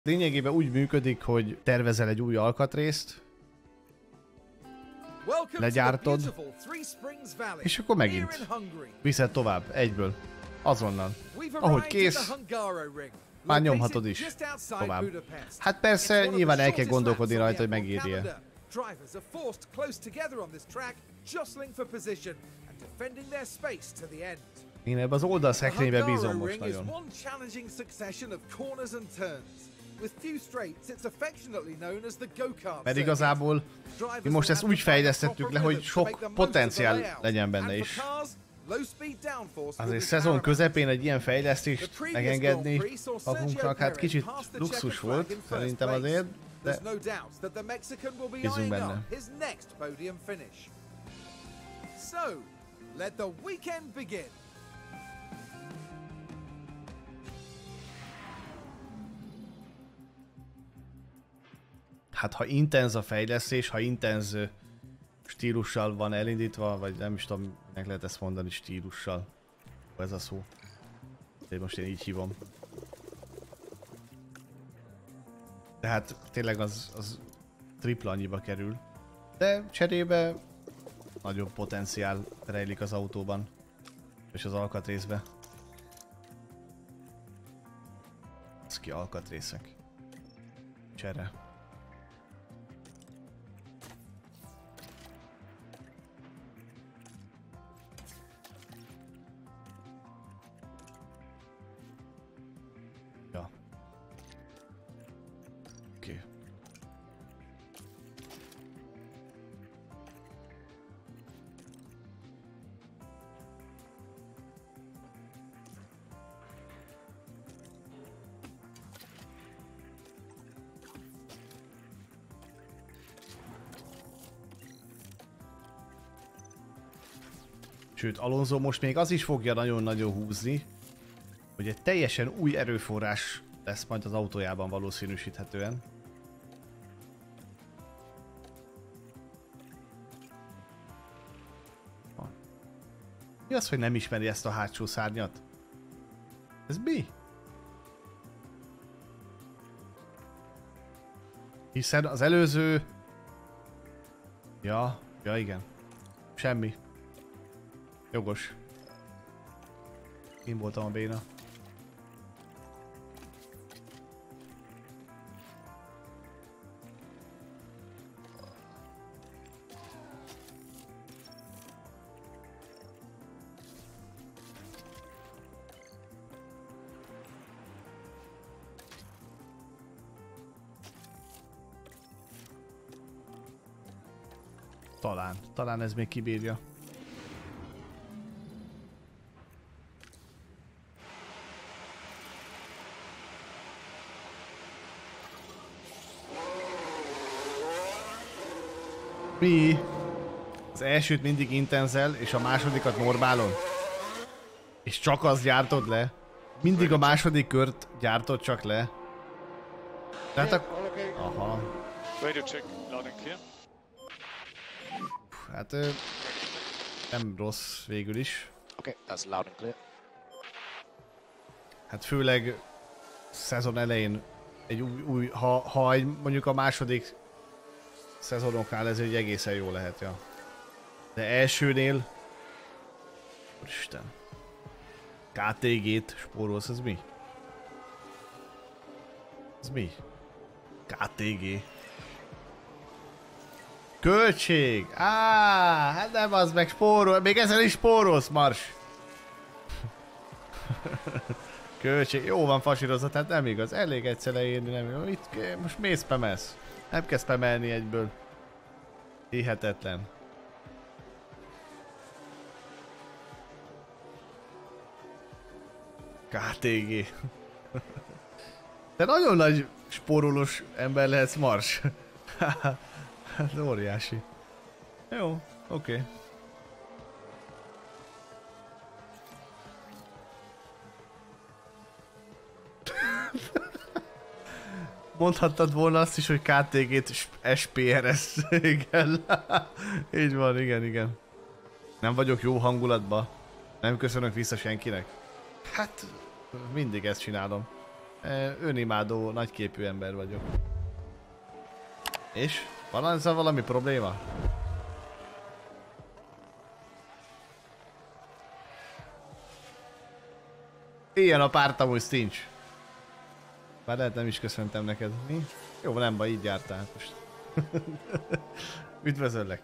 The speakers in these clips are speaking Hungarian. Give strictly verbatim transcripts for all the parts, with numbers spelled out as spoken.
Lényegében úgy működik, hogy tervezel egy új alkatrészt, legyártod, és akkor megint viszed tovább, egyből, azonnal. Ahogy kész, már nyomhatod is tovább. Hát persze, nyilván el kell gondolkodni rajta, hogy megírja. Én ebben az oldalszekrényben bízom most nagyon. Mert igazából mi most ezt úgy fejlesztettük le, hogy sok potenciál legyen benne is. Azért szezon közepén egy ilyen fejlesztést megengedni magunknak, hát kicsit luxus volt, szerintem azért, de bízunk benne. Hát ha intenz a fejlesztés, ha intenz stílussal van elindítva, vagy nem is tudom, meg lehet ezt mondani, stílussal. Ez a szó. De most én így hívom. Tehát tényleg az, az tripla annyiba kerül. De cserébe nagyobb potenciál rejlik az autóban. És az alkatrészbe. Ez ki alkatrészek. Csere. Ja. Oké. Okay. Sőt, Alonso most még az is fogja nagyon-nagyon húzni, hogy egy teljesen új erőforrás lesz majd az autójában valószínűsíthetően. Mi az, hogy nem ismeri ezt a hátsó szárnyat? Ez mi? Hiszen az előző... Ja, ja igen. Semmi. Jogos. Én voltam a béna. Talán, talán ez még kibírja. Mi? Az elsőt mindig intenzel, és a másodikat normálon? És csak azt gyártod le? Mindig a második kört gyártod csak le? Tehát a... Aha. Hát... nem rossz végül is. Okay, that's loud and clear. Hát főleg... szezon elején... egy új... új ha, ha egy, mondjuk a második... szezonoknál ez egy egészen jó lehet, ja. De elsőnél... Úristen. ká té gét spórolsz, ez mi? Ez mi? ká té gé. Költség! Áááá, hát nem az meg spórol, még ezzel is spórolsz, Mars! Költség, jó van fasírozat, hát nem igaz, elég egyszer leírni, nem igaz. Itt, most mész spamesz. Nem kell spamelni egyből. Hihetetlen. ká té gé. Te nagyon nagy spórolós ember lehetsz, Mars. Hát óriási. Jó, oké. Okay. Mondhattad volna azt is, hogy ká té gét es pé er es. Igen. Így van, igen, igen. Nem vagyok jó hangulatban. Nem köszönök vissza senkinek. Hát, mindig ezt csinálom. Önimádó, nagyképű ember vagyok. És? Van ezzel valami probléma? Ilyen a pártam, hogy Stinch. Bár lehet nem is köszöntem neked. Mi? Jó, nem baj, így jártál most. Üdvözöllek.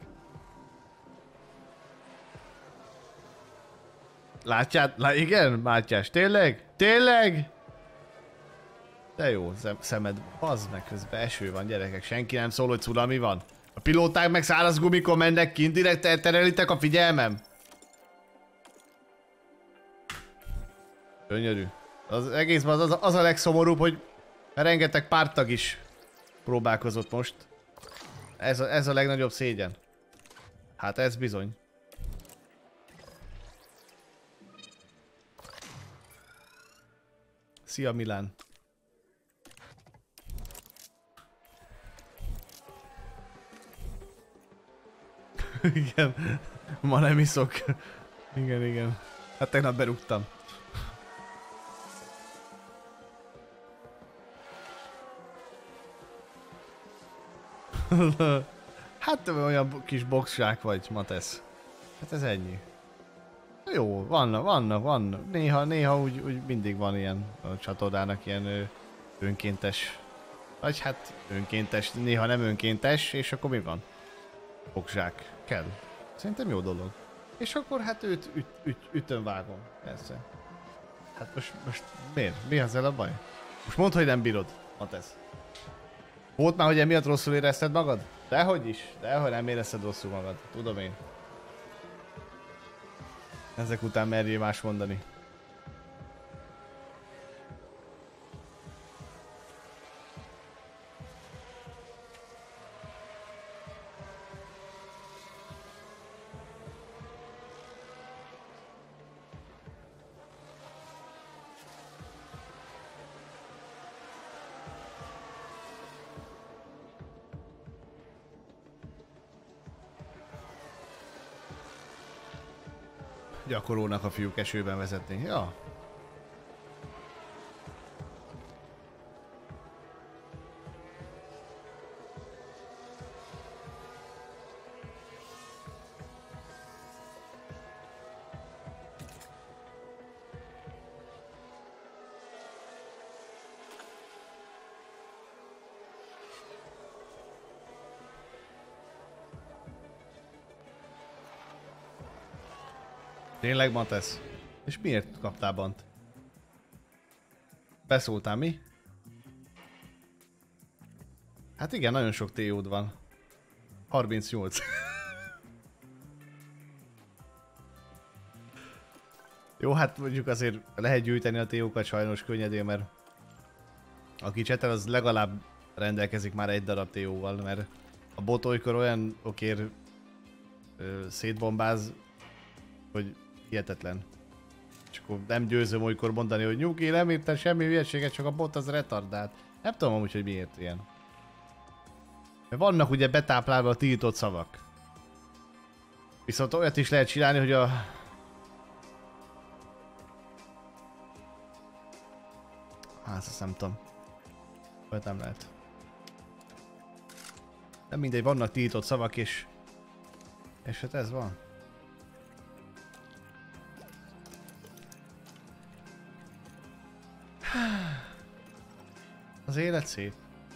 Látját? Lá, igen, Mátyás, tényleg? Tényleg? De jó, szemed, bazd meg, közben eső van, gyerekek, senki nem szól, hogy cunami van. A pilóták meg száraz gumikon mennek kint, direkt elterelitek a figyelmem. Gyönyörű. Az egészben az, az, az a legszomorúbb, hogy rengeteg párttag is próbálkozott most. Ez a, ez a legnagyobb szégyen. Hát ez bizony. Szia Milán. Igen, ma nem iszok. Igen, igen. Hát tegnap berúgtam. Hát olyan kis boxsák vagy, Matesz. Hát ez ennyi. Jó, vannak, vannak, vannak. Néha, néha úgy, úgy mindig van ilyen a csatornának ilyen ö, önkéntes. Vagy hát önkéntes, néha nem önkéntes, és akkor mi van? Boxsák. Kell. Szerintem jó dolog. És akkor hát őt üt, üt, ütön vágom. Persze. Hát most, most miért? Mi ezzel a baj? Most mondd, hogy nem bírod, Matesz. Volt már, hogy emiatt rosszul érezted magad? Dehogy is. Dehogy nem érezted rosszul magad. Tudom én. Ezek után merjél más mondani. Gyakorolnak a fiúk esőben vezetni. Ja. Tényleg, Matesz? És miért kaptál bant? Beszóltál, mi? Hát igen, nagyon sok té ód van. harmincnyolc. Jó, hát mondjuk azért lehet gyűjteni a té ókat sajnos könnyedén, mert aki csetel, az legalább rendelkezik már egy darab té óval, mert a bot olykor olyan okér ö, szétbombáz, hogy hihetetlen. És akkor nem győzöm olykor mondani, hogy nyugi, nem értem semmi hülyeséget, csak a bot az retardált. Nem tudom amúgy, hogy miért ilyen. Mert vannak ugye betáplálva a tiltott szavak. Viszont olyat is lehet csinálni, hogy a... Hát azt nem tudom. Olyat nem lehet. Nem mindegy, vannak tiltott szavak és... És hát ez van. Az élet szép.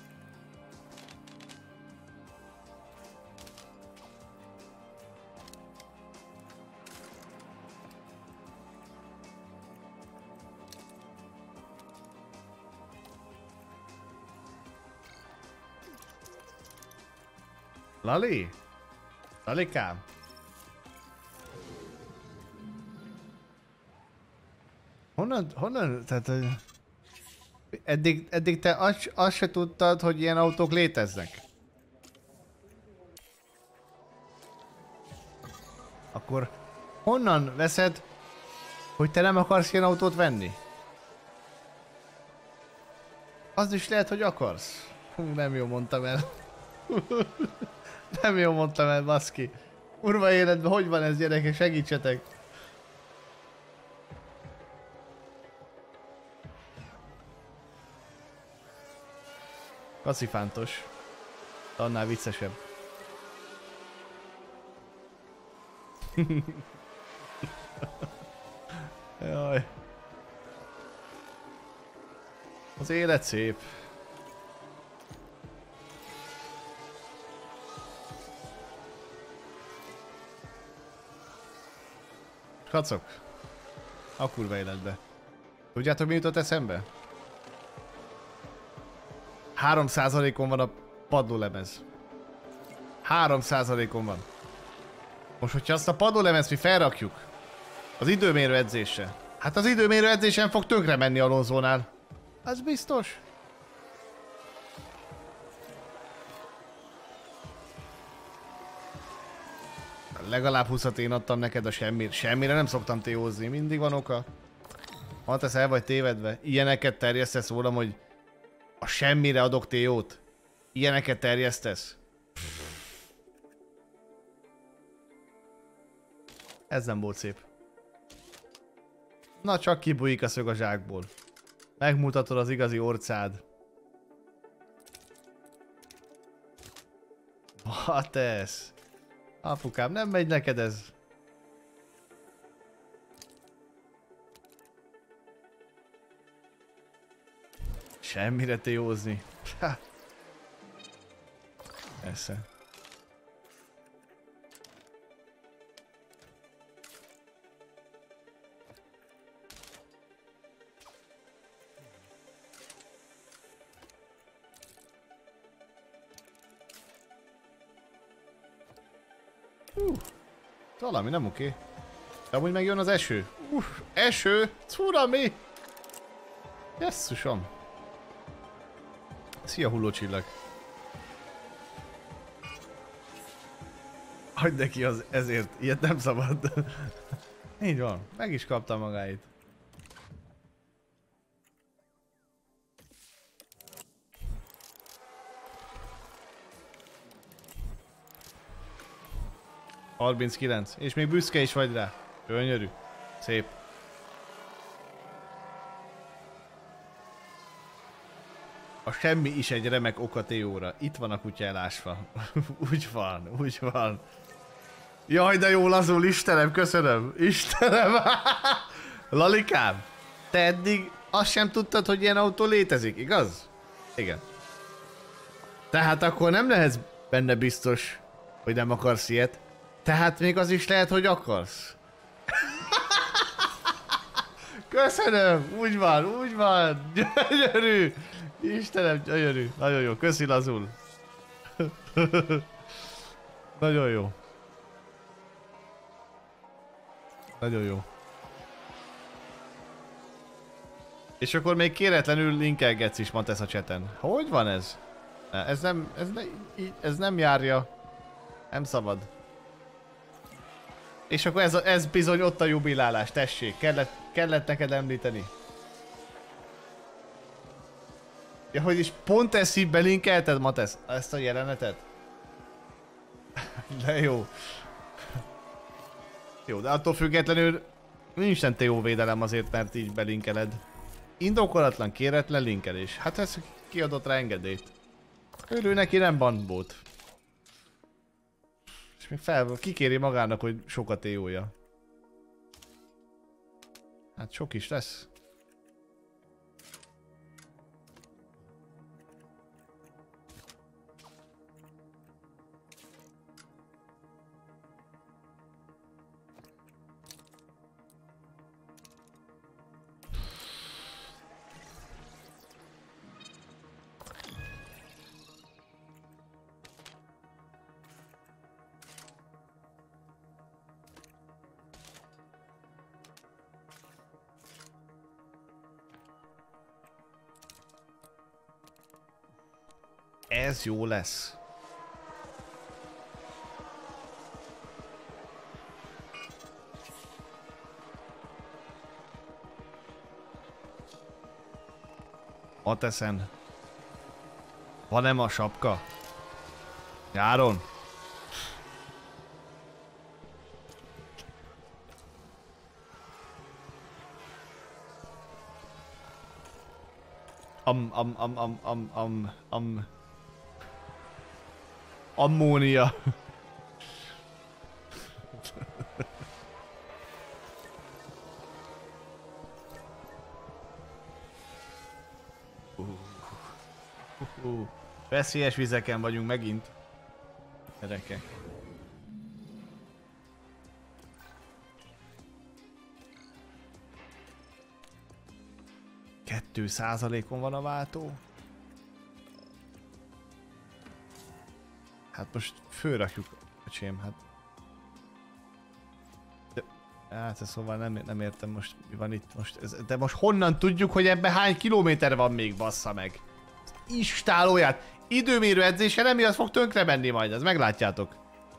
Lali? Lalikám? Honnan, honnan, tehát... Eddig, eddig te azt, azt se tudtad, hogy ilyen autók léteznek? Akkor honnan veszed, hogy te nem akarsz ilyen autót venni? Az is lehet, hogy akarsz. Hú, nem jó mondtam el. Nem jó mondtam el, baszki. Urva életben, hogy van ez, gyerekek? Segítsetek! Kacifántos. De annál viccesebb. Jaj. Az élet szép. Kacok. A kurva életbe. Tudjátok mi jutott eszembe? három százalékon van a padlólemez. három százalékon van. Most, hogyha azt a padlólemezt mi felrakjuk az időmérő edzésre, hát az időmérő edzésen fog tönkre menni Alonzónál. Az biztos. Legalább húszat én adtam neked a semmire. Semmire nem szoktam téhozni, mindig van oka. Ha tesz el vagy tévedve, ilyeneket terjesztesz rólam, hogy a semmire adok téót. Ilyeneket terjesztesz. Ez nem volt szép. Na csak kibújik a szög a zsákból. Megmutatod az igazi orcád. Ha tesz. Apukám, nem megy neked ez. Semmire téózni. Ha. Esze. Hú, valami nem oké. De amúgy megjön az eső. Uff, eső! Cunami! Jesszusom! Szia hullócsillag! Hagyd neki az ezért, ilyet nem szabad. Így van, meg is kapta magáit. harminckilenc, és még büszke is vagy rá. Gyönyörű. Szép. A semmi is egy remek oka Téóra. Itt van a kutya elásva. Úgy van, úgy van. Jaj, de jó lazul, Istenem, köszönöm. Istenem. Lalikám, te eddig azt sem tudtad, hogy ilyen autó létezik, igaz? Igen. Tehát akkor nem lehetsz benne biztos, hogy nem akarsz ilyet. Tehát még az is lehet, hogy akarsz. Köszönöm, úgy van, úgy van. Gyönyörű. Istenem, gyönyörű. Nagyon jó, köszi lazul. Nagyon jó. Nagyon jó. És akkor még kéretlenül linkelgetsz is, Matesz a chaten. Hogy van ez? Ez nem, ez, ne, ez nem járja. Nem szabad. És akkor ez, a, ez bizony ott a jubilálás, tessék. Kellett, kellett neked említeni. Ja, hogy is pont ezt így belinkelted, Matesz, ezt a jelenetet? De jó. Jó, de attól függetlenül nincsen T O védelem azért, mert így belinkeled. Indokolatlan, kéretlen linkelés. Hát ez kiadott rá engedélyt. Örül neki nem bandbót. És még fel, kikéri magának, hogy sok a T O-ja. Hát sok is lesz. Ez jó lesz. Mateszen. Van-e ma sapka? Nyáron? Am, am, am, am, am, am, am... Ammónia. uh, uh, uh. Veszélyes vizeken vagyunk megint. Gyerekek. Kettő százalékon van a váltó. Hát most fölrakjuk, öcsém, hát... De, hát szóval nem, nem értem most, mi van itt most. Ez, de most honnan tudjuk, hogy ebben hány kilométer van még, bassza meg? Istálóját! Időmérő edzése nem, mi az fog tönkre menni majd, ez meglátjátok.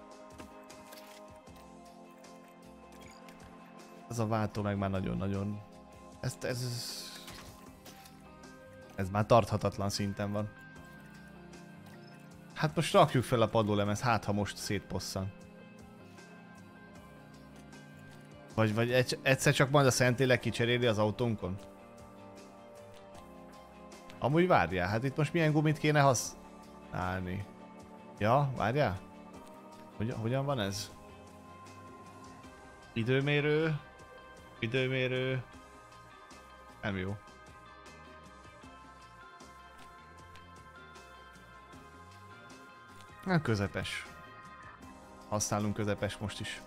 Ez a váltó meg már nagyon-nagyon... Ez, ez... Ez már tarthatatlan szinten van. Hát most rakjuk fel a padlólemez, hát ha most szétposszan. Vagy, vagy egy, egyszer csak majd a Szentlélek kicseréli az autónkon? Amúgy várjál, hát itt most milyen gumit kéne használni? Ja, várjál? Hogy, hogyan van ez? Időmérő... Időmérő... Nem jó. Nem közepes. Használunk közepes most is.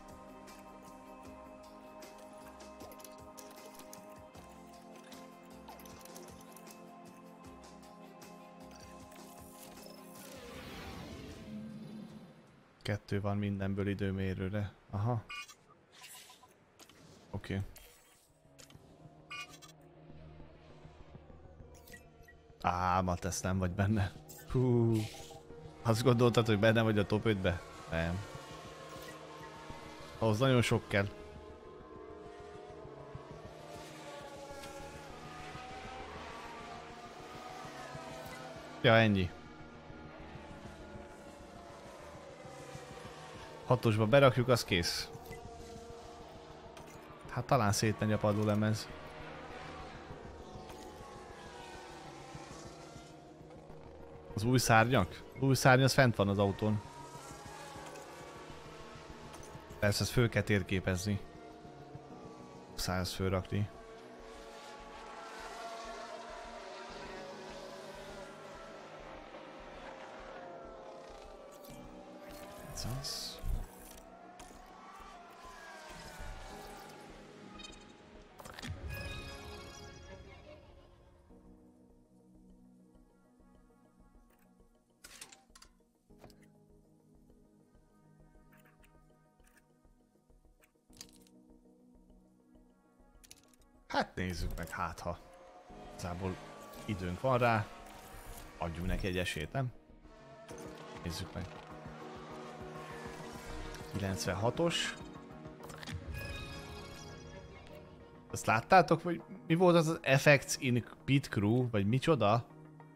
Kettő van mindenből időmérőre. Aha. Oké. Okay. Á, Matesz, nem vagy benne. Hú. Azt gondoltad, hogy benne vagy a top ötbe? Nem. Ahhoz nagyon sok kell. Ja, ennyi. Hatosba berakjuk, az kész. Hát talán szétmegy a padlólemez. Az új szárnyak? Az új szárny az fent van az autón. Persze ezt föl kell térképezni. Száz fölrakni. Ez az. Hát nézzük meg, hát ha igazából időnk van rá, adjunk neki egy esélyt, nem? Nézzük meg. kilencvenhatos. Azt láttátok, hogy mi volt az az Effects in Pit Crew, vagy micsoda?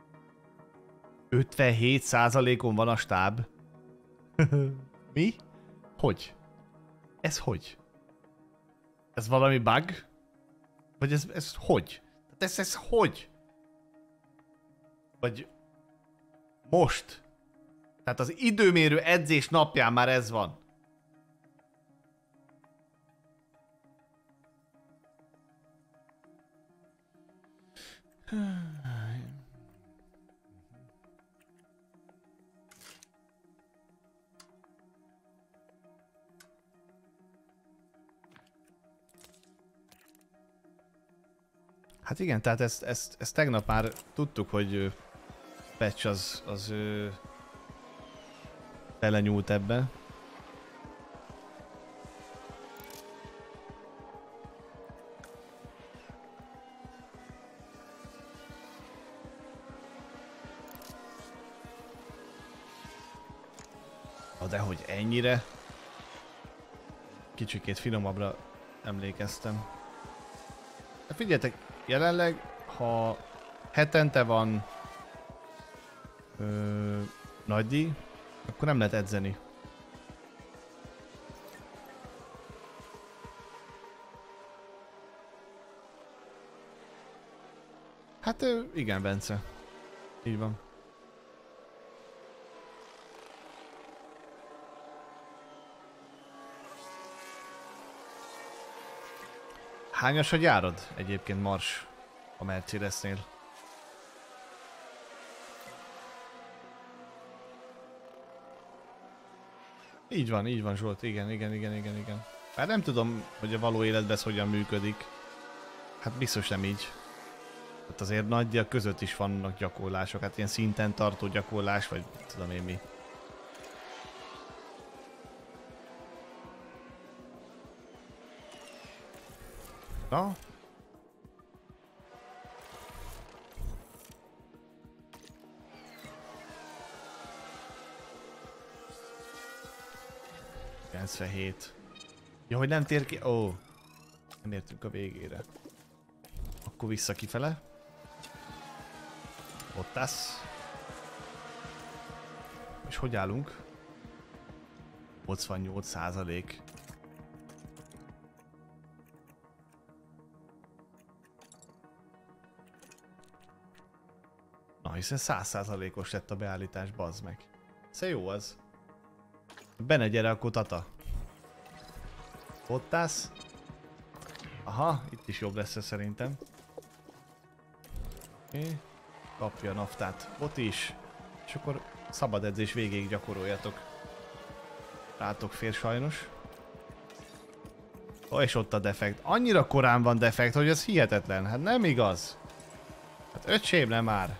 ötvenhét százalékon van a stáb. Mi? Hogy? Ez hogy? Ez valami bug? Vagy ez, ez hogy? Tehát ez, ez hogy? Vagy most? Tehát az időmérő edzés napján már ez van. Hát igen, tehát ezt, ezt, ezt tegnap már tudtuk, hogy patch az, az ő, belenyúlt ebbe. De hogy ennyire? Kicsikét finomabbra emlékeztem. De figyeljetek, jelenleg, ha hetente van ö, nagy díj, akkor nem lehet edzeni. Hát Hát igen, Bence. Így van. Hányas a gyárod egyébként, Mars, a Mercedesnél? Így van, így van, Zsolt, igen, igen, igen, igen, igen. Már nem tudom, hogy a való életben ez hogyan működik. Hát biztos nem így. Hát azért nagyja között is vannak gyakorlások, hát ilyen szinten tartó gyakorlás, vagy tudom én mi. Na? kilencvenhét. Ja, hogy nem tér ki... Ó. Oh. Nem értünk a végére. Akkor vissza kifele. Bottas. És hogy állunk? nyolcvannyolc százalék. Na, hiszen száz százalékos lett a beállítás, bazd meg. Ez jó az. Benne gyere akkor, Tata. Bottas. Aha, itt is jobb lesz szerintem. Okay. Kapja a naftát. Ott is. És akkor szabad edzés végéig gyakoroljatok. Rátok fér sajnos. Ó, és ott a defekt. Annyira korán van defekt, hogy ez hihetetlen. Hát nem igaz. Hát öcsém, nem már.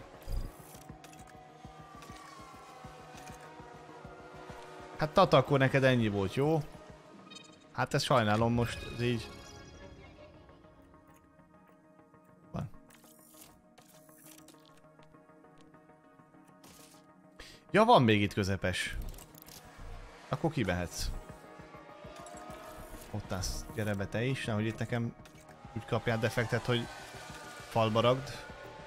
Hát Tata, akkor neked ennyi volt, jó? Hát ezt sajnálom most, ez így. Van. Ja, van még itt közepes. Akkor kimehetsz. Ott állsz, gyere be te is, nehogy itt nekem úgy kapjál defektet, hogy falba ragd.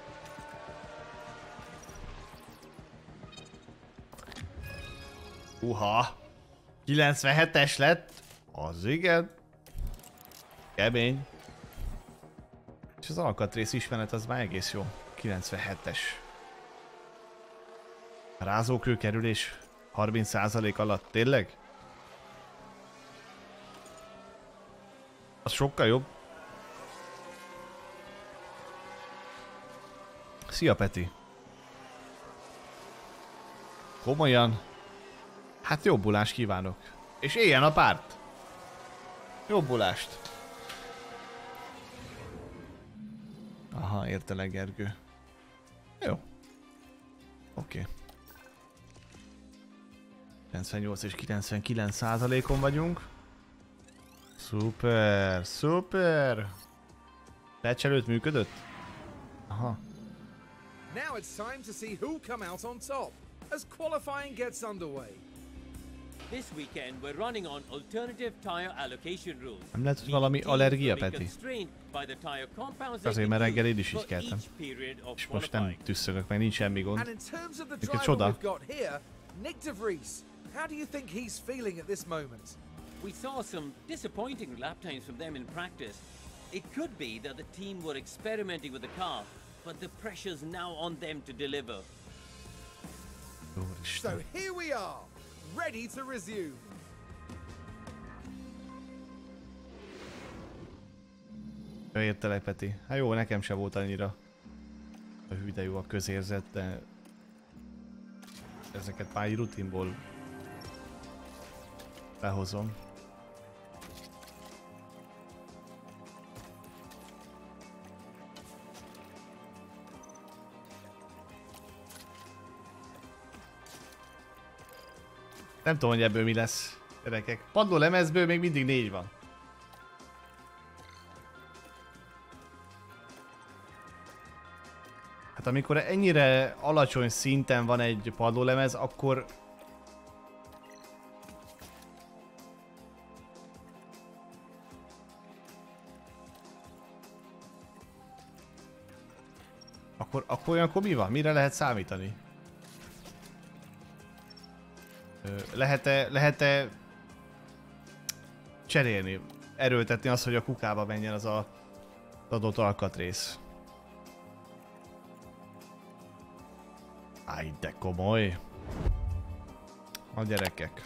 Uha! kilencvenhetes lett? Az igen. Kemény. És az alkatrész ismeret az már egész jó. kilencvenhetes. Rázókő kerülés harminc százalék alatt. Tényleg? Az sokkal jobb. Szia, Peti. Komolyan? Hát jobbulást kívánok. És éljen a párt! Jobbulást! Aha, értelek, Gergő. Jó. Oké. Okay. kilencvennyolc és kilencvenkilenc százalékon vagyunk. Szuper, szuper! Patch előtt működött? Aha. Now it's time to see who come out on top as qualifying gets underway. This weekend we're running on alternative tire allocation rules. Nem lehet, hogy valami allergia, Peti? Azért, mert reggel én is így keltem. És most nem tüsszögök, meg nincs semmi gond. Neked csoda. Nick de Vries, how do you think he's feeling at this moment? We saw some disappointing lap times from them in practice. It could be that the team were experimenting with the car, but the pressure's now on them to deliver. So here we are, ready to resume. Értelek, Peti. Hát jó, nekem se volt annyira a hű, de jó a közérzet, de ezeket már rutinból behozom. Nem tudom, hogy ebből mi lesz, gyerekek. Padló lemezből még mindig négy van. Hát amikor ennyire alacsony szinten van egy padlólemez, akkor... Akkor, akkor olyankor mi van? Mire lehet számítani? Lehet-e lehet-e cserélni, erőltetni azt, hogy a kukába menjen az a adott alkatrész? Aj, de komoly. A gyerekek.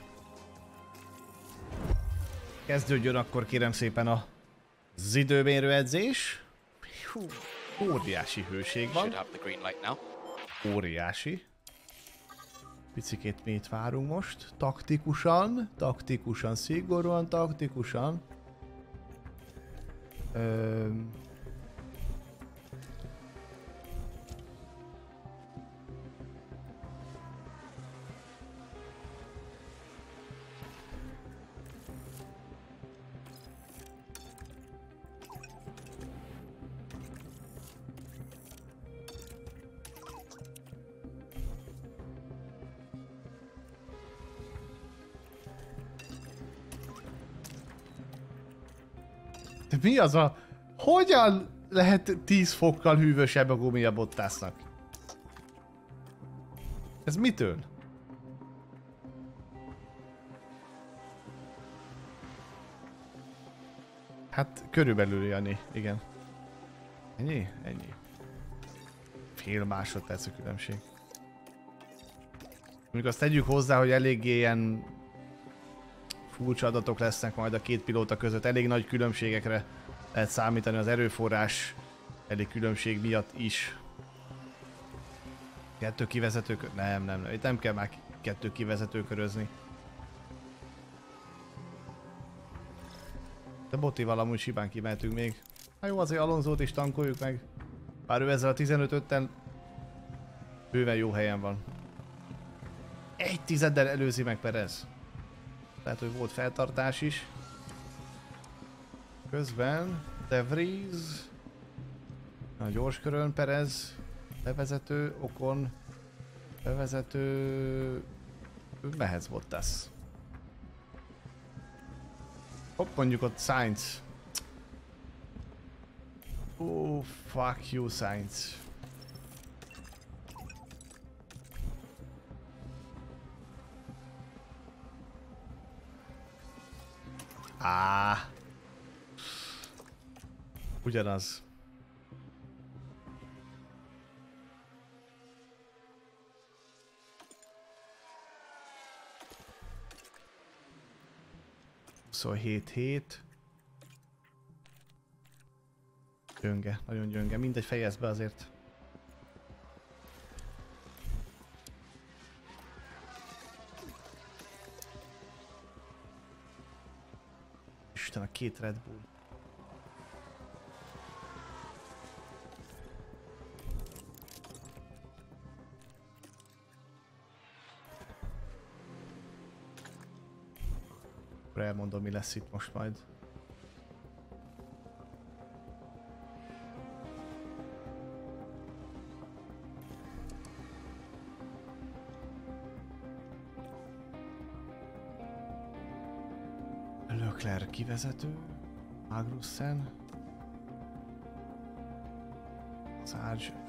Kezdődjön akkor kérem szépen a az időmérő edzés. Hú, óriási hőség van. Óriási. Picikét mi itt várunk most. Taktikusan, taktikusan, szigorúan, taktikusan. Öm... De mi az a... Hogyan lehet tíz fokkal hűvösebb a gumi a Bottasnak? Ez mitől? Hát körülbelül, Jani, igen. Ennyi? Ennyi. Fél másodperc a különbség. Mondjuk azt tegyük hozzá, hogy eléggé ilyen furcsa adatok lesznek majd a két pilóta között. Elég nagy különbségekre lehet számítani az erőforrás elég különbség miatt is. Kettő kivezetők... Nem, nem, nem. Itt nem kell már kettő kivezetőkörözni. De Bottival amúgy simán kimehetünk még. Hát jó, azért Alonzót is tankoljuk meg. Bár ő ezzel a tizenöt öttel bőven jó helyen van. Egy tizeddel előzi meg Perez. Tehát, hogy volt feltartás is. Közben De Vries. A gyors körön Perez. Bevezető, Ocon. Bevezető... Mehetsz Bottas. Hopp, mondjuk ott Sainz. Oh, fuck you, Sainz. Áh. Ugyanaz. huszonhét hét. Gyönge, nagyon gyönge. Mindegy, fejezd be azért. Isten, a két Red Bull. Elmondom, mi lesz itt most majd. Leclerc kivezető, Magnussen, Sarge.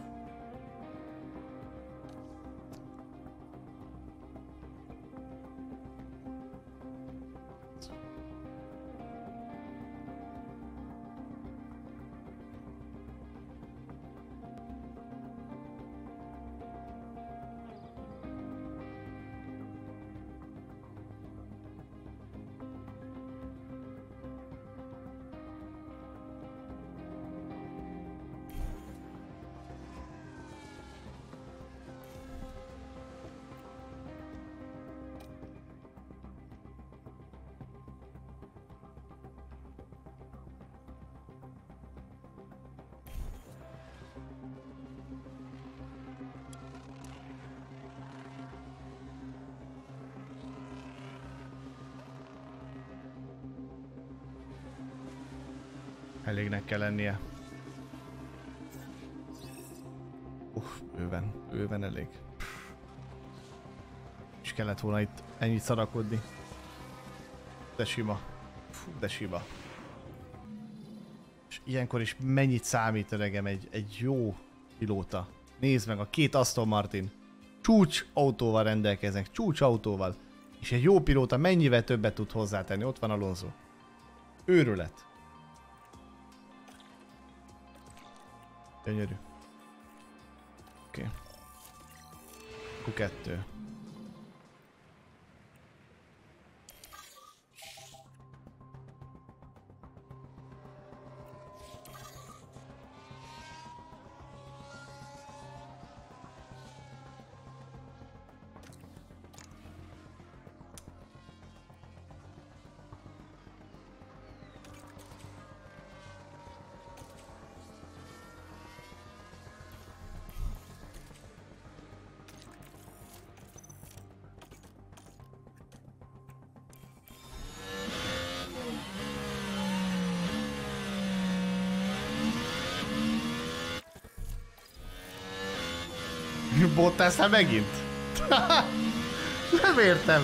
Elégnek kell lennie. Uff, bőven, bőven elég. És kellett volna itt ennyit szarakodni. De sima. Fú, de sima. És ilyenkor is mennyit számít, öregem, egy, egy jó pilóta. Nézd meg, a két Aston Martin. Csúcs autóval rendelkeznek, csúcs autóval. És egy jó pilóta mennyivel többet tud hozzátenni. Ott van Alonso. Őrület. Gyönyörű. Oké. Okay. Q kettő. Bottáztál megint? Nem értem.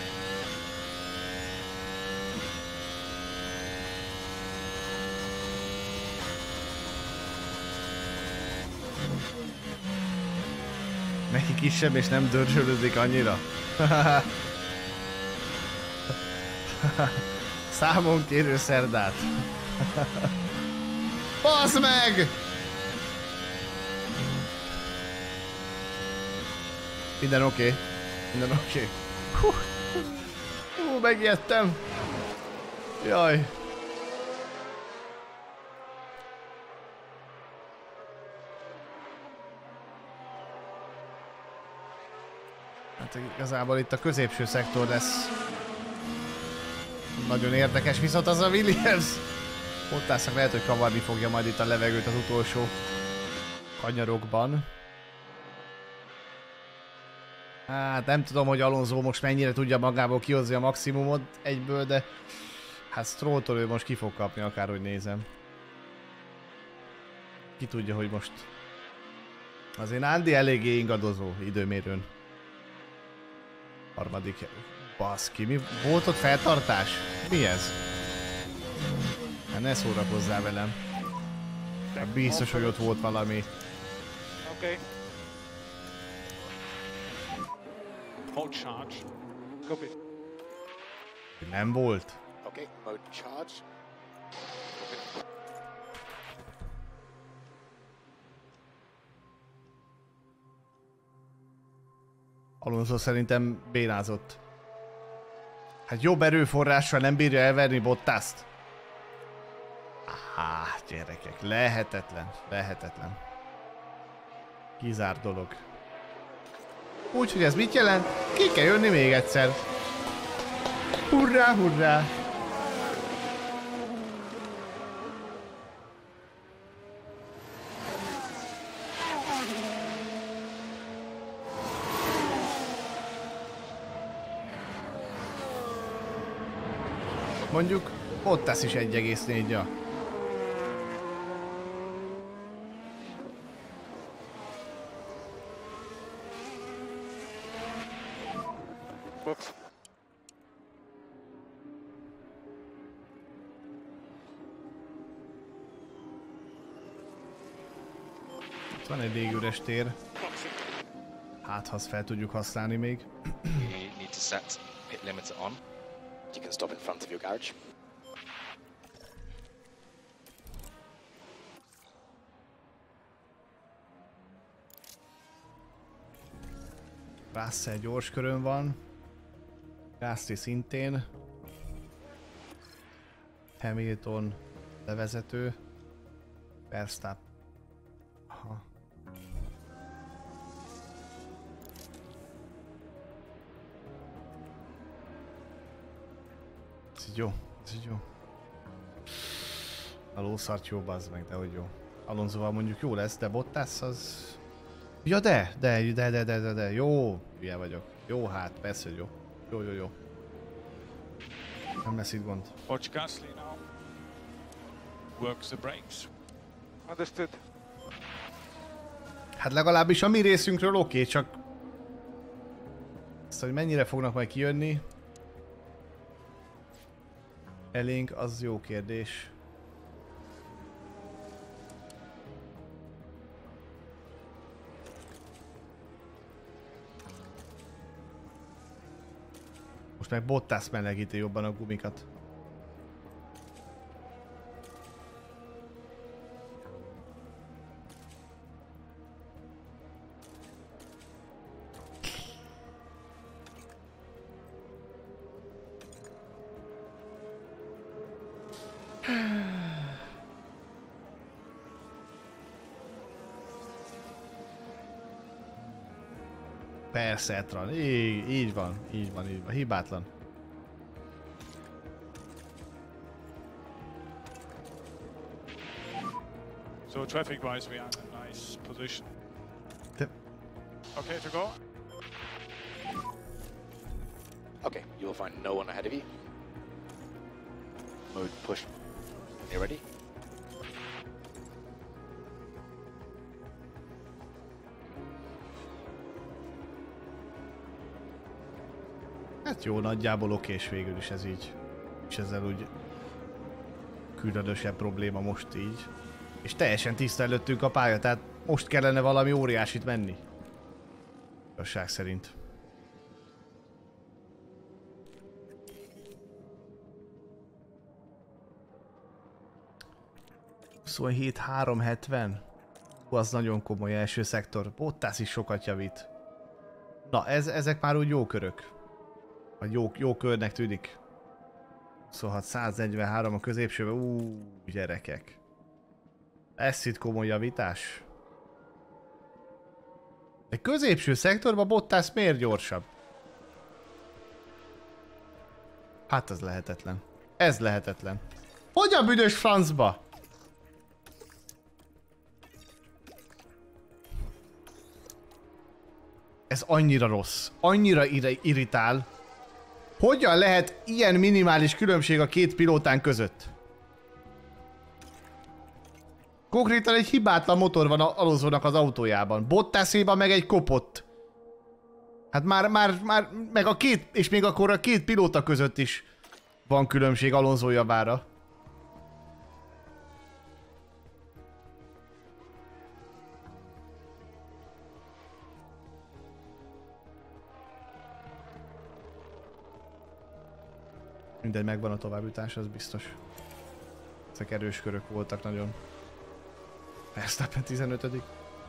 Neki kisebb és nem dörzsölődik annyira. Számon kérő szerdát. Basz meg! Minden oké. Okay. Minden oké. Okay. Hú, hú, megijedtem. Jaj. Hát igazából itt a középső szektor lesz nagyon érdekes, viszont az a Williams Bottasnak lehet, hogy kavarni fogja majd itt a levegőt az utolsó kanyarokban. Hát nem tudom, hogy Alonso most mennyire tudja magából kihozni a maximumot egyből, de hát Strolltól ő most ki fog kapni, akárhogy nézem. Ki tudja, hogy most... Azért Andy eléggé ingadozó időmérőn. Harmadik... Baszki, mi volt ott feltartás? Mi ez? Hát ne szórakozzál velem. Hát biztos, hogy ott volt valami. Okay. Hold charge. Copy. Nem volt. Okay, mode charge. Alonso szerintem bénázott. Hát jobb erőforrással nem bírja elverni Bottast. Á, gyerekek, lehetetlen, lehetetlen. Kizárt dolog. Úgyhogy ez mit jelent? Ki kell jönni még egyszer. Hurrá, hurrá! Mondjuk Bottas is egy egész négy-ja. Box. Itt van egy légüres tér. Hát, ha azt fel tudjuk használni még. You need to set pit limiter on. You can stop in front of your garage. Russell gyors körön van. Gasly szintén. Hamilton levezető. Verstappen. Aha. Ez így jó, ez így jó. A lószart jó, bazd meg, de hogy jó. Alonsoval mondjuk jó lesz, de Bottas az... Ja de, de, de, de, de, de, de, jó, hülye vagyok. Jó hát, persze, hogy jó. Jó, jó, jó. Nem lesz itt gond. Watch Gasly now. Works the brakes. Understood. Hát legalábbis a mi részünkről oké, okay, csak... Azt, hogy mennyire fognak majd kijönni elénk, az jó kérdés. Most meg Bottas melegíti jobban a gumikat. Persze, Etran. Így, így van, így van, így van. Hibátlan. So traffic-wise, we are in a nice position. Te... Okay to go. Okay, you will find no one ahead of you. Mode push. You ready? Hát jó, nagyjából okés végül is ez így. És ezzel úgy különösebb probléma most így. És teljesen tiszta előttünk a pálya, tehát most kellene valami óriásit menni. Igazság szerint. huszonhét háromszázhetven. Hú, az nagyon komoly első szektor. Bottas is sokat javít. Na, ez, ezek már úgy jó körök. Vagy jó, jó körnek tűnik. huszonhat száznegyvenhárom a középsőben. Ú, gyerekek. Ez itt komoly javítás. De középső szektorban Bottas miért gyorsabb? Hát ez lehetetlen. Ez lehetetlen. Hogy a büdös francba? Ez annyira rossz. Annyira irritál. Hogyan lehet ilyen minimális különbség a két pilótán között? Konkrétan egy hibátlan motor van Alonsonak az autójában. Bottaséban meg egy kopott. Hát már, már, már, meg a két, és még akkor a két pilóta között is van különbség Alonso javára. Mindegy, megvan a továbbjutás, az biztos. Ezek erős körök voltak nagyon. Verstappen tizenötödik.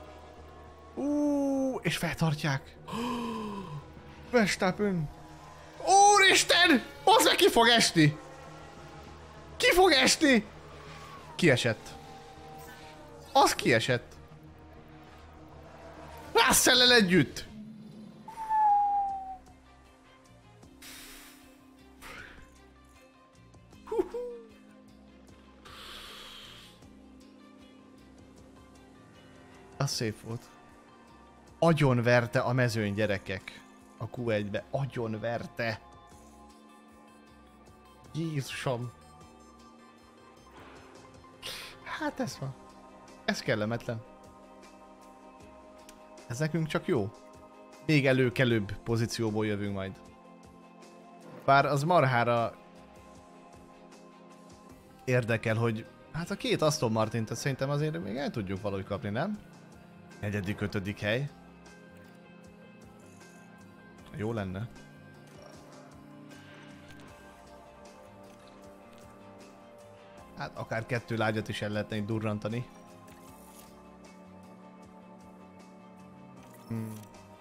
Úúúú, és feltartják. Verstappen. Úristen! Az meg ki fog esni! Ki fog esni? Kiesett. Az kiesett. Russell-el együtt. Az szép volt. Agyon verte a mezőny, gyerekek. A Q egybe. Agyon verte. Jézusom. Hát ez van. Ez kellemetlen. Ez nekünk csak jó. Még előkelőbb pozícióból jövünk majd. Bár az marhára érdekel, hogy hát a két Aston Martint szerintem azért még el tudjuk valahogy kapni, nem? Negyedik, ötödik hely. Jó lenne. Hát akár kettő lágyat is el lehetne így durrantani. Hmm.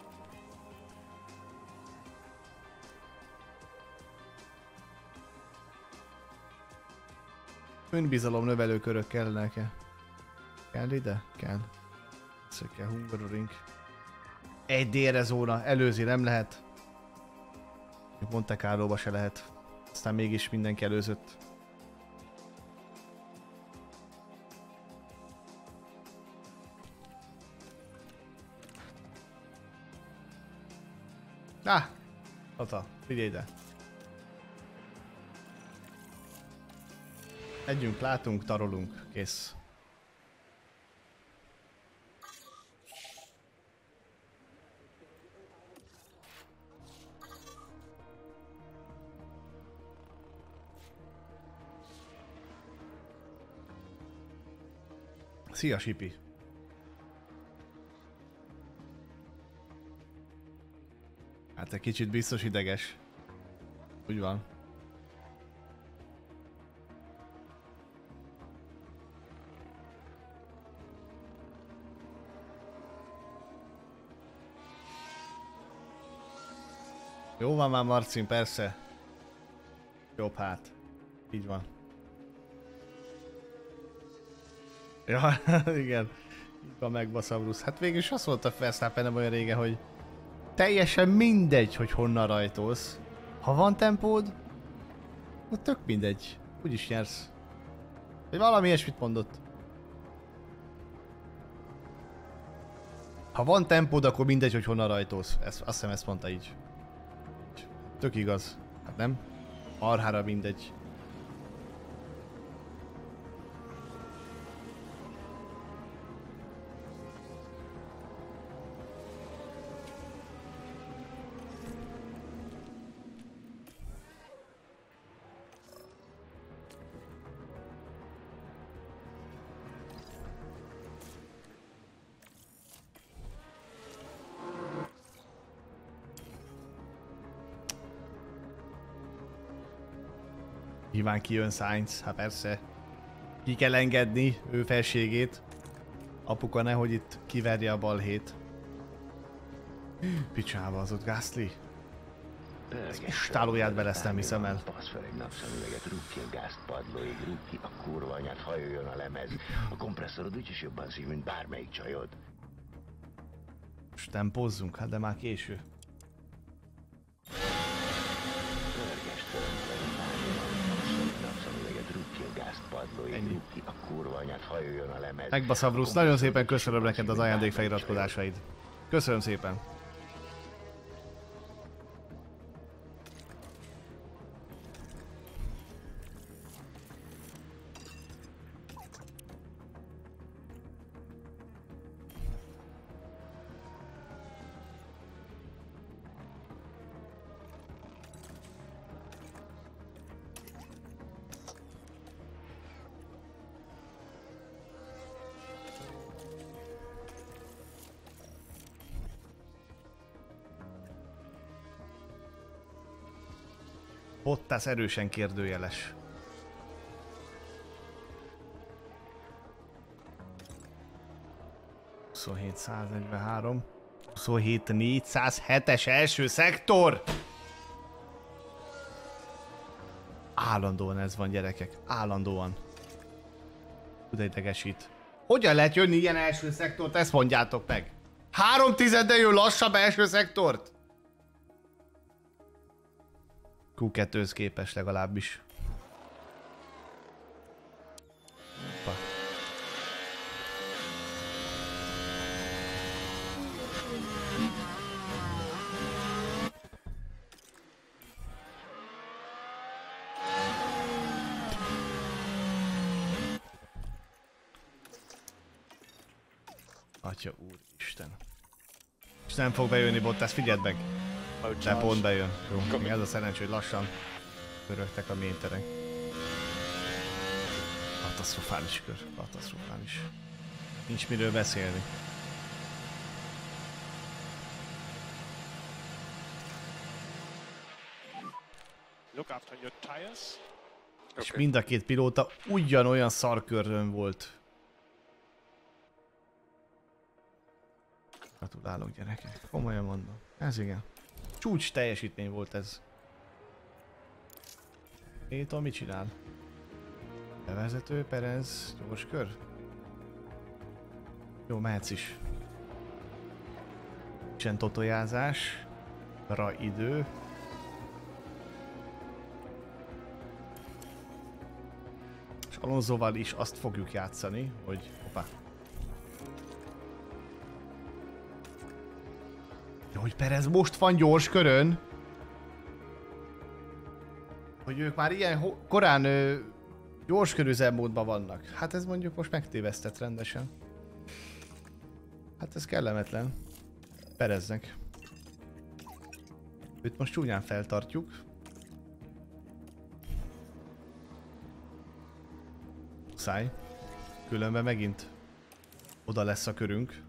Önbizalom növelő körök kellene -e? Kell ide? Kell. Ezt kell Hungaroring. Egy délre zóna, előzi nem lehet. Monte Carlóba se lehet. Aztán mégis mindenki előzött. Ah! Tata, figyelj ide. Együnk, látunk, tarolunk. Kész. Szia, Sipi! Hát egy kicsit biztos ideges. Úgy van. Jó van már, Marcin, persze. Jobb hát. Így van. Ja, igen. Így van meg, Baszabrusz. Hát végülis azt mondta Verstappen nem olyan régen, hogy teljesen mindegy, hogy honnan rajtolsz. Ha van tempód, ott tök mindegy. Úgyis nyersz. Vagy valami ilyesmit mondott. Ha van tempód, akkor mindegy, hogy honnan rajtolsz. Ezt, azt hiszem ezt mondta így. Tök igaz. Hát nem? Marhára mindegy. Nyilván kijön Sainz, hát persze. Ki kell engedni ő felségét. Apuka nehogy itt kiverje a balhét. Picsába az ott Gasly. Stálóját be lesz, nem hiszem el. Passz fel egy napszemüveget, rúg ki a gázt padlóig, rúg ki a kurva anyát, hajoljon a lemez. A kompresszorod úgyis jobban szív, mint bármelyik csajod. Most tempózzunk, hát de már késő. Pörges tölteni, bármilyen egy napszemüveget, rúg ki a gázt padlóig, rúg ki a kurva anyát, hajoljon a lemez. Megbasz, Bruce, nagyon szépen köszönöm neked az ajándékfeliratkozásaid. Köszönöm szépen. Bottas erősen kérdőjeles. huszonhét száznegyvenhárom. huszonhét négyszázhetes első szektor! Állandóan ez van, gyerekek. Állandóan. Tud idegesít. Hogyan lehet jönni ilyen első szektort? Ezt mondjátok meg. Három tizeddel jön lassabb első szektort? kú kettőhöz képes legalábbis. Hoppa. Atya úristen. És nem fog bejönni Bottas, figyeld meg! De pont bejön. Jó, még ez a szerencsé, hogy lassan pörögtek a méterek. Katasztrofális kör, katasztrofális. Nincs miről beszélni. Look after your tires. És okay. Mind a két pilóta ugyanolyan szarkörön volt. Gratulálok, gyerekek. Komolyan mondom. Ez igen. Csúcs teljesítmény volt ez. Éton mit csinál? Bevezető, Perez, gyors kör. Jó, mehetsz is. Nincsen totojázás. Ra idő. És Alonsoval is azt fogjuk játszani, hogy... Hoppá. Hogy Perez most van gyors körön. Hogy ők már ilyen korán ö, gyors körű üzemmódban vannak. Hát ez mondjuk most megtévesztett rendesen. Hát ez kellemetlen. Pereznek. Őt most csúnyán feltartjuk. Száj. Különben megint oda lesz a körünk.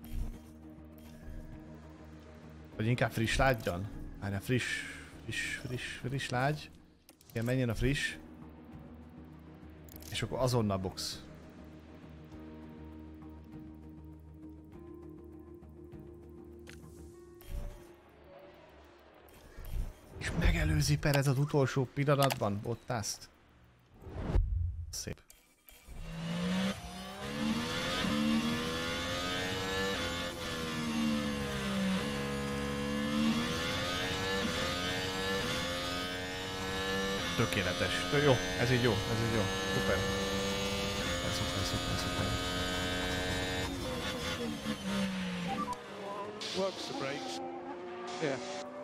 Vagy inkább friss lágyan? Várjál, friss, friss, friss, friss lágy. Igen, menjen a friss. És akkor azonnal box. És megelőzi Perez az utolsó pillanatban Bottaszt. Szép. Tökéletes. Tö- Jó, ez így jó, ez így jó. Szuper. Szuper, szuper, szuper. Works the brakes. Yeah.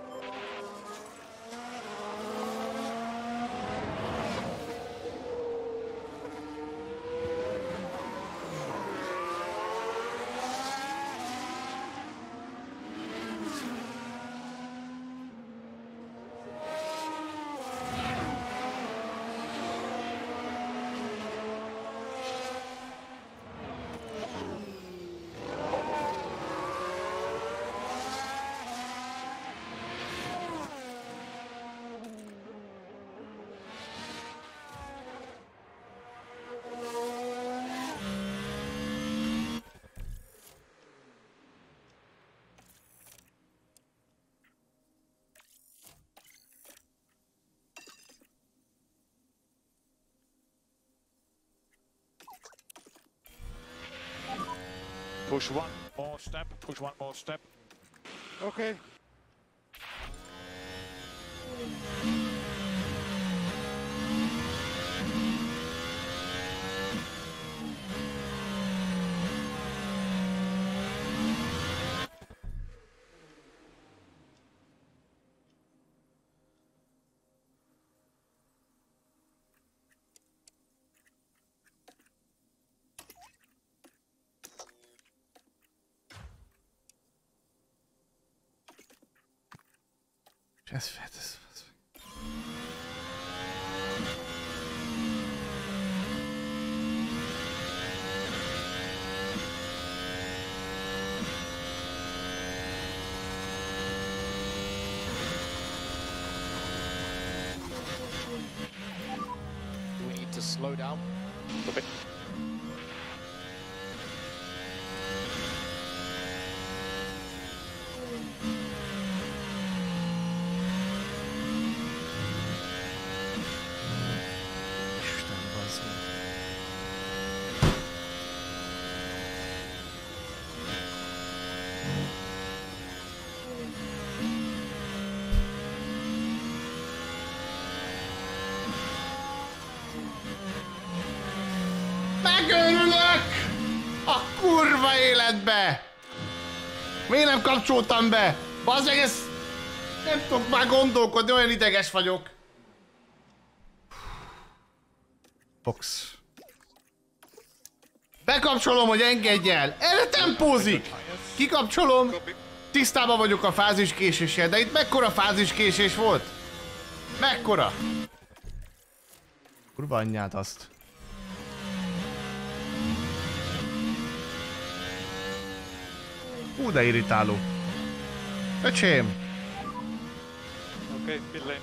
Push one more step, push one more step. Okay. Ez fett, ez... ez... We need to slow down a bit. Isten, bazd meg. Megőrülök! A kurva életbe! Miért nem kapcsoltam be? Bazd meg, ez... Nem tudok már gondolkodni, olyan ideges vagyok. Box. Bekapcsolom, hogy engedj el! Erre tempózik! Kikapcsolom, tisztában vagyok a fáziskéséssel, de itt mekkora fáziskésés volt? Mekkora? Kurva anyját azt. Hú, de irritáló. Öcsém! Okay, pit lane.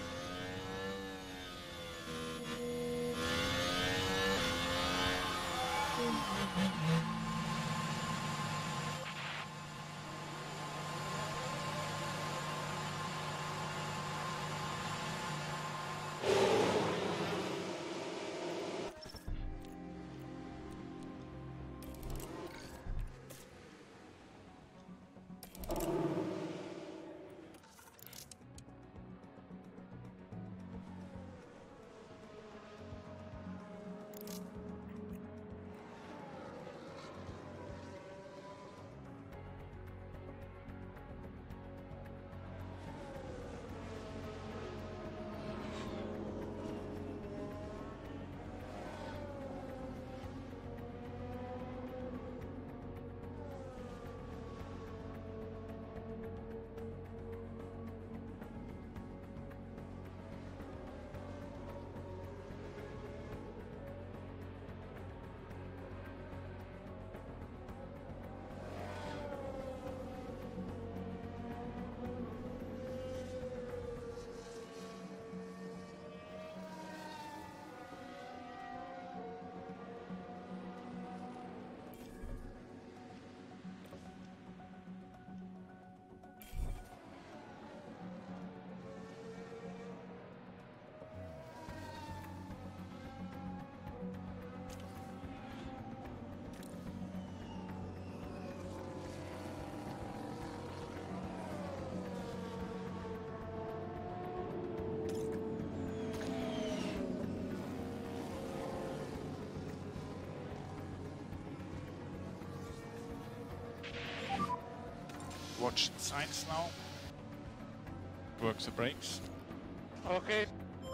Watch signs now. Work the brakes. Okay.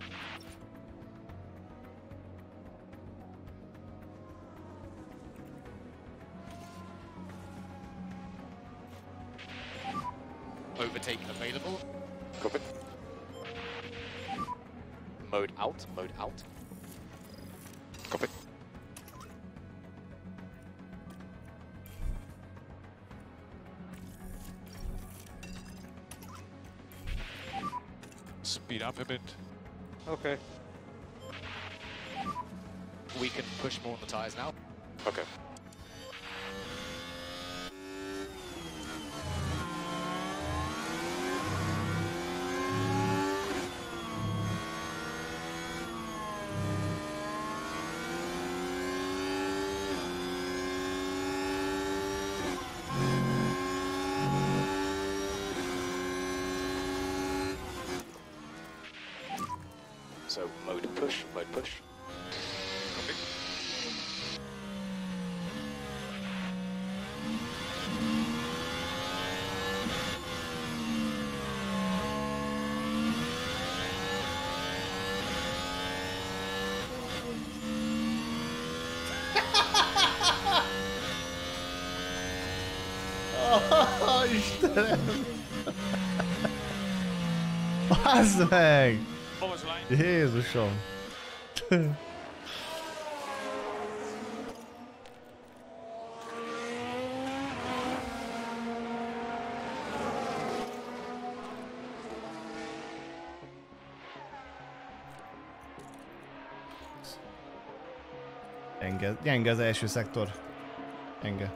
Overtake available. Copy. Mode out, mode out. Copy. Speed up a bit. Okay. We can push more on the tires now. Okay. So mode push, mode push. Copy. Oh, Istenem! Bazd meg! What was line? Jézusom! Gyenge, gyenge az első szektor. Gyenge.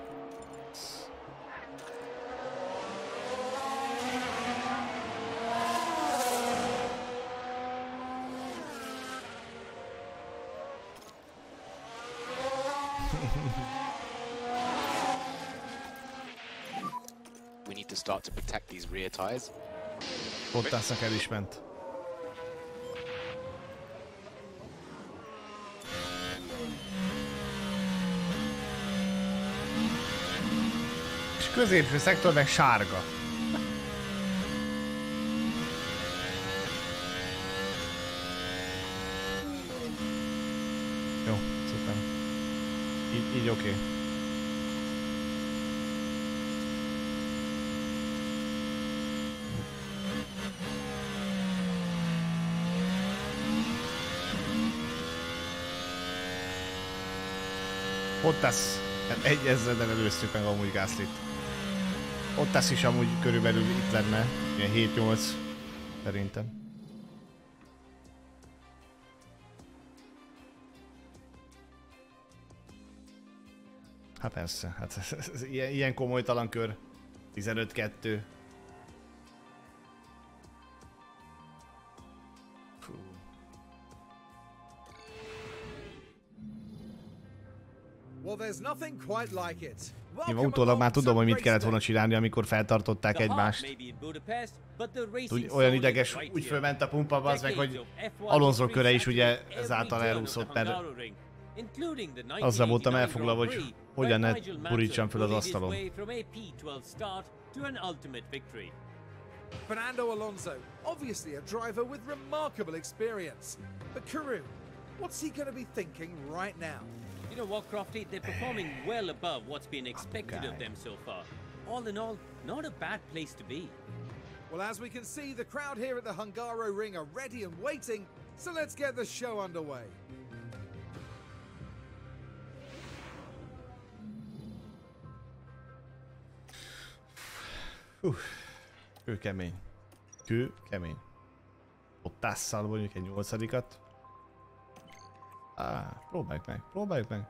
We need to start to protect these rear tires. Bottasnak el is ment. És középső szektor meg sárga. Jó, szuper. Így, így oké. Okay. Bottas, hát egy ezredel előztük meg amúgy Gaslyt. Bottas is amúgy körülbelül itt lenne, ilyen hét-nyolc szerintem. Hát persze, hát ez, ez, ez ilyen, ilyen komolytalan kör. tizenöt kettő. Well, there's nothing quite like it. Én utólag már tudom, hogy mit kellett volna csinálni, amikor feltartották egymást. Úgy, olyan ideges, úgy fölment a pumpa, az meg, hogy Alonso köre is ugye ezáltal elúszott, mert azzal voltam elfoglalva, hogy hogyan ne burítsam föl az asztalon. Fernando Alonso, obviously a driver with remarkable experience. But Karun, what's he going to be thinking right now? You know what, Crofty? They're performing well above what's been expected Okay. of them so far. All in all, not a bad place to be. Well, as we can see, the crowd here at the Hungaro Ring are ready and waiting, so let's get the show underway. Hú, kő kemény. Kő kemény. Ott tásszal mondjuk egy nyolcadikat. Á, próbáljuk meg, próbáljuk meg.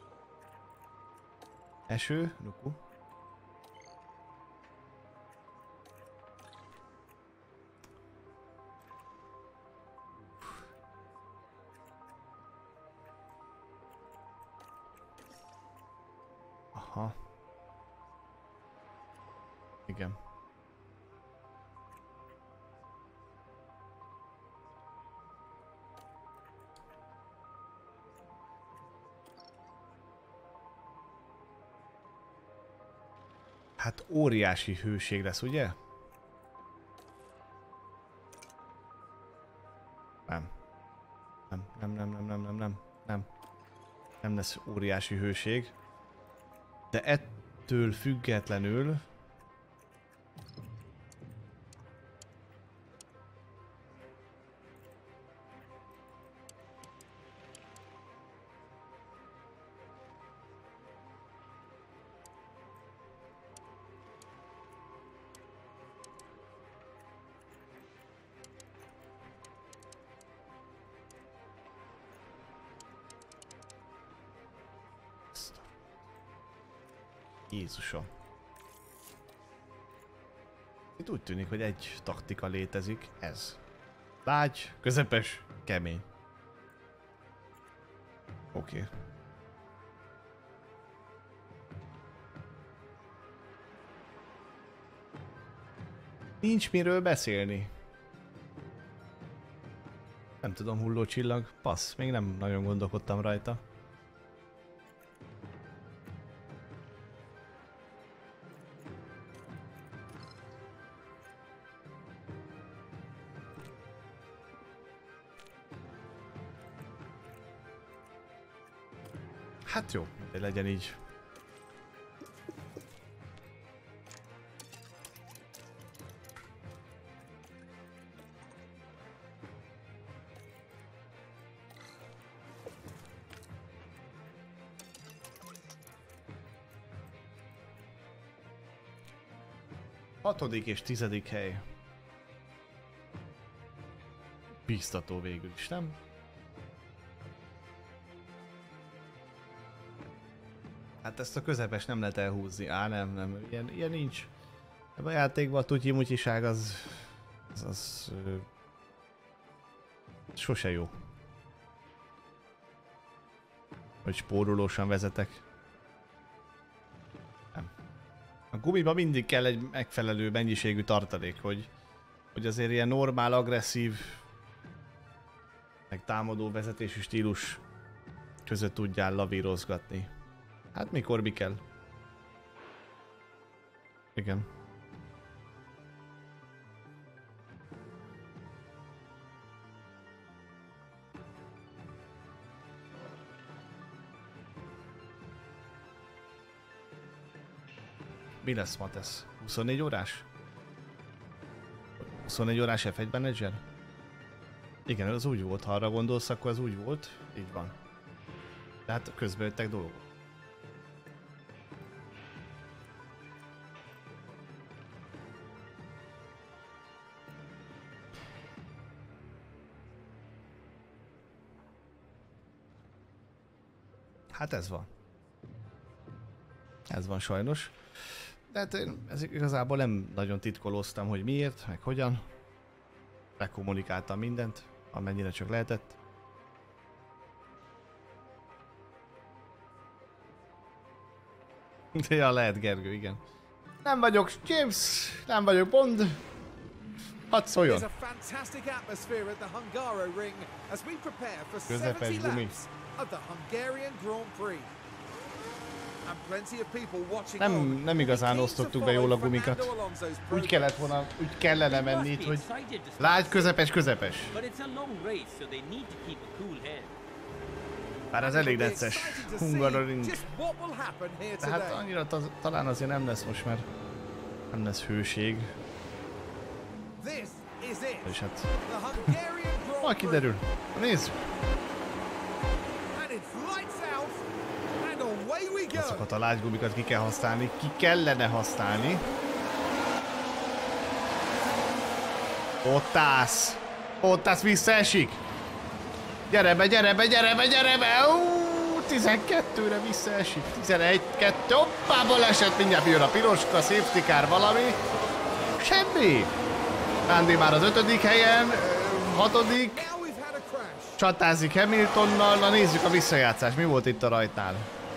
Eső, Nuku. Aha. Igen. Hát óriási hőség lesz, ugye? Nem. Nem, nem, nem, nem, nem, nem, nem, nem. Nem lesz óriási hőség. De ettől függetlenül... Jézusom. Itt úgy tűnik, hogy egy taktika létezik, ez. Lágy, közepes, kemény. Oké. Okay. Nincs miről beszélni. Nem tudom, hullócsillag. Passz, még nem nagyon gondolkodtam rajta. Hát jó, de legyen így. Hatodik és tizedik hely. Bíztató végül is, nem? Hát ezt a közepes nem lehet elhúzni. Á, nem, nem. Ilyen, ilyen nincs. Ebben a játékban a tutyi-mutyiság az... Az... az ö, sose jó. Hogy spórolósan vezetek. Nem. A gumiban mindig kell egy megfelelő mennyiségű tartalék, hogy... Hogy azért ilyen normál, agresszív... Meg támadó vezetési stílus között tudjál lavírozgatni. Hát mikor mi kell? Igen. Mi lesz ma tesz? huszonnégy órás? huszonnégy órás ef egy menedzser? Igen, az úgy volt, ha arra gondolsz, akkor az úgy volt. Így van. Tehát közben jöttek dolgok. Hát ez van. Ez van sajnos. De hát én ez igazából nem nagyon titkolóztam, hogy miért, meg hogyan. Bekommunikáltam mindent, amennyire csak lehetett. Ja, lehet Gergő, igen. Nem vagyok James, nem vagyok Bond. Hadd szóljon. Közepes gumi. Nem, nem igazán osztottuk be jól a gumikat. Úgy kellett volna, úgy kellene menni itt, hogy lágy, közepes, közepes. Bár ez elég necces. Hungaroring. De hát annyira ta talán azért nem lesz most, mert nem lesz hőség. És hát... majd kiderül. Nézzük! Azokat a lágygumikat ki kell használni, ki kellene használni. Bottas! Bottas visszaesik! Gyere be, gyere be, gyere be, gyere be! Uuuuh, tizenkettőre visszaesik. tizenegy, kettő, hoppából esett, mindjárt jön a piroska, safety car, valami. Semmi! Andy már az ötödik helyen, hatodik. Csatázik Hamiltonnal, na nézzük a visszajátszást. Mi volt itt a rajtnál?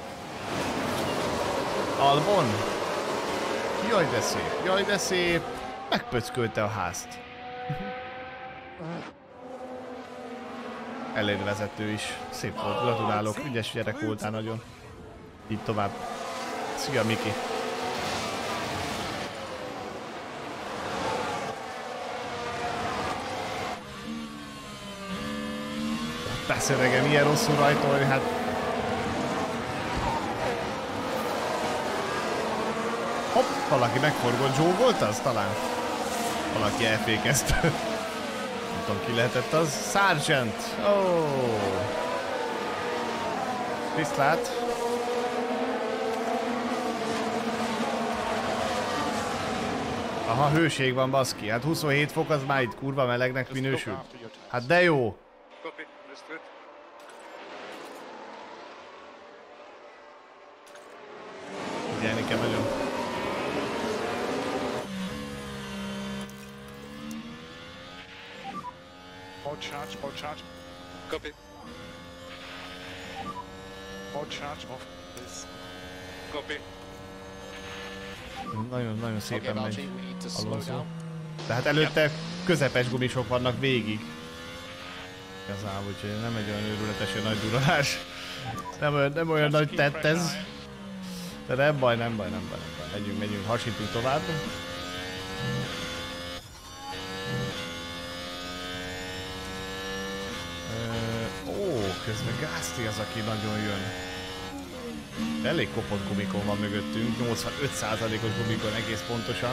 Albon? Jaj de szép, jaj de szép. Megpöckölte a házt. Elérvezető is. Szép volt, gratulálok. Ügyes gyerek voltál nagyon. Így tovább. Szia, Miki. Beszöregem, ilyen rosszul rajtolni, hát... Hopp, valaki megforgott. Joe volt az? Talán. Valaki elfékezte. Nem tudom, ki lehetett az. Sargent! Oh. Viszlát! Aha, hőség van, baszki. Hát huszonhét fok az már itt kurva melegnek minősül. Hát de jó! Figyelni kell nagyon. More charge, more charge. Copy. More charge of this. Copy. Nagyon-nagyon szépen Okay, megy Valtteri, we need to slow Alonso. down. De hát előtte közepes gumisok vannak végig. Igazából, úgyhogy nem egy olyan őrületesen nagy duralás. Nem olyan, nem olyan nagy tett ez. De nem baj, nem baj, nem baj, nem baj. Megyünk, megyünk, hasítunk tovább. Ö, ó, közben Gasly az, aki nagyon jön. Elég kopott gumikon van mögöttünk, nyolcvanöt százalékos gumikon egész pontosan.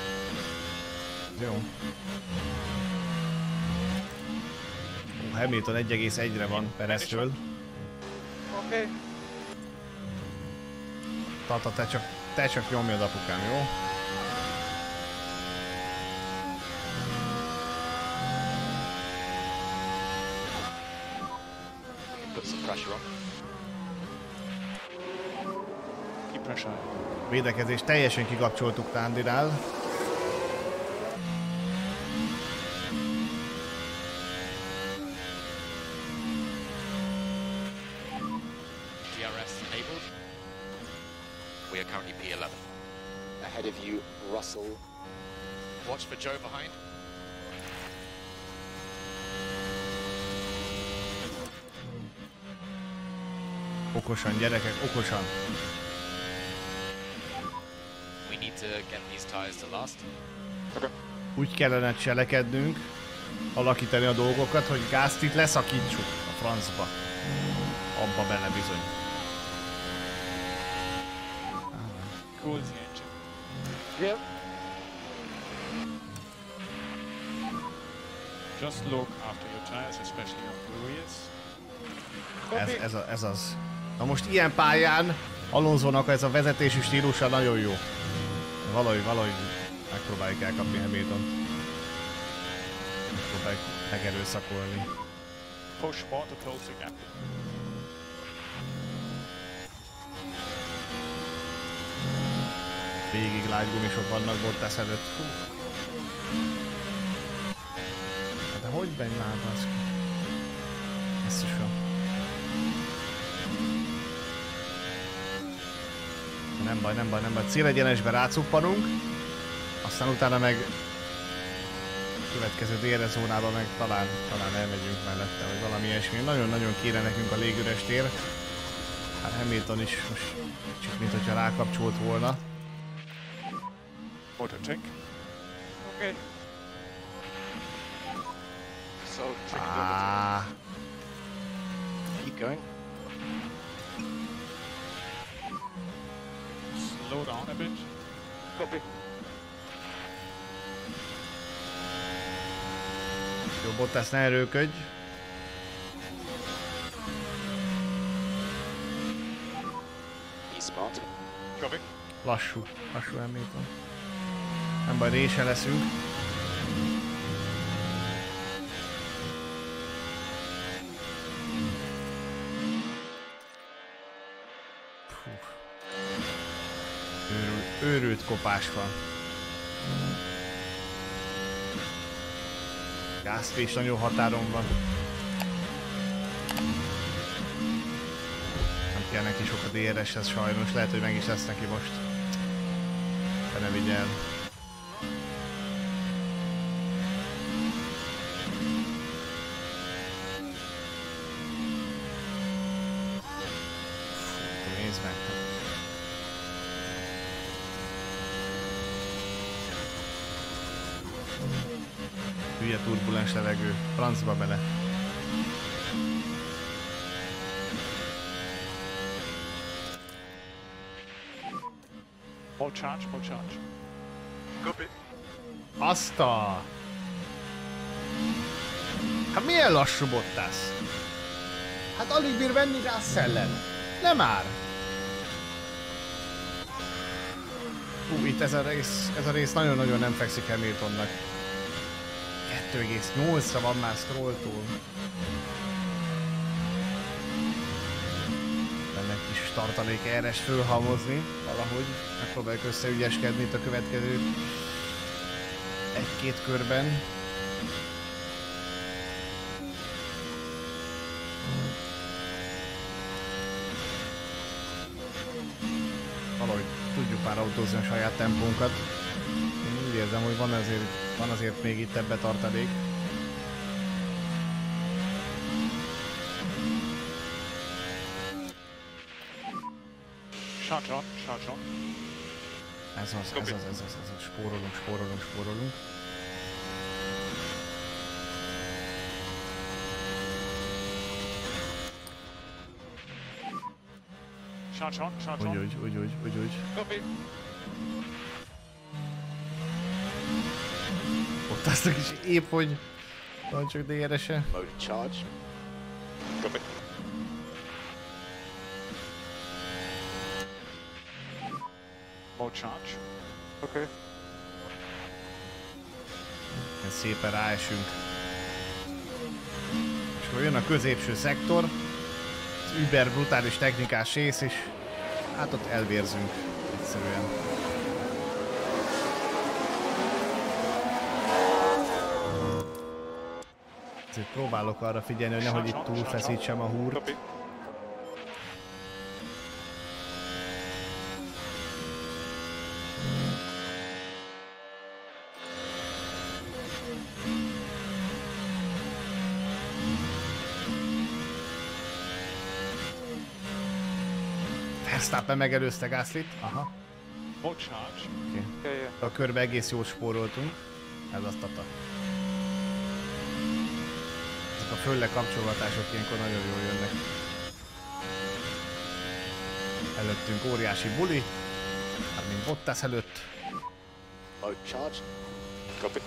Jó. Ó, Hamilton egy egész egyre van Pereztől. Okay. Tata, te csak, te csak nyomjad, apukám, jó? Put some pressure on. Keep pressure. Védekezést teljesen kikapcsoltuk Tandinál. D R S enabled. We are currently P eleven. Ahead of you, Russell. Watch for Joe behind. Okosan, gyerekek, okosan. We need to get these tires to last. Úgy kellene cselekednünk, alakítani a dolgokat, hogy Gaslyt leszakítsuk a francba. Abba bele bizony. Cool the engine. Yep. Just look after your tires, especially on the rears. Ez, ez, a, ez az. Na most ilyen pályán Alonsónak ez a vezetési stílusa nagyon jó. Valahogy, valahogy megpróbáljuk elkapni Hamiltont. Megpróbáljuk megerőszakolni. Push more to close the gap. Végig lágygumisok vannak Bottas előtt. Hú. De hogy megy már, baszki? Ezt is van. Nem baj, nem baj, nem baj. Célegyenesbe rácuppanunk. Aztán utána meg következő délre zónába meg talán, talán elmegyünk mellette, vagy valami ilyesmi. Nagyon-nagyon kéne nekünk a légüres tér. Hát Hamilton is most csak mint hogyha rákapcsolt volna. Motor check. Okay. So, check it Ah, Keep going. Slow down a bit. Copy. jó, Bottas, ne erőködj. Be smart. Copy. Lassú, lassú Hamilton. Nem baj, rése leszünk. Puh. Őrült, őrült kopás van. Gasly is nagyon határon van. Nem kell neki sok a dé er es-hez sajnos, lehet, hogy meg is lesz neki most. De ne vigyel. Fú, nézd meg. Hülye turbulens levegő, francba bele. More charge, more charge. Copy. Azt a... Hát milyen lassú Bottas? Hát alig bír venni Russellen. Nem már. Hú, itt ez a rész, ez a rész nagyon-nagyon nem fekszik Hamiltonnak. kettő egész nyolcra van már Strolltól. Lenne egy kis tartalék erre is fölhalmozni valahogy. Megpróbáljuk összeügyeskedni itt a következő egy-két körben. Valahogy tudjuk már autózni a saját tempónkat. Én úgy érzem, hogy van azért, van azért még itt ebbe tartalék. Charge on, charge on. Ez az, ez az, ez az, ez az. Spórolunk, spórolunk, spórolunk. Charge on, charge Úgy, on. úgy, úgy, úgy, úgy, úgy. Copy. Ott aztnak is épp, hogy van csak dé er es-e. Mode charge. Copy. More charge. Okay. Szépen ráesünk. És akkor jön a középső szektor. Az über brutális technikás rész is. Hát ott elvérzünk egyszerűen. Ezért próbálok arra figyelni, hogy nehogy itt túlfeszítsem a húrt. Copy. Verstappen megelőzte Gaslyt. Aha. More charge. Okay. Yeah, yeah. A körbe egész jól spóroltunk. Ez azt tata. Ezek a fölle kapcsolgatások ilyenkor nagyon jól jönnek. Előttünk óriási buli. Hát mint Bottas előtt. Mode charge. Copy.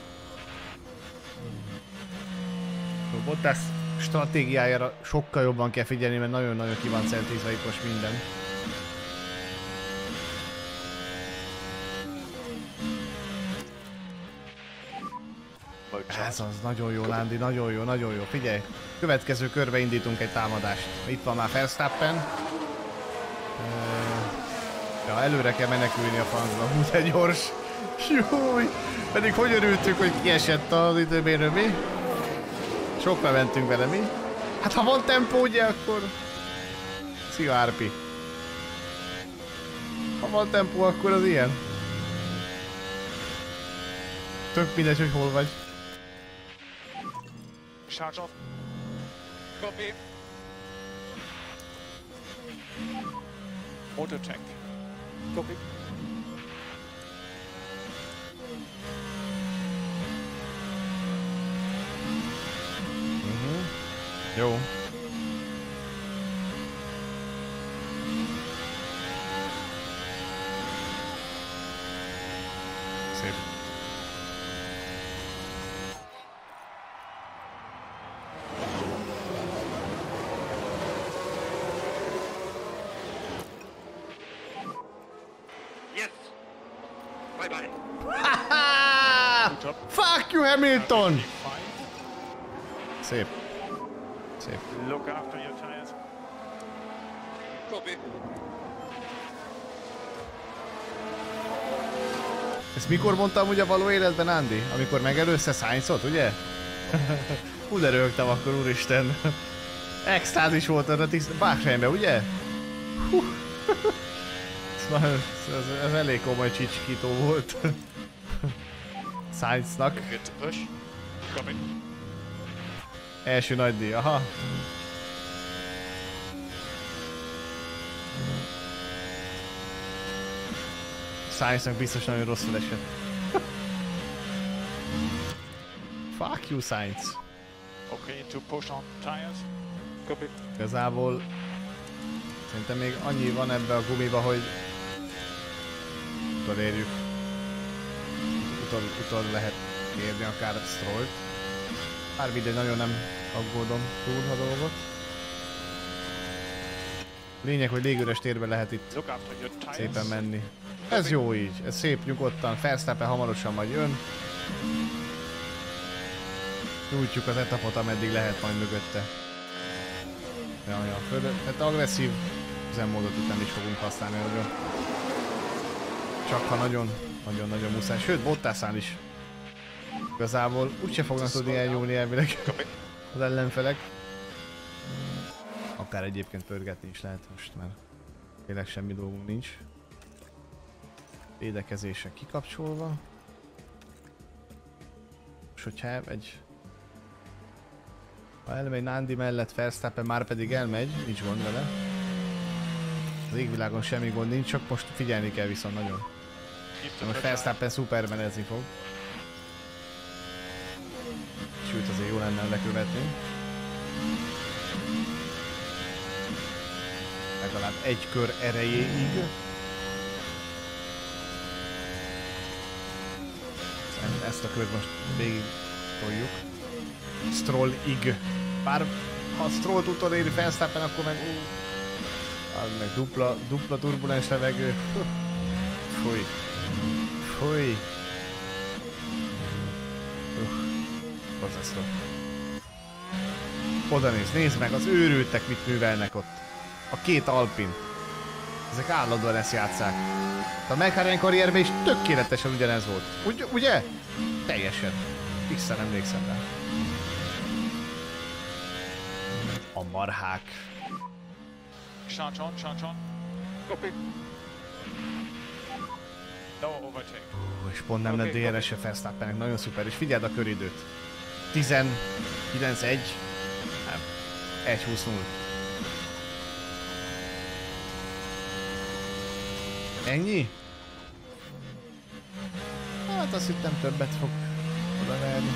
A Bottas stratégiájára sokkal jobban kell figyelni, mert nagyon-nagyon ki van centízve itt most minden. Ez az, nagyon jó Landi, nagyon jó, nagyon jó. Figyelj, következő körbe indítunk egy támadást. Itt van már Verstappen. Ja, előre kell menekülni a francba, hú de gyors. Júj, pedig hogy örültünk, hogy kiesett az időmérő, mi? Sokra mentünk vele, mi? Hát ha van tempó, ugye, akkor... Szia, Árpi. Ha van tempó, akkor az ilyen. Tök mindegy, hogy hol vagy. Charge off. Copy. Auto check. Copy. Uh-huh. Jó. Szép. Fuck you, Hamilton! Szép. Szép. Look after your tires. Copy. Ezt mikor mondtam ugye a való életben, Andy? Amikor megelőzte Sainzot, ugye? Hú, de röhögtem akkor, úristen. Extázis volt arra tiszt... Báksányban, ugye? Hú. Ez, ez, ez elég komoly csicskító volt. Sainznak. Good to push. Copy. Első nagy díj, aha. Sainznak biztos nagyon rosszul esett. Fuck you, Sainz. Okay, to push on tires. Copy. Igazából szerintem még annyi van ebbe a gumiba, hogy utolérjük. Utol, utol lehet érni akár Strollt. Bár mindegy, nagyon nem aggódom túl a dolgot. Lényeg, hogy légüres térben lehet itt szépen menni. Ez jó így, ez szép nyugodtan, Verstappen hamarosan majd jön. Nyújtjuk az etapot, ameddig lehet majd mögötte. Ja, ja, föl, hát agresszív üzemmódot itt nem is fogunk használni nagyon. Csak ha nagyon, nagyon-nagyon muszáj. Sőt, Bottasnál is igazából úgyse fognak tudni elnyúlni elvileg az ellenfelek. Akár egyébként pörgetni is lehet most, mert tényleg semmi dolgunk nincs. Védekezések kikapcsolva. És hogyha egy... Ha elmegy Nandi mellett Verstappen, már pedig elmegy, nincs gond vele. Az égvilágon semmi gond nincs, csak most figyelni kell viszont nagyon. De most Verstappen szupermenezni fog. Sőt, azért jó lenne lekövetni. Legalább egy kör erejéig. Ezt a kört most végig toljuk. Stroll-ig. Bár ha Strollt utoléri Verstappen, akkor meg... Ú, az meg dupla, dupla turbulens levegő. Fúj. Fúj. Borzasztó. Oda nézd, nézd meg, az őrültek mit művelnek ott. A két Alpin. Ezek állandóan ezt játsszák. A McLaren karrierben is tökéletesen ugyanez volt. Ugy, ugye? Teljesen. X-en emlékszem rá. A marhák. Charge on, charge on. Copy. No overtake. Uh, és pont nem lett dé er es-e Verstappennek, nagyon szuper. És figyeld a köridőt. tizenkilenc egy. Nem. egy húsz null. Ennyi? Hát azt hittem többet fog oda verni.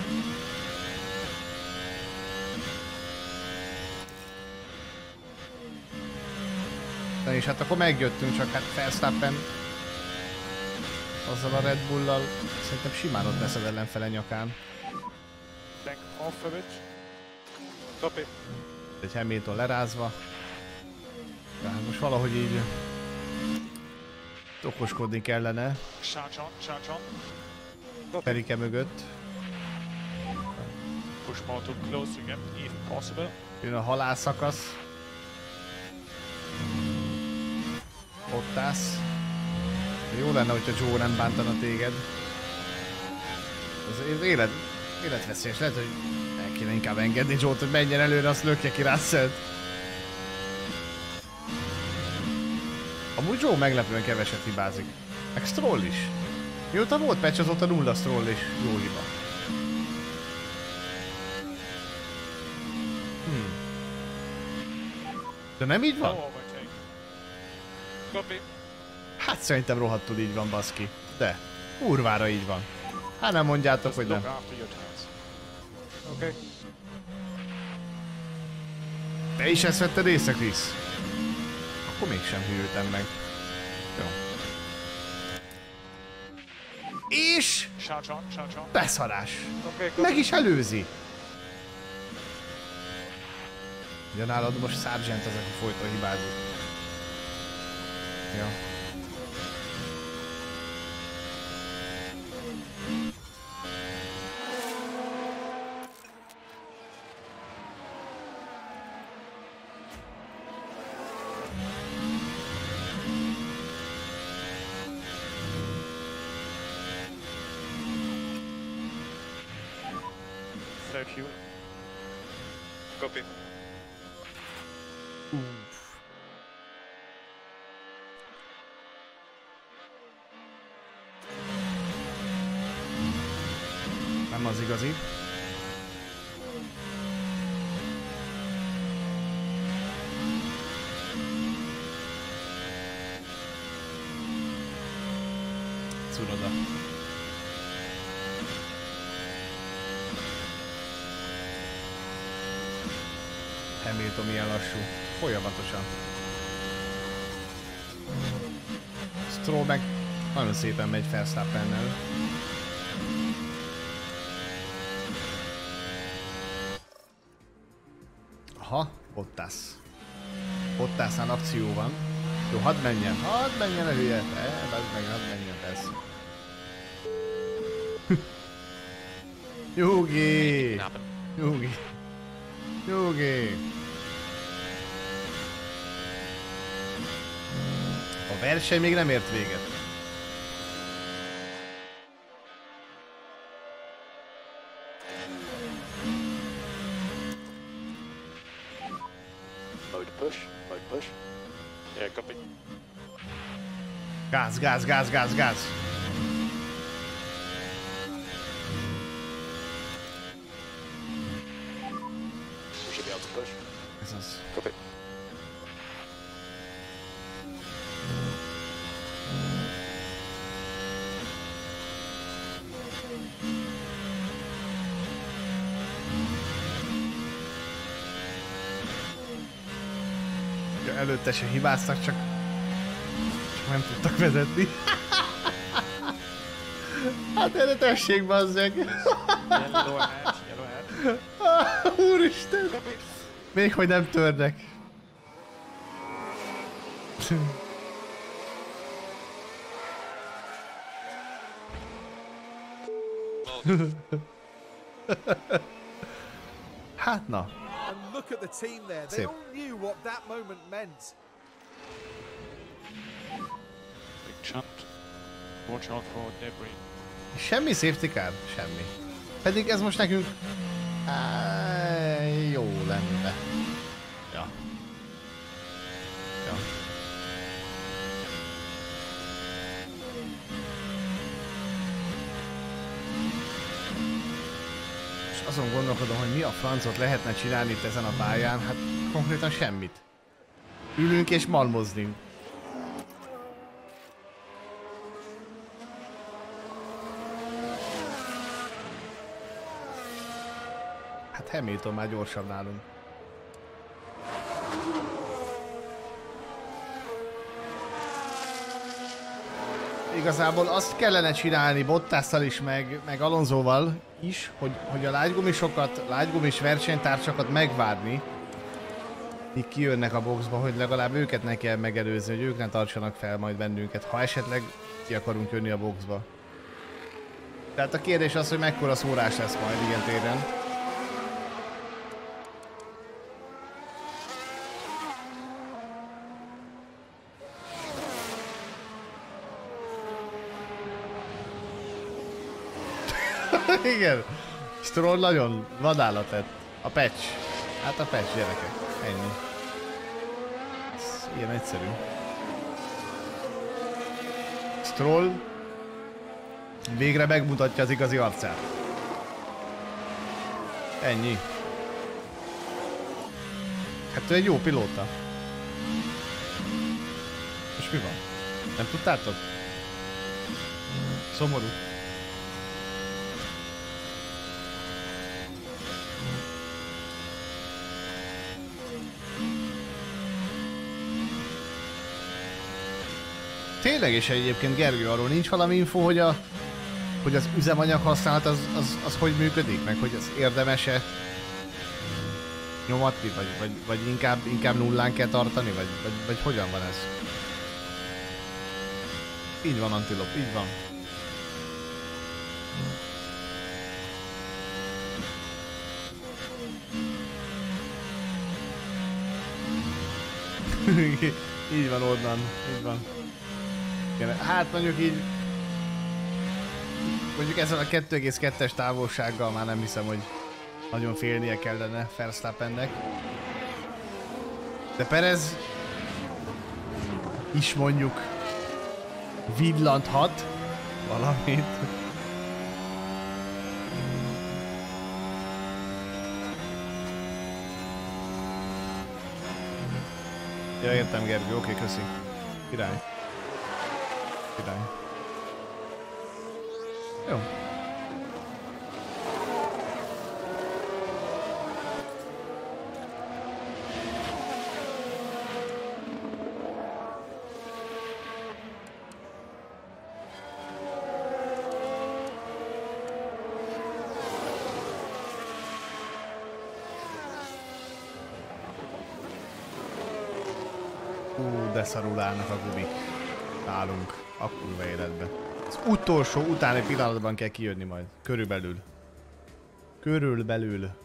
Na és hát akkor megjöttünk, csak hát Verstappen azzal a Red Bull-lal szerintem simán ott lesz az ellenfele nyakán. Bank off of it. Copy. Egy Hamilton lerázva. Tehát most valahogy így okoskodni kellene. Charge on, charge on. Perike mögött. Push more to close again, if possible. Jön a halálszakasz. Bottas. Jó lenne, hogyha Joe nem bántana téged. Az élet, életveszélyes. Lehet, hogy el kéne inkább engedni Joe-t, hogy menjen előre, azt lökje ki Russell-t. Amúgy Joe meglepően keveset hibázik. Meg Stroll is. Mióta volt patch, azóta nulla Stroll és jó hiba. Hmm. De nem így van? Hát szerintem rohadtul így van, baszki. De, kurvára így van. Hát nem mondjátok, hogy nem. Okay. Te is ezt vetted észre, Krisz? Akkor mégsem hűltem meg. Jó. És... beszarás. Meg is előzi. Ugye nálad most Sargent az, aki folyton hibázik. Ja. Thank you. Copy. Nem az igazi. Curoda. Hamilton milyen lassú. Folyamatosan. Stroll meg Nagyon szépen megy Verstappennel. Aha, Bottas. Bottasnál akció van. Jó, hadd menjen, hadd menjen a hülye. Eh, meg, hadd menjen, persze. Nyugi! Nyugi! Nyugi! A verseny még nem ért véget. Mode push, mode push. Yeah, copy. Gáz, gáz, gáz, gáz, gáz! We should be able to push. Ez az. Copy. Előtte se hibáztak, csak, csak nem tudtak vezetni. Hát erre tessék, bazzeg! Yellow hat, yellow hat. Úristen! Még hogy nem törnek. Hát na. And look at the team there. They Szép. all knew what that moment meant. Big jump. Watch out for debris. Semmi safety car? Semmi. Pedig ez most nekünk... Á, jó lenne. Ja. Ja. És azon gondolkodom, hogy mi a francot lehetne csinálni itt ezen a pályán, hát konkrétan semmit. Ülünk és malmozni. Hát Hamilton már gyorsabb nálunk. Igazából azt kellene csinálni Bottasszal is, meg, meg Alonsoval is, hogy, hogy a lágygumisokat, lágygumis versenytársakat megvárni, míg kijönnek a boxba, hogy legalább őket ne kell megelőzni, hogy ők ne tartsanak fel majd bennünket, ha esetleg ki akarunk jönni a boxba. Tehát a kérdés az, hogy mekkora szórás lesz majd ilyen téren. Igen. Stroll nagyon vadállat lett. A patch. Hát a patch, gyerekek. Ennyi. Ez ilyen egyszerű. Stroll végre megmutatja az igazi arcát. Ennyi. Hát ő egy jó pilóta. És mi van? Nem tudtátok? Szomorú. Tényleg, és egyébként Gergő, arról nincs valami info, hogy, a, hogy az üzemanyag használat az, az, az hogy működik, meg hogy az érdemes-e nyomatni, vagy, vagy, vagy inkább, inkább nullán kell tartani, vagy, vagy, vagy hogyan van ez? Így van, Antilop, így van. Így van, onnan, így van. Hát mondjuk így, mondjuk ezzel a kettő egész kettes távolsággal már nem hiszem, hogy nagyon félnie kellene Verstappennek. De Perez is mondjuk villanthat valamit. Ja, értem, Gergő, oké, köszi. Király. Király. Jó. Ú, de szarul állnak a gumik. Nálunk. A kurva életbe. Az utolsó utáni pillanatban kell kijönni majd. Körülbelül. Körülbelül.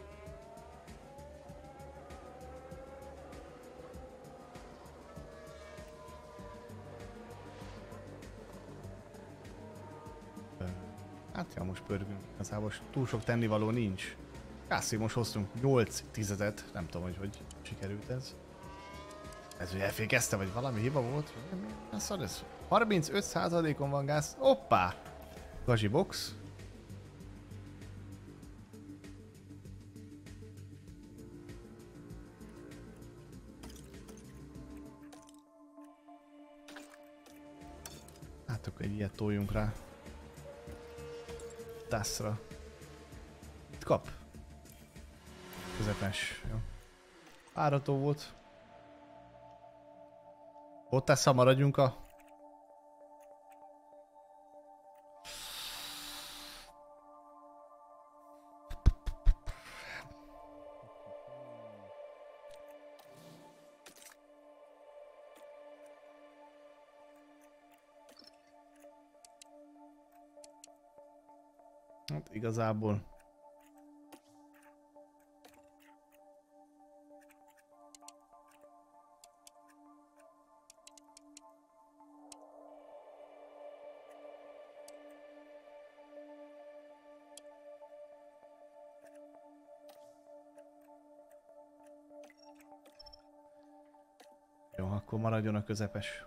Hát ja, most pörgünk. Igazából túl sok tennivaló nincs. Kászi, most hoztunk nyolc tizedet. Nem tudom, hogy hogy sikerült ez. Ez ugye elfékezte, vagy valami hiba volt? Mi szar ez? harmincöt százalékon van gáz. Hoppá! Gazsi box. Hát akkor egy ilyet toljunk rá. Tászra. Itt kap. Közepes. Jó. Árató volt. Ott teszem, maradjunk a... Hát igazából... Jó, akkor maradjon a közepes.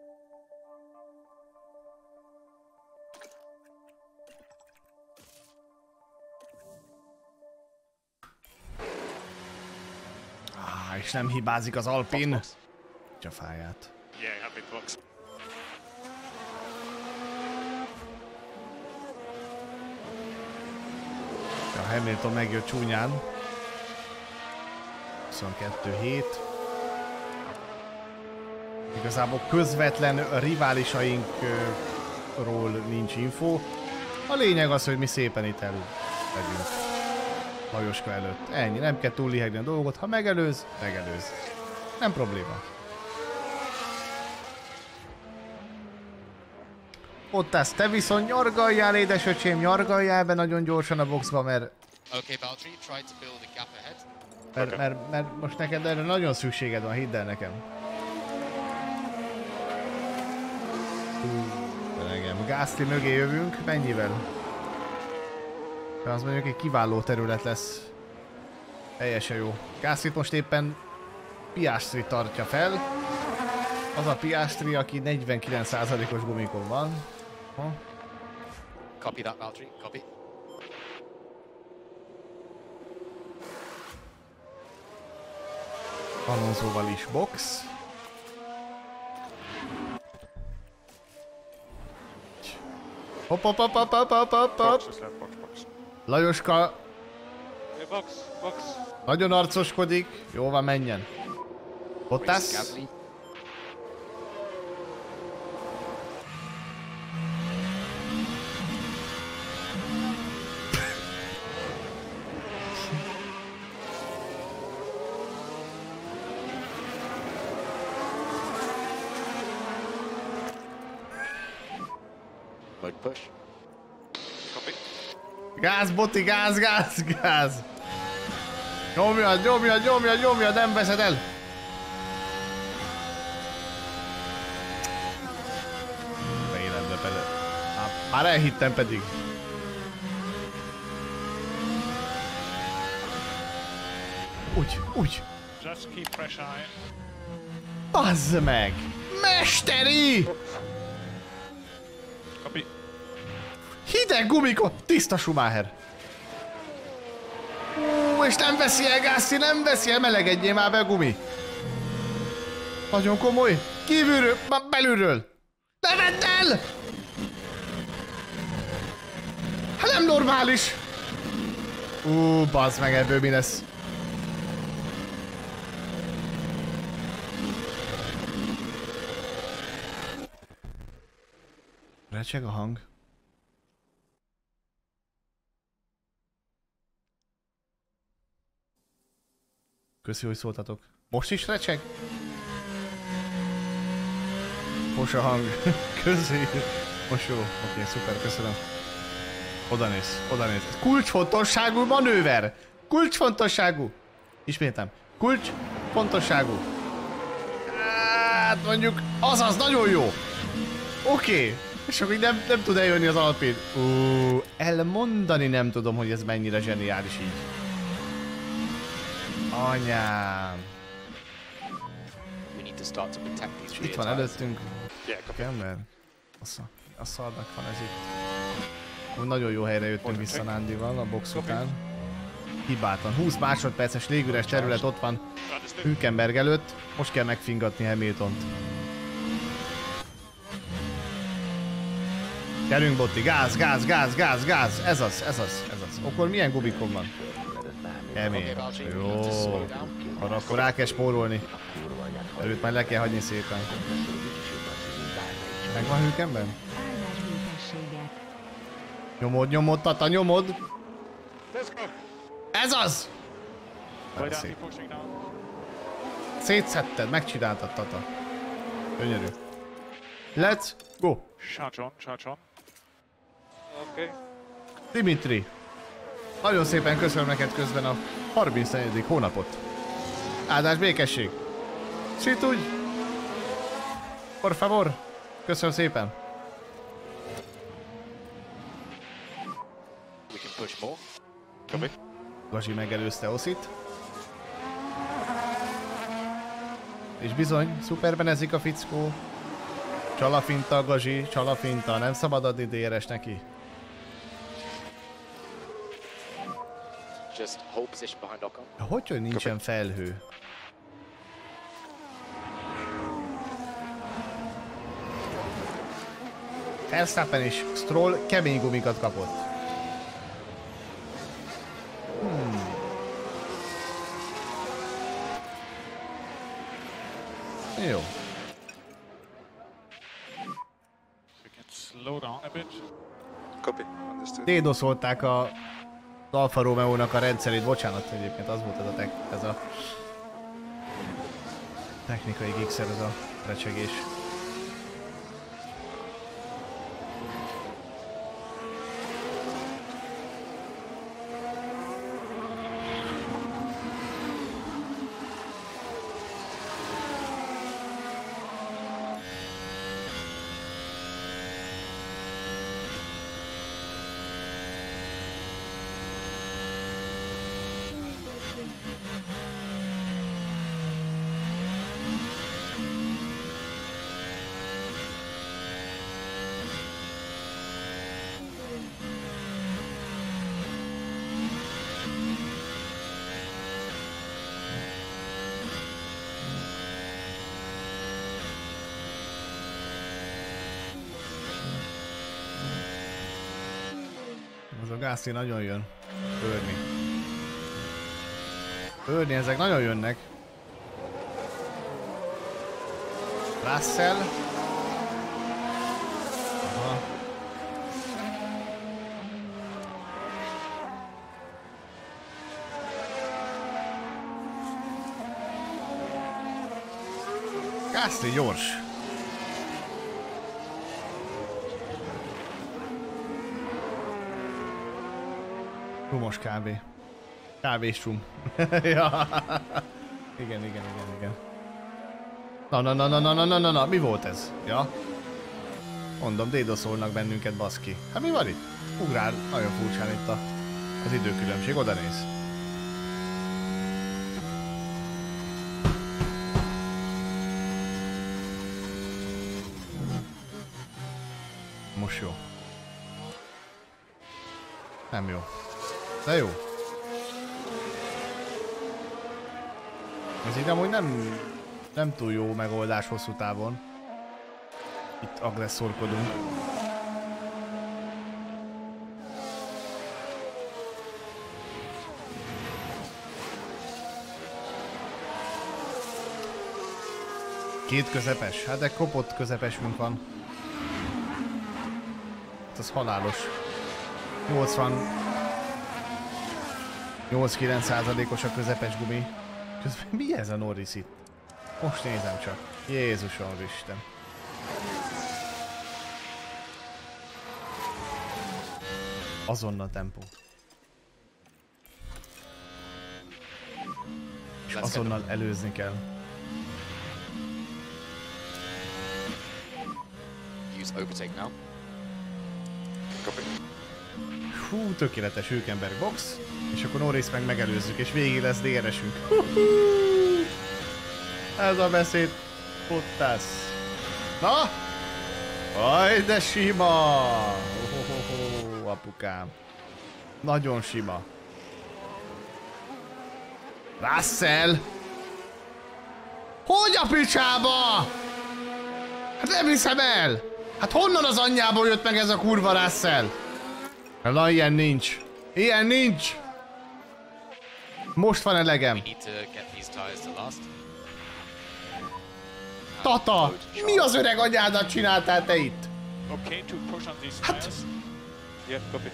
Ah, és nem hibázik az Alpin. Csafáját. Yeah, happy box. A Hamilton megjött csúnyán. huszonkettő hét. Igazából közvetlen riválisainkról nincs info. A lényeg az, hogy mi szépen itt elő legyünk Lajoska előtt. Ennyi, nem kell túl lihegni a dolgot. Ha megelőz, megelőz. Nem probléma. Ott állsz, te viszont nyargaljál, édesöcsém, nyargaljál be nagyon gyorsan a boxba, mert... Okay, Valtteri, try to build a gap ahead. Mert, mert, mert most neked erre nagyon szükséged van, hidd el nekem. Engem. Gasly mögé jövünk, mennyivel? Az mondjuk egy kiváló terület lesz. Teljesen jó. Gaslyt most éppen Piastri tartja fel. Az a Piastri, aki negyvenkilenc százalékos gumikon van. Ha? Copy that, Valtteri, copy. Alonsoval is box. Hopp, hopp, hopp, hopp, hopp, hopp, hopp, Box, hopp. is left, box, box. Lajoska Hey, box, box. nagyon arcoskodik. Jó van, menjen. Bottas. Gasly. Mode push. Copy. Gáz, Boti, gáz, gáz, gáz. Nyomjad, nyomjad, nyomjad, nyomjad, nem veszed el. Be életbe bele. Már, már elhittem pedig. Úgy, úgy. Just keep pressure high. Bazd meg! Mesteri! Copy. Hideg gumikon! Tiszta Schumacher! Ú, és nem veszi el, Gasly, nem veszi el, melegedjél már be a gumi! Nagyon komoly! Kívülről, már belülről! Ne vedd el! Hát nem normális! Ú, bazd meg, ebből mi lesz? Recseg a hang. Köszi, hogy szóltatok. Most is recseg? Fos a hang. Közé. Most jó. Oké, szuper, köszönöm. Oda néz, oda néz. Kulcsfontosságú manőver! Kulcsfontosságú! Ismétem. Kulcsfontosságú. Hát mondjuk, azaz, nagyon jó! Oké. Okay. És akkor így nem, nem tud eljönni az Alpin. Ú, elmondani nem tudom, hogy ez mennyire zseniális így. Anyám. Itt van előttünk. Kemmer. A szarnak van ez itt. Nagyon jó helyre jöttünk vissza Nándival a box után. Hibátlan. húsz másodperces légüres terület ott van Hülkenberg előtt. Most kell megfingatni Hamiltont. Gyerünk, Botti, gáz, gáz, gáz, gáz, gáz, ez az, ez az, ez az. Akkor milyen gubikon van? Kemény. Jó. Arra akkor rá kell spórolni. Erőt már le kell hagyni szépen. Megvan Hülkenberg? Nyomod, nyomod, Tata, nyomod! Ez az! Szép. Szétszedted, megcsináltad, Tata. Gyönyörű. Let's go! Charge on, charge on. Okay. Dimitri, nagyon szépen köszönöm neked közben a harmincnegyedik hónapot. Áldás, békesség. Szít úgy. Por favor. Köszönöm szépen. We can push more. Come in. Gazi megelőzte Oszit. És bizony, szuperben ezik a fickó. Csalafinta, Gazi, csalafinta, nem szabad adni dé er es neki. Just hold position behind Ocon. Hogy, hogy nincsen felhő? Verstappen és Stroll kemény gumikat kapott. Hmm. Jó. Slow down a bit. Copy. Understood. Dédoszolták a Alfa Romeo-nak a rendszerét, bocsánat, egyébként az volt ez a, tek, ez a technikai gigszer, ez a recsegés. Az a Gasly nagyon jön. Örni. Örni, ezek nagyon jönnek. Russell. Aha. Gasly gyors. Rumos kávé. Kávés rum. Ja. Igen, igen, igen, igen. Na, na, na, na, na, na, na, na, na, mi volt ez? Ja. Mondom, dédoszolnak bennünket, baszki. Hát mi van itt? Ugrál, nagyon furcsán itt a, az időkülönbség, oda néz. Most jó. Nem jó. De jó. Ez így amúgy nem, nem túl jó megoldás hosszú távon. Itt agresszorkodunk. Két közepes? Hát de kopott közepesünk van. Ez halálos. nyolcvan nyolc-kilenc százalékos a közepes gumi. Közben mi ez a Norris itt? Most nézem csak. Jézusom Isten. Azonnal tempó. És azonnal előzni kell. Use overtake now. Copy. Hú, tökéletes Hülkenberg box. És akkor Norris meg megelőzzük, és végig lesz dé er esünk. Ez a beszéd. Bottas. Na? Aj, de sima! Ohohoho, apukám. Nagyon sima. Russell! Hogy a picsába? Hát nem hiszem el! Hát honnan az anyjából jött meg ez a kurva Russell? Na, ilyen nincs. Ilyen nincs! Most van elegem. We need to get these tires to last. Tata! Mi az öreg anyádat csináltál te itt? Okay to push on these Hát- tires. Yeah, copy.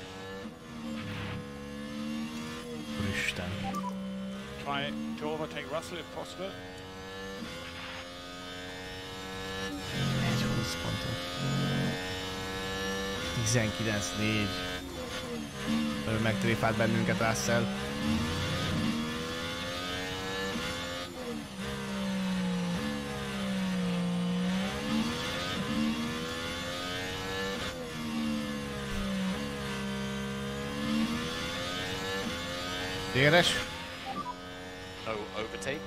Úristen. Try to overtake Russell if possible. Egy húsz pontot. tizenkilenc négy. Ő megtréfált bennünket Russell. Éres? No overtake.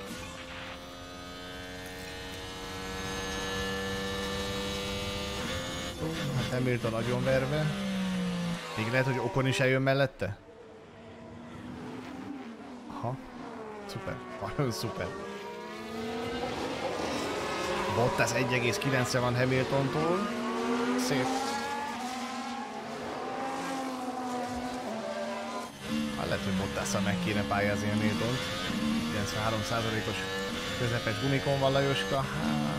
Hát Hamilton nagyon verve. Még lehet, hogy Ocon is eljön mellette? Aha. Szuper. Nagyon szuper. Bottas egy egész kilencre van Hamiltontól. Szép. Hát lehet, hogy Bottasszal meg kéne pályázni a Hamiltont. kilencvenhárom százalékos közepes gumikon van Lajoska. Hát...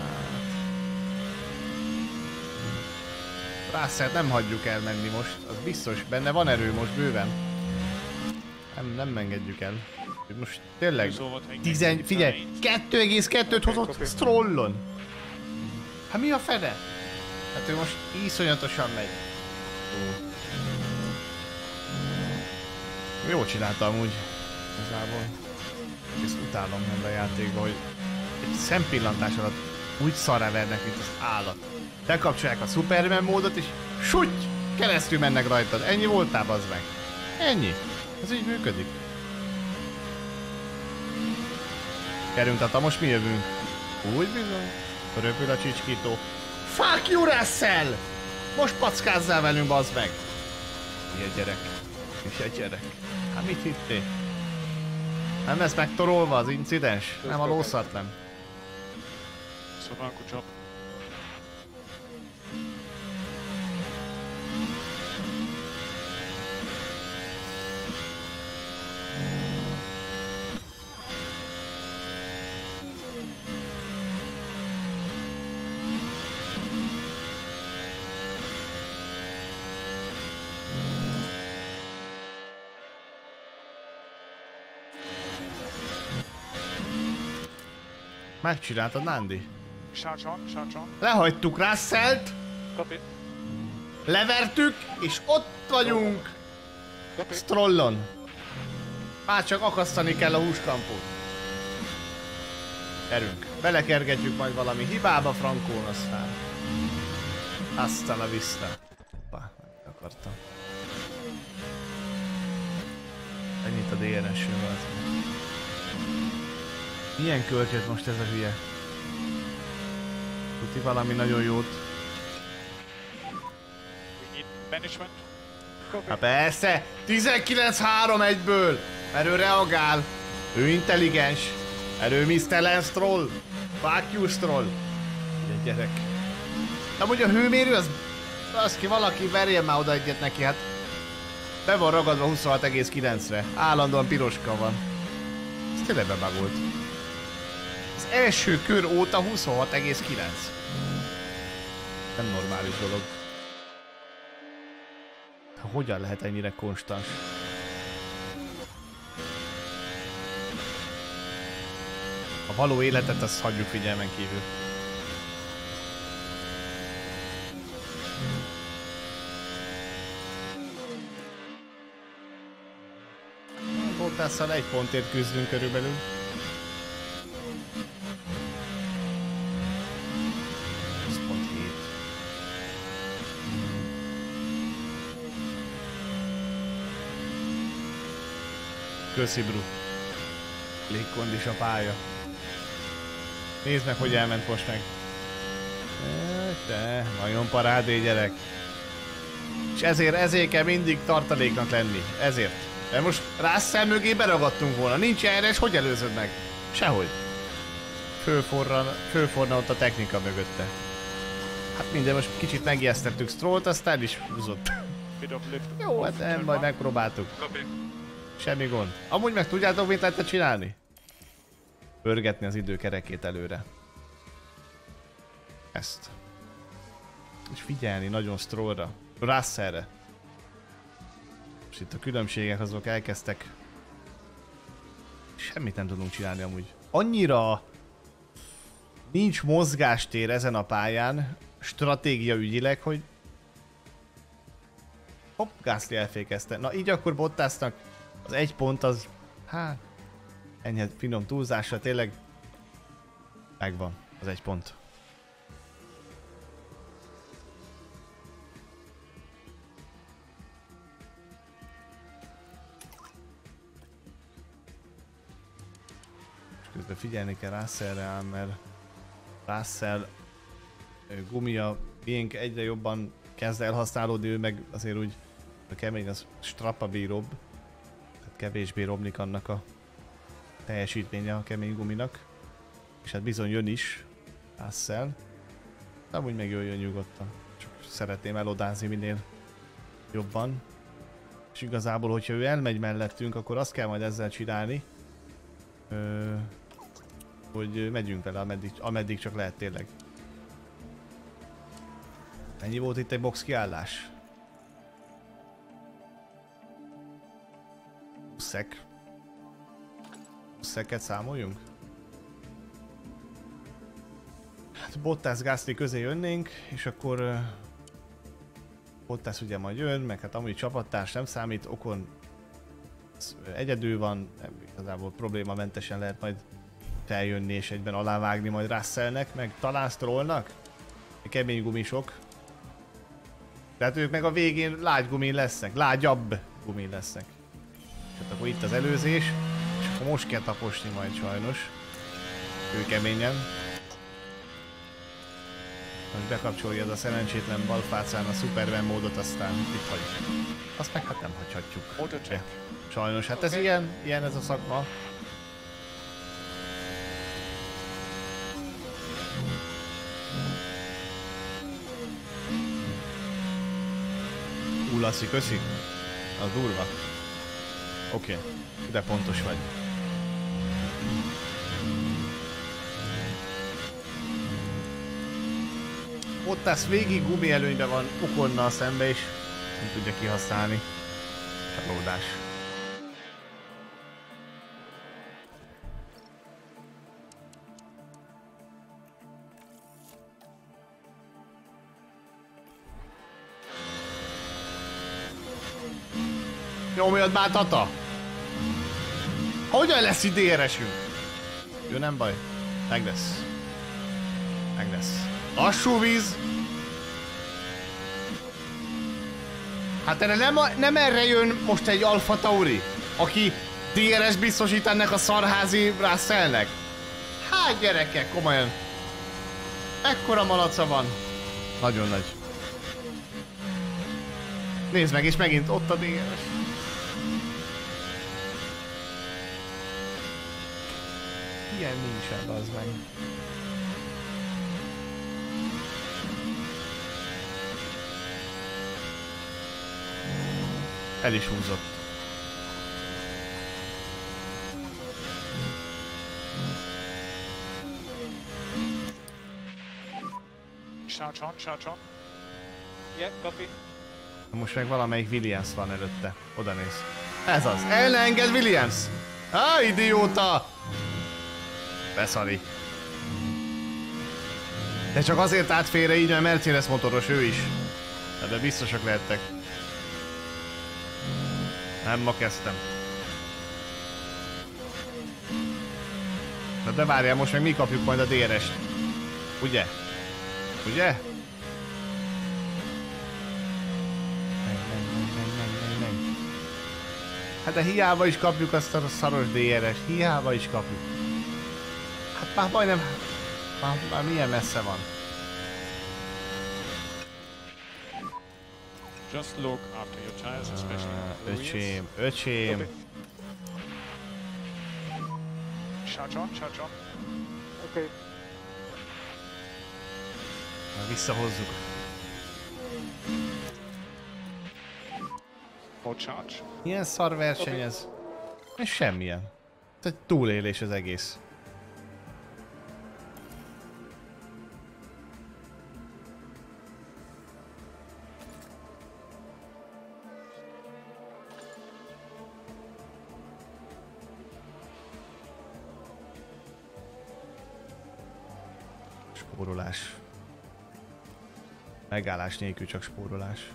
Russellt nem hagyjuk elmenni most, az biztos, benne van erő most bőven. Nem, nem engedjük el. Most tényleg, tizen, figyelj, kettő egész kettőt hozott Strollon. Hát mi a fene? Hát ő most iszonyatosan megy. Ó. Jól csinálta amúgy, igazából. Ezt utálom ebben a játékban, hogy egy szempillantás alatt úgy szarrá vernek, mint az állat. Bekapcsolják a Superman módot, és süty! Keresztül mennek rajtad. Ennyi voltál, bazd meg. Ennyi. Ez így működik. Gyerünk, Tata, most mi jövünk? Úgy bizony. Röpül a csicskító. Fuck you, Russell! Most packázzál velünk, bazd meg. Ilyen gyerek. Ilyen gyerek. Hát mit hittél? Nem lesz megtorolva az incidens? Nem a lószart, nem. So far, good job. Megcsináltad, Nandi? Charge on, charge on. Lehagytuk Russellt, Copy. levertük, és ott vagyunk Strollon. Már csak akasztani kell a húskampót. Erünk. Belekergetjük majd valami hibába Frankón, aztán. Aztán a vista. Hoppá, akartam. Ennyit a dé er es-ről az. Milyen költ jött most ez a hülye? Tuti valami nagyon jót. We need management. Hát persze! tizenkilenc három egyből! Mert ő reagál. Ő intelligens. Erő miszter Lance Stroll. Fuck you, Stroll. Ugye gyerek. De amúgy a hőmérő az... Az ki valaki verjen már oda egyet neki, hát... Be van ragadva huszonhat egész kilencre. Állandóan piroska van. Ez tényleg bebagolt. Az első kör óta huszonhat egész kilenc. Nem normális dolog. Hogyan lehet ennyire konstans? A való életet azt hagyjuk figyelmen kívül. Bottasszal egy pontért küzdünk körülbelül. húsz pont hét. Köszi, bro. Légkondis a pálya. Nézd meg, hogy elment most meg. Te, nagyon parádé gyerek. És ezért, ezért kell mindig tartaléknak lenni. Ezért. De most Russell mögé beragadtunk volna. Nincs erre, és hogy előzöd meg? Sehogy. Fölforran, fölforna ott a technika mögötte. Hát minden, most kicsit megijesztettük Strollt, aztán is húzott. Jó, hát nem, majd megpróbáltuk. Semmi gond. Amúgy meg tudjátok, mit lehetett csinálni? Pörgetni az idő kerekét előre. Ezt. És figyelni nagyon Strollra. Russellre. És itt a különbségek azok elkezdtek. Semmit nem tudunk csinálni amúgy. Annyira nincs mozgástér ezen a pályán, stratégia ügyileg, hogy hopp, Gasly elfékezte. Na így akkor Bottasnak az egy pont az, hát, enyhe finom túlzásra tényleg megvan az egy pont. Közben figyelni kell Russellre ám, mert Russell gumia miénk egyre jobban kezd elhasználódni, ő meg azért úgy a kemény, az strapabíróbb, tehát kevésbé romlik annak a teljesítménye a kemény guminak, és hát bizony jön is Russell, de amúgy meg jöjjön nyugodtan, csak szeretném elodázni minél jobban, és igazából, hogyha ő elmegy mellettünk, akkor azt kell majd ezzel csinálni, Ö, hogy megyünk vele, ameddig, ameddig csak lehet tényleg. Ennyi volt itt egy box kiállás? Szek. Szeket számoljunk? Hát Bottas Gasly közé jönnénk, és akkor uh, Bottas ugye majd jön, meg hát amúgy csapattárs nem számít, Ocon egyedül van, igazából problémamentesen lehet majd feljönni és egyben alávágni majd Russellnek, meg talán Strollnak. Kemény gumisok. Tehát ők meg a végén lágy gumin lesznek, lágyabb gumin lesznek. Tehát akkor itt az előzés, és akkor most kell taposni majd sajnos. Ő keményen. Most bekapcsolja a szerencsétlen balfácán a Superman módot, aztán itt hagyjuk. Azt meg hát nem hagyhatjuk. De sajnos, hát ez ilyen, ilyen ez a szakma. Ú, Laci, köszi. Az durva. Oké, okay. De pontos vagy. Bottas végig gumi előnyben van Oconnal szembe is, nem tudja kihasználni. Csalódás. Nyomjad már, Tata! Hogyan lesz itt dé er esünk? Jó, nem baj. Meg lesz. Meg lesz. Lassú víz! Hát erre nem, nem erre jön most egy Alfa Tauri, aki dé er es biztosít ennek a szarházi Russellnek. Hát gyerekek, komolyan. Ekkora malaca van. Nagyon nagy. Nézd meg, és megint ott a dé er es. Ilyen nincsen, az meg. El is húzott. Charge on, charge on. Yeah, copy. Most meg valamelyik Williams van előtte. Oda néz. Ez az. El ne engedd, Williams! Á, idióta! Beszari. De csak azért állt félre így, mert Mercedes motoros ő is. De biztosak lehettek. Nem ma kezdtem. Na de várjál, most meg mi kapjuk majd a dé er est. Ugye? Ugye? Menj, menj, menj, menj, menj, menj. Hát de hiába is kapjuk azt a szaros dé er est. Hiába is kapjuk. Hát már majdnem... Már, már milyen messze van. Just look after your tires, especially Uh, the wheels. öcsém, öcsém. Copy. Charge on, charge on. Okay. Na, visszahozzuk. More charge. Milyen szar verseny ez? Ez semmilyen. Ez egy túlélés az egész. Spórolás. Megállás nélkül csak spórolás.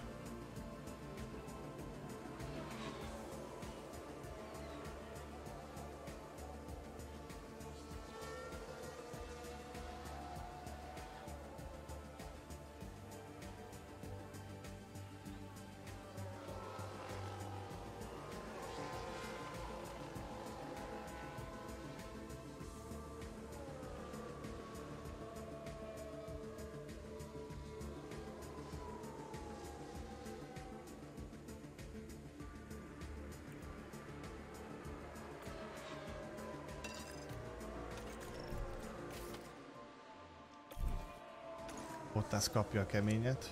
Bottas kapja a keményet.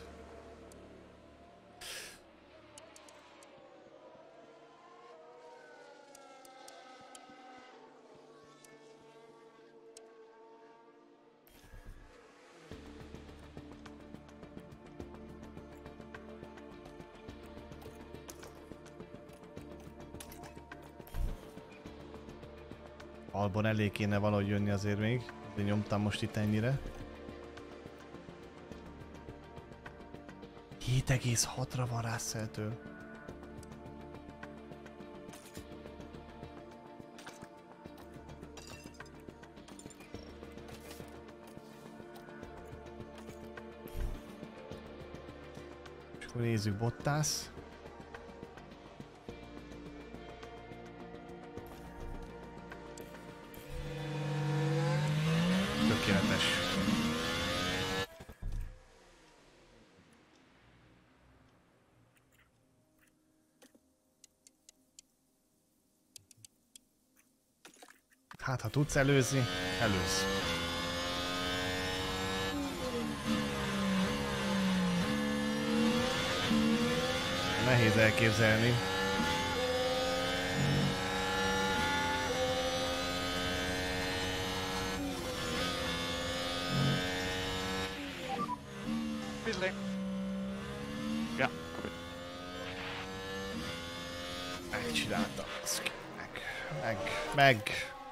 Albon elé kéne valahogy jönni azért még, de nyomtam most itt ennyire. hét egész hatra van Russell-től. És akkor nézzük Bottas. Tökéletes. Hát, ha tudsz előzni, előzz. Nehéz elképzelni. Fiddling. Yeah, copy. Megcsináltam. Meg, meg, meg.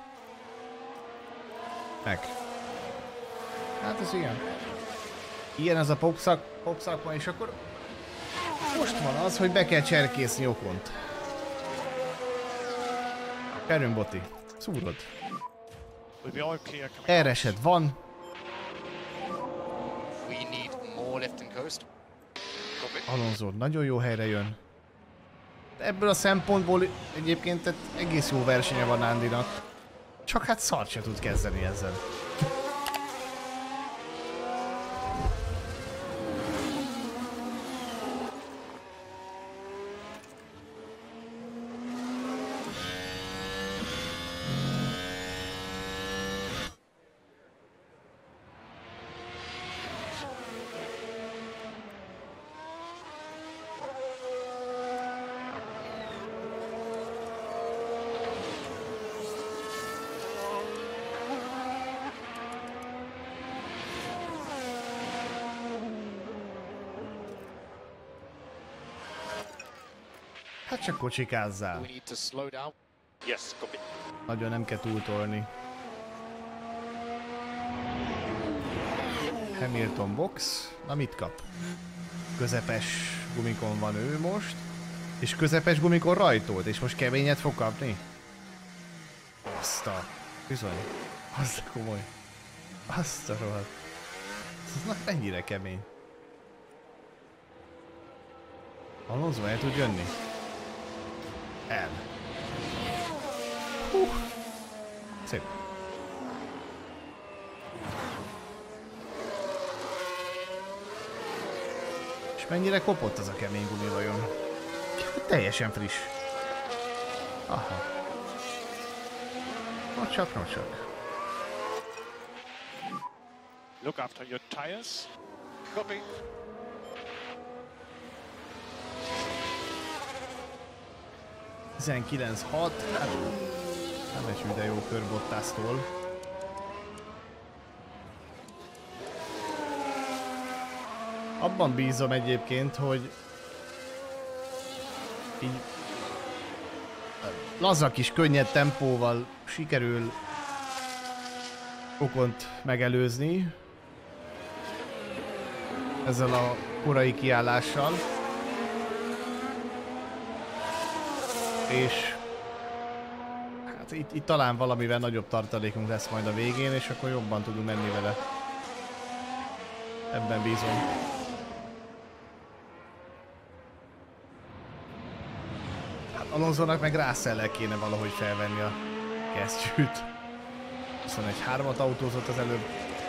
Meg. Hát ez ilyen. Ilyen ez a popszak, popszakma, és akkor most van az, hogy be kell cserkészni Okont. Kerünk, Boti. Szúrod. We'll be all clear coming er out. esed van. We need more left and coast. Copy. Alonso nagyon jó helyre jön. De ebből a szempontból egyébként egy egész jó versenye van Andynak. Csak hát szart se tud kezdeni ezzel. Hát csak kocsikázzál. We need to slow down. Yes, copy. Nagyon nem kell túltolni. Hamilton box. Na mit kap? Közepes gumikon van ő most. És közepes gumikon rajtolt. És most keményet fog kapni? Azt a... Bizony. Az komoly. Azt a rohadt. Ez mennyire kemény. Alonso el tud jönni? El. Hú. Szép. És mennyire kopott az a kemény gumi vajon? Teljesen friss. Aha. No csak, no csak. Look after your tires. Copy. tizenkilenc hat, hát nem egy hű, de jó kör Bottas-tól. Abban bízom egyébként, hogy így laza kis, könnyed tempóval sikerül Ocont megelőzni ezzel a korai kiállással. És hát itt, itt talán valamivel nagyobb tartalékunk lesz majd a végén, és akkor jobban tudunk menni vele. Ebben bízom. Hát Alonsónak meg Russell-el kéne valahogy felvenni a kesztyűt. huszonegy hármat autózott az előbb.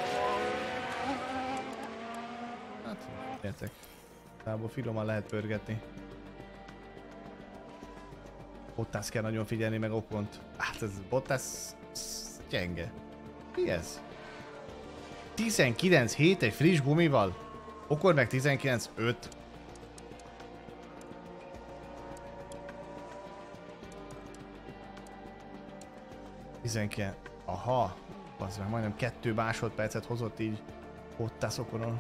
Hát, értek. Tából finoman lehet pörgetni. Bottas kell nagyon figyelni, meg Ocont. Hát ez Bottas gyenge. Mi ez? tizenkilenc hét egy friss gumival? Ocon meg tizenkilenc öt. tizenkilenc. Aha. Az meg majdnem kettő másodpercet hozott így Bottas Oconon.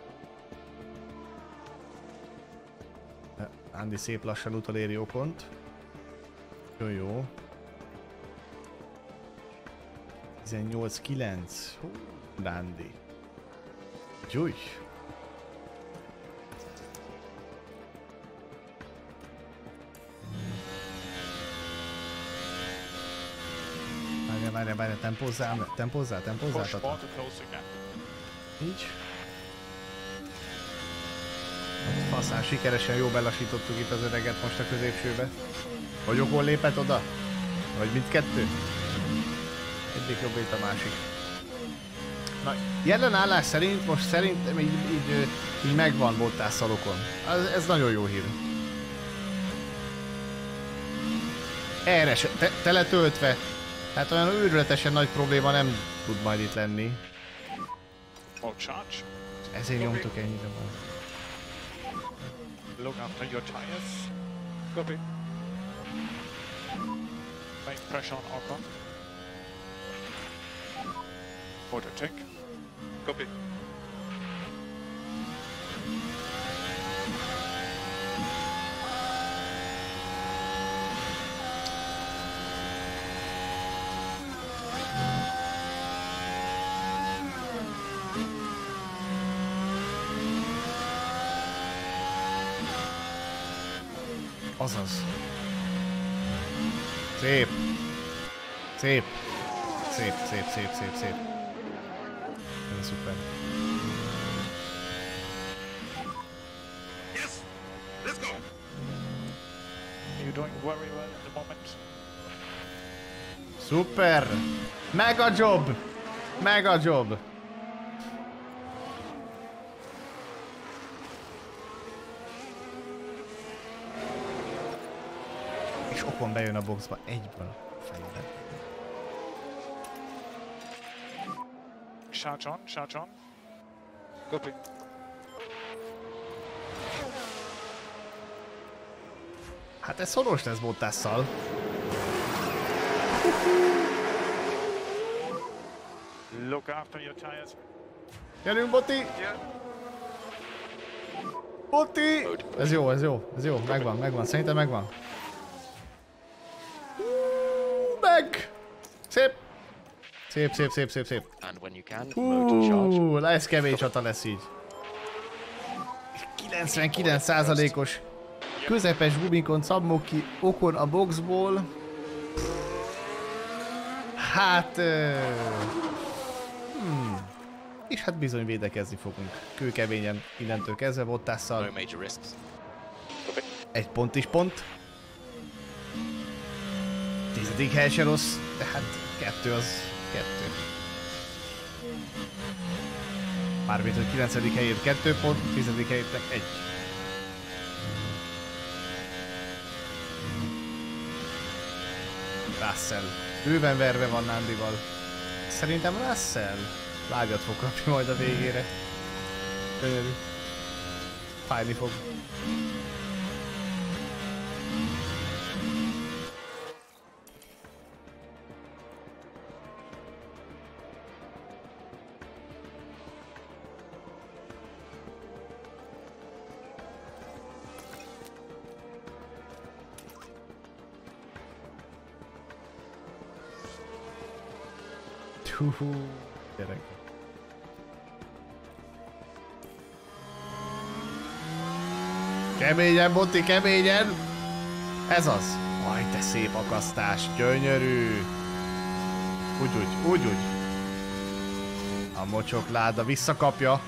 Andy szép lassan utoléri Ocont. Jó, jó. tizennyolc kilenc. Hú, Dandy. Gyújj. Várjál, várjál, várjál, tempózzál, tempózzál, tempózzál, Tata. Így. Faszán, sikeresen jó belassítottuk itt az öreget most a középsőbe. Vagy Ocon lépett oda? Vagy mindkettő? Egyik jobb, mint a másik. Na, jelen állás szerint most szerintem így, így, így megvan Bottas-szal Ocon. Ez, ez nagyon jó hír. Erre se, te, teletöltve. Hát olyan őrületesen nagy probléma nem tud majd itt lenni. Ezért nyomtuk ennyire van. Look after your tires. Copy. Make pressure on Ocon. Auto check. Copy. Azaz. Szép. Szép. Szép, szép, szép, szép, szép. Ez szuper. Yes, let's go. You're doing very well at the moment. Szuper. Mega job. Mega job. És Ocon bejön a boxba egyből fejében. Charge on, charge on. Copy. Hát ez szoros lesz Bottas-szal. Look after your tires. Gyerünk, Botti! Yeah. Botti! Ez jó, ez jó, ez jó, megvan, megvan, szerintem megvan. Meg! Szép! Szép, szép, szép, szép, szép. Hú, ez kemény csata lesz így. kilencvenkilenc százalékos közepes gumikon szabmok ki Ocon a boxból. Hát... Hmm. És hát bizony védekezni fogunk. Kőkeményen innentől kezdve Bottasszal. Egy pont is pont. Tizedik hely se rossz, de hát kettő az kettő. Mármint, hogy kilencedik helyért kettő pont, tizedik helyért meg egy. Russell. Bőven verve van Nándival. Szerintem Russell lágyat fog kapni majd a végére. Könyörű. Fájni fog. Hú, gyerek. Keményen, Botti, keményen! Ez az! Aj, te szép akasztás, gyönyörű! Úgy, úgy, úgy, úgy. A mocsok láda visszakapja.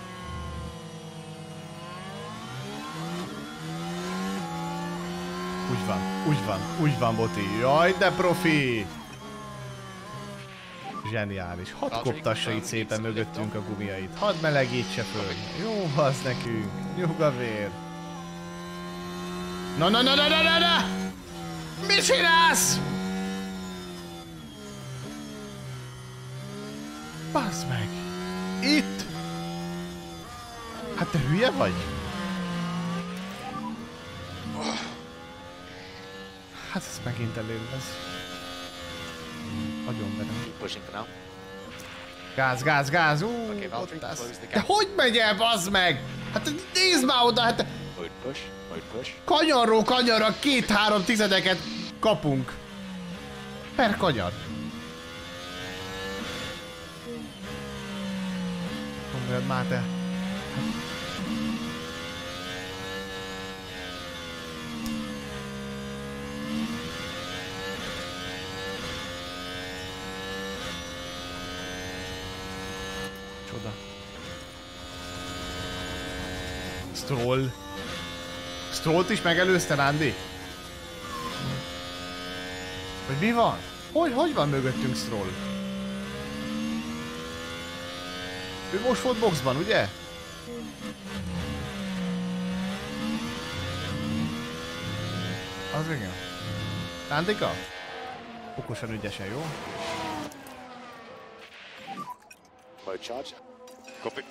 Úgy van, úgy van, úgy van, Botti. Jaj, de profi! Zseniális. Hadd koptassa itt szépen mögöttünk a gumiait. Hadd melegítse föl. Jó az nekünk. Nyug a vér. Na na na na na na na! Mi csinálsz? Bazd meg! Itt? Hát te hülye vagy? Hát ez megint előbb lesz. Nagyon verem. Gáz, gáz, gáz! Ú, Bottas. De hogy megy el, bazd meg? Hát nézd már oda, hát... Kanyarról kanyarra két-három tizedeket kapunk. Per kanyar. Mondjad már te. Csoda. Stroll. Strollt is megelőzte, Nándi? Hogy mi van? Hogy, hogy van mögöttünk Stroll? Ő most volt boxban, ugye? Az igen. Nándika? Okosan, ügyesen, jó? Mode charge. Copy.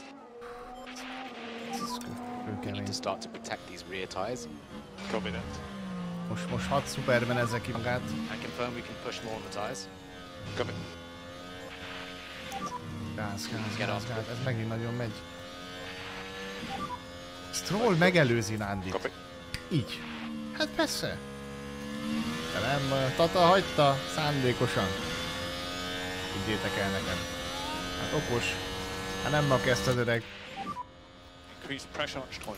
We need to start to protect these rear tires. Copy that. Most, most hadd Superman ezzel ki magát. I confirm we can push more on the tires. Copy. Gáz, gáz, gáz, gáz, ez megint nagyon megy. Stroll megelőzi Nándi. Copy. Így. Hát persze. De nem, Tata hagyta szándékosan. Higgyétek el nekem. Hát okos. Hát nem ma kezdted öreg. Increase pressure on Stroll.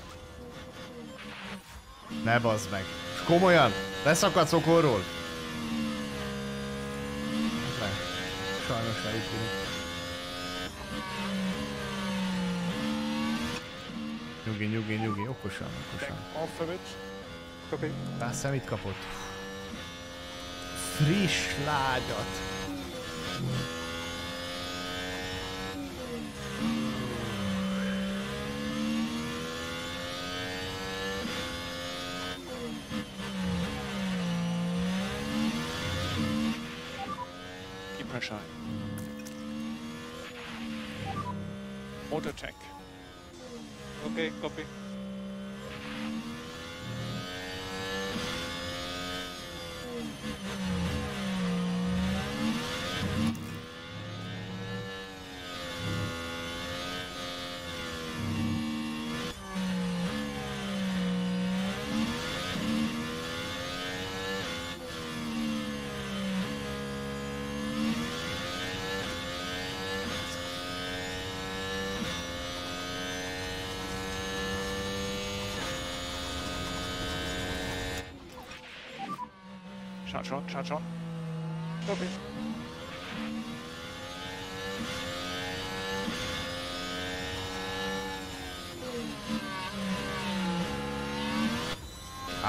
Ne bazd meg. És komolyan, leszakadsz okolról. Le. Sajnos ne úgy tűnik. Nyugi, nyugi, nyugi, okosan, okosan. Off of it. Copy. Persze mit kapott? Friss lágyat. Keep pressure. Auto check. Okay, copy. Charge on, charge on. Copy.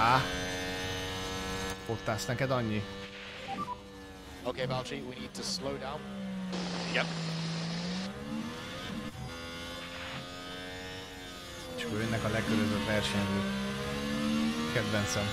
Á. Bottas, neked annyi? Okay, Valtteri, we need to slow down. Yep. És akkor jönnek a legkörözött versenyzők. Kedvencem.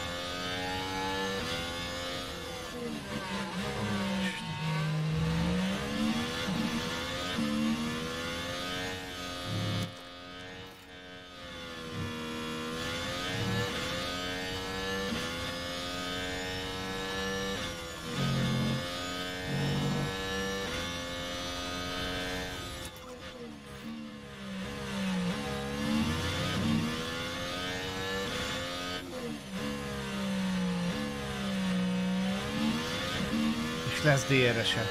Lesz dé er es-e.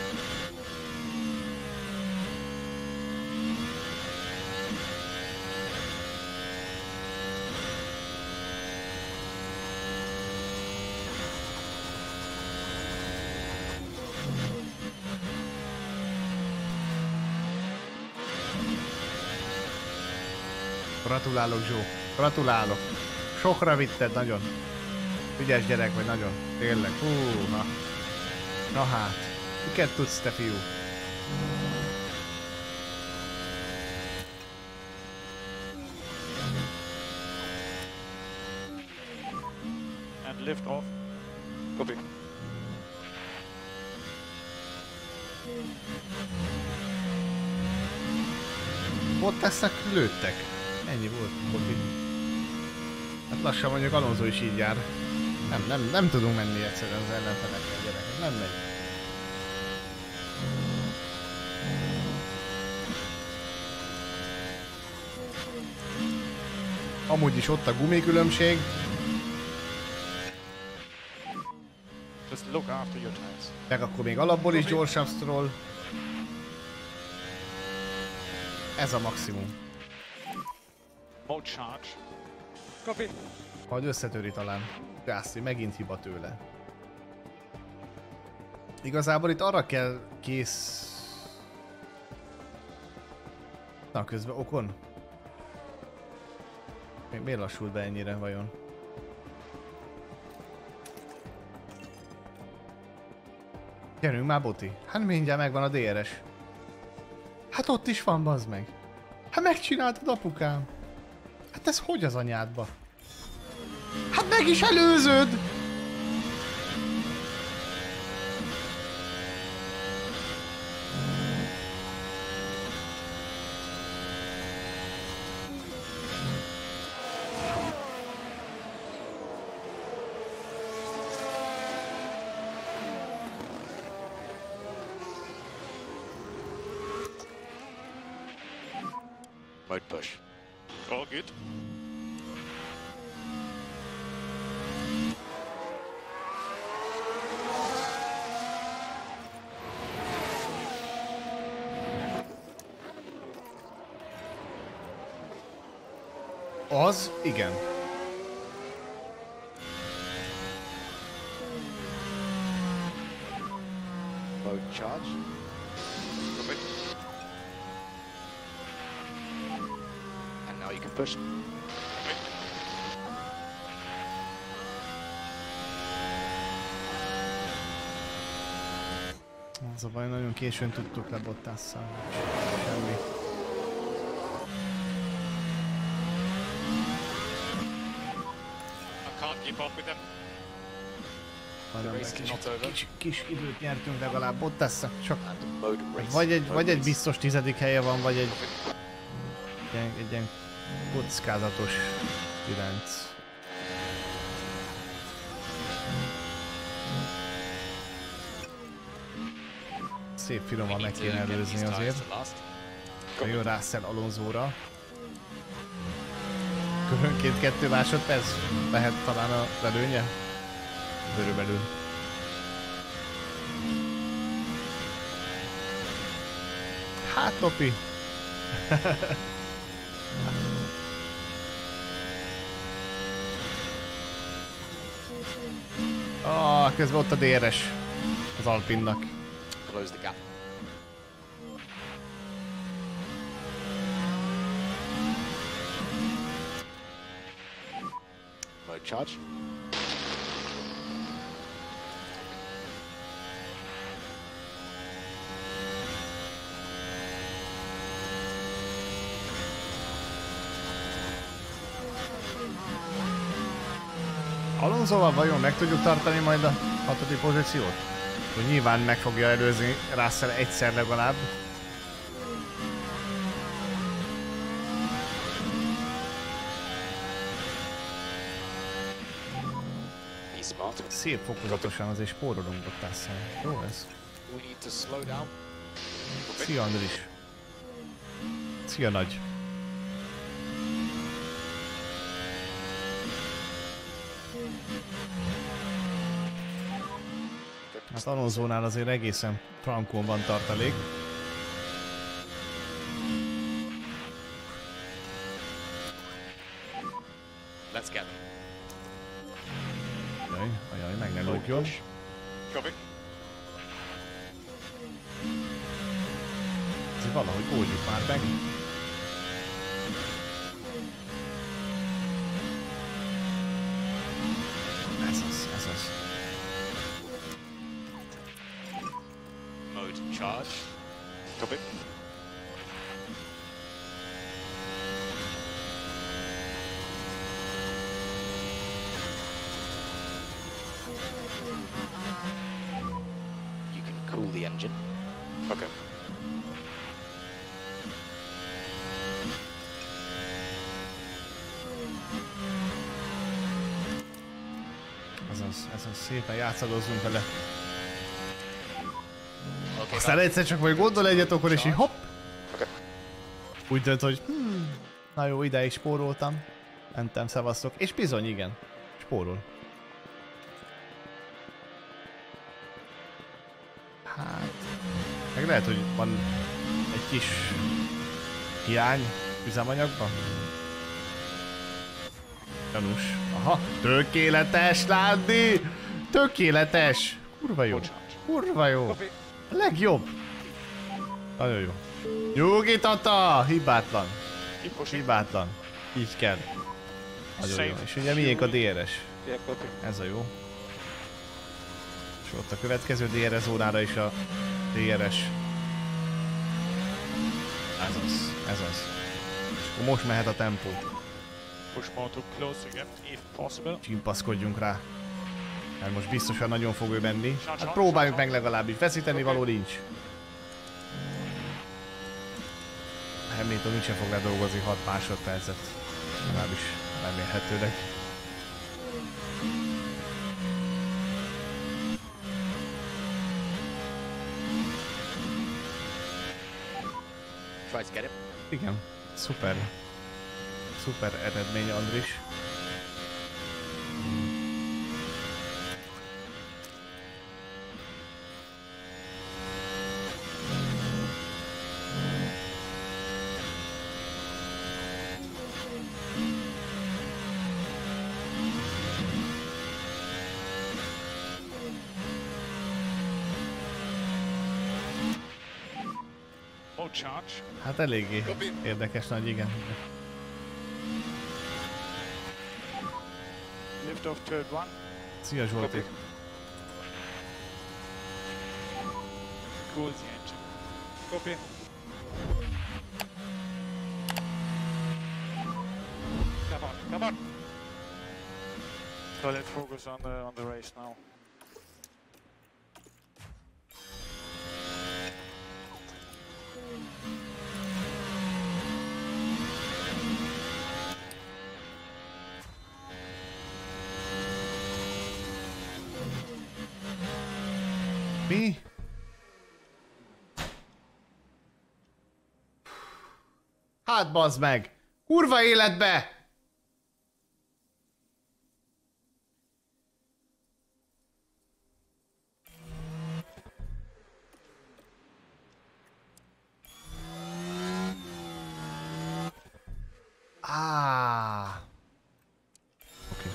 Gratulálok, Zsó. Gratulálok. Sokra vitted, nagyon. Ügyes gyerek vagy, nagyon. Tényleg. Hú, na. Na hát, miket tudsz, te fiú? And lift off. Copy. Ott lesznek, lőttek. Ennyi volt, Kofi. Hát lassan mondjuk Alonso is így jár. Nem, nem, nem tudunk menni egyszerűen az ellenfelekkel, gyerekek. Nem megy. Amúgy is ott a gumikülönbség. Just look after your tires. Meg akkor még alapból is gyorsabb Stroll. Ez a maximum. Mode charge. Copy. Majd összetöri talán. Gászli, megint hiba tőle. Igazából itt arra kell kész... Na, közben Okon. Mi, miért lassult be ennyire vajon? Gyerünk már, Boti. Hát mindjárt megvan a dé er es. Hát ott is van, bazd meg. Hát megcsináltad, apukám. Hát ez hogy az anyádba? Hát meg is előzöd! Mode push. All good. Az igen. Mode charge. Copy. And now you can push. Az a baj, nagyon későn tudtuk le Bottasszal. Semmi. I can't keep up with them. Nagyon race is kis, not over. kis, kis időt nyertünk legalább Bottasszal. Csak And mode race. vagy egy, Mode vagy egy race. biztos tizedik helye van, vagy egy ilyen, egy ilyen kockázatos iránc. Szép finoman meg kéne előzni azért. Jön Russell Alonsóra. Körönként kettő másodperc lehet talán a előnye. Körülbelül. Hát Topi. Ah, közben ott a dé er es az Alpinnak. Close the gap. Mode charge. Alonsoval vajon meg tudjuk tartani majd a hatodik pozíciót? Hogy nyilván meg fogja előzni Russell egyszer legalább. Szép fokozatosan azért spórolunk ott aztán. Jó ez. Szia Andris. Szia nagy. Hát Alonsónál azért egészen frankon van tartalék. Let's get them. Jaj, ajaj, meg ne lógjon. Copy. Ezért valahogy oldjuk már meg. Ez az, ez az. Mode charge. Copy. You can cool the engine. Okay. Ez az, ez az, szépen játszadozzunk vele. Aztán egyszer csak majd gondol egyet, akkor és így hopp! Úgy dönt, hogy hmm, na jó, ideig spóroltam. Mentem, szevasztok. És bizony, igen. Spórol. Hát... Meg lehet, hogy van egy kis hiány üzemanyagban. Gyanús. Aha, tökéletes látni! Tökéletes! Kurva jó. Kurva jó. A legjobb. Nagyon jó. Nyugi Tata! Hibátlan. Hibátlan. Így kell. Nagyon jó. És ugye miénk a dé er es. Ez a jó. És ott a következő dé er es zónára is a dé er es. Ez az. Ez az. És akkor most mehet a tempó. Push more to close again, if possible. Csimpaszkodjunk rá. Mert most biztosan nagyon fog ő menni. Hát próbáljuk meg legalábbis. Veszíteni való nincs. Hamilton úgyse fog ledolgozni hat másodpercet. Legalábbis remélhetőleg. Try to get him. Igen. Szuper. Szuper eredmény, Andris. Charge. Hát eléggé érdekes nagy, igen. Lift off third one. Szia Zsolti. Cool the engine. Copy. Come on, come on. So let's focus on the on the race now. Mi? Hát bazd meg! Kurva életbe! Ah. Okay.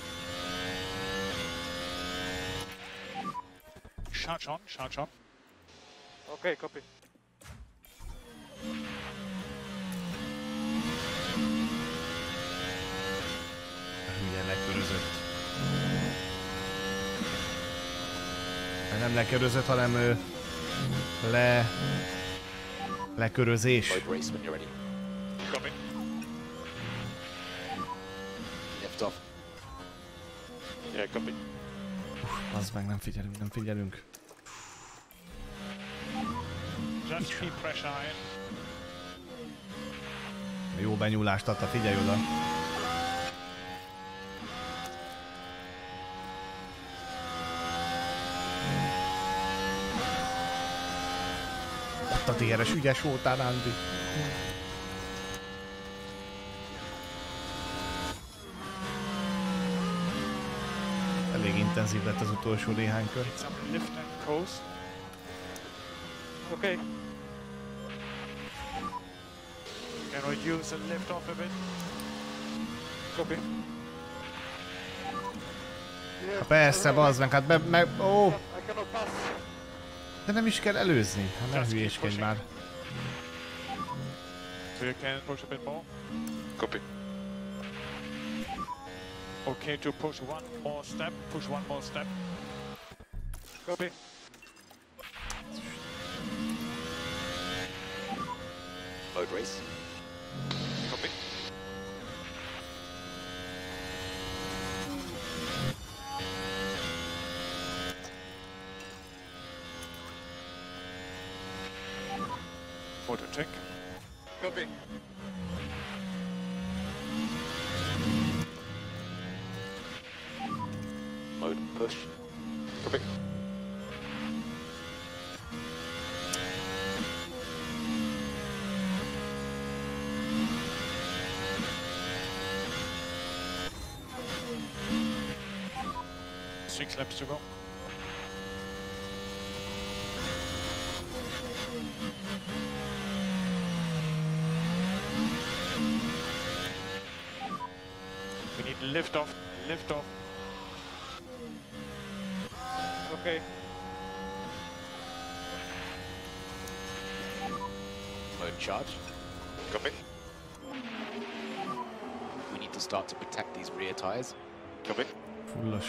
Charge on, charge on. Okay, copy. Hülye lekörözött. Nem lekörözött, hanem ő le... lekörözés. Lift off. Yeah, copy. Az meg nem figyelünk, nem figyelünk. Just keep pressure high. Jó benyúlást adta, figyelj oda. Ott a té er es, ügyes voltál, Andy. Elég intenzív lett az utolsó néhány kör. Some lift and coast. Okay. Can reduce and lift off a bit. Copy. Ha persze, bazd meg, hát be, meg, ó! De nem is kell előzni, hát nem hülyéskedj már. So you can push a bit more. Copy. Okay, to push one more step. Push one more step. Copy. Mode race. Copy. Motor check. Copy. Mode push. Copy. Six laps to go. We need lift off, lift off. Okay. Mode charge. Copy. We need to start to protect these rear tires. Copy. Fullos.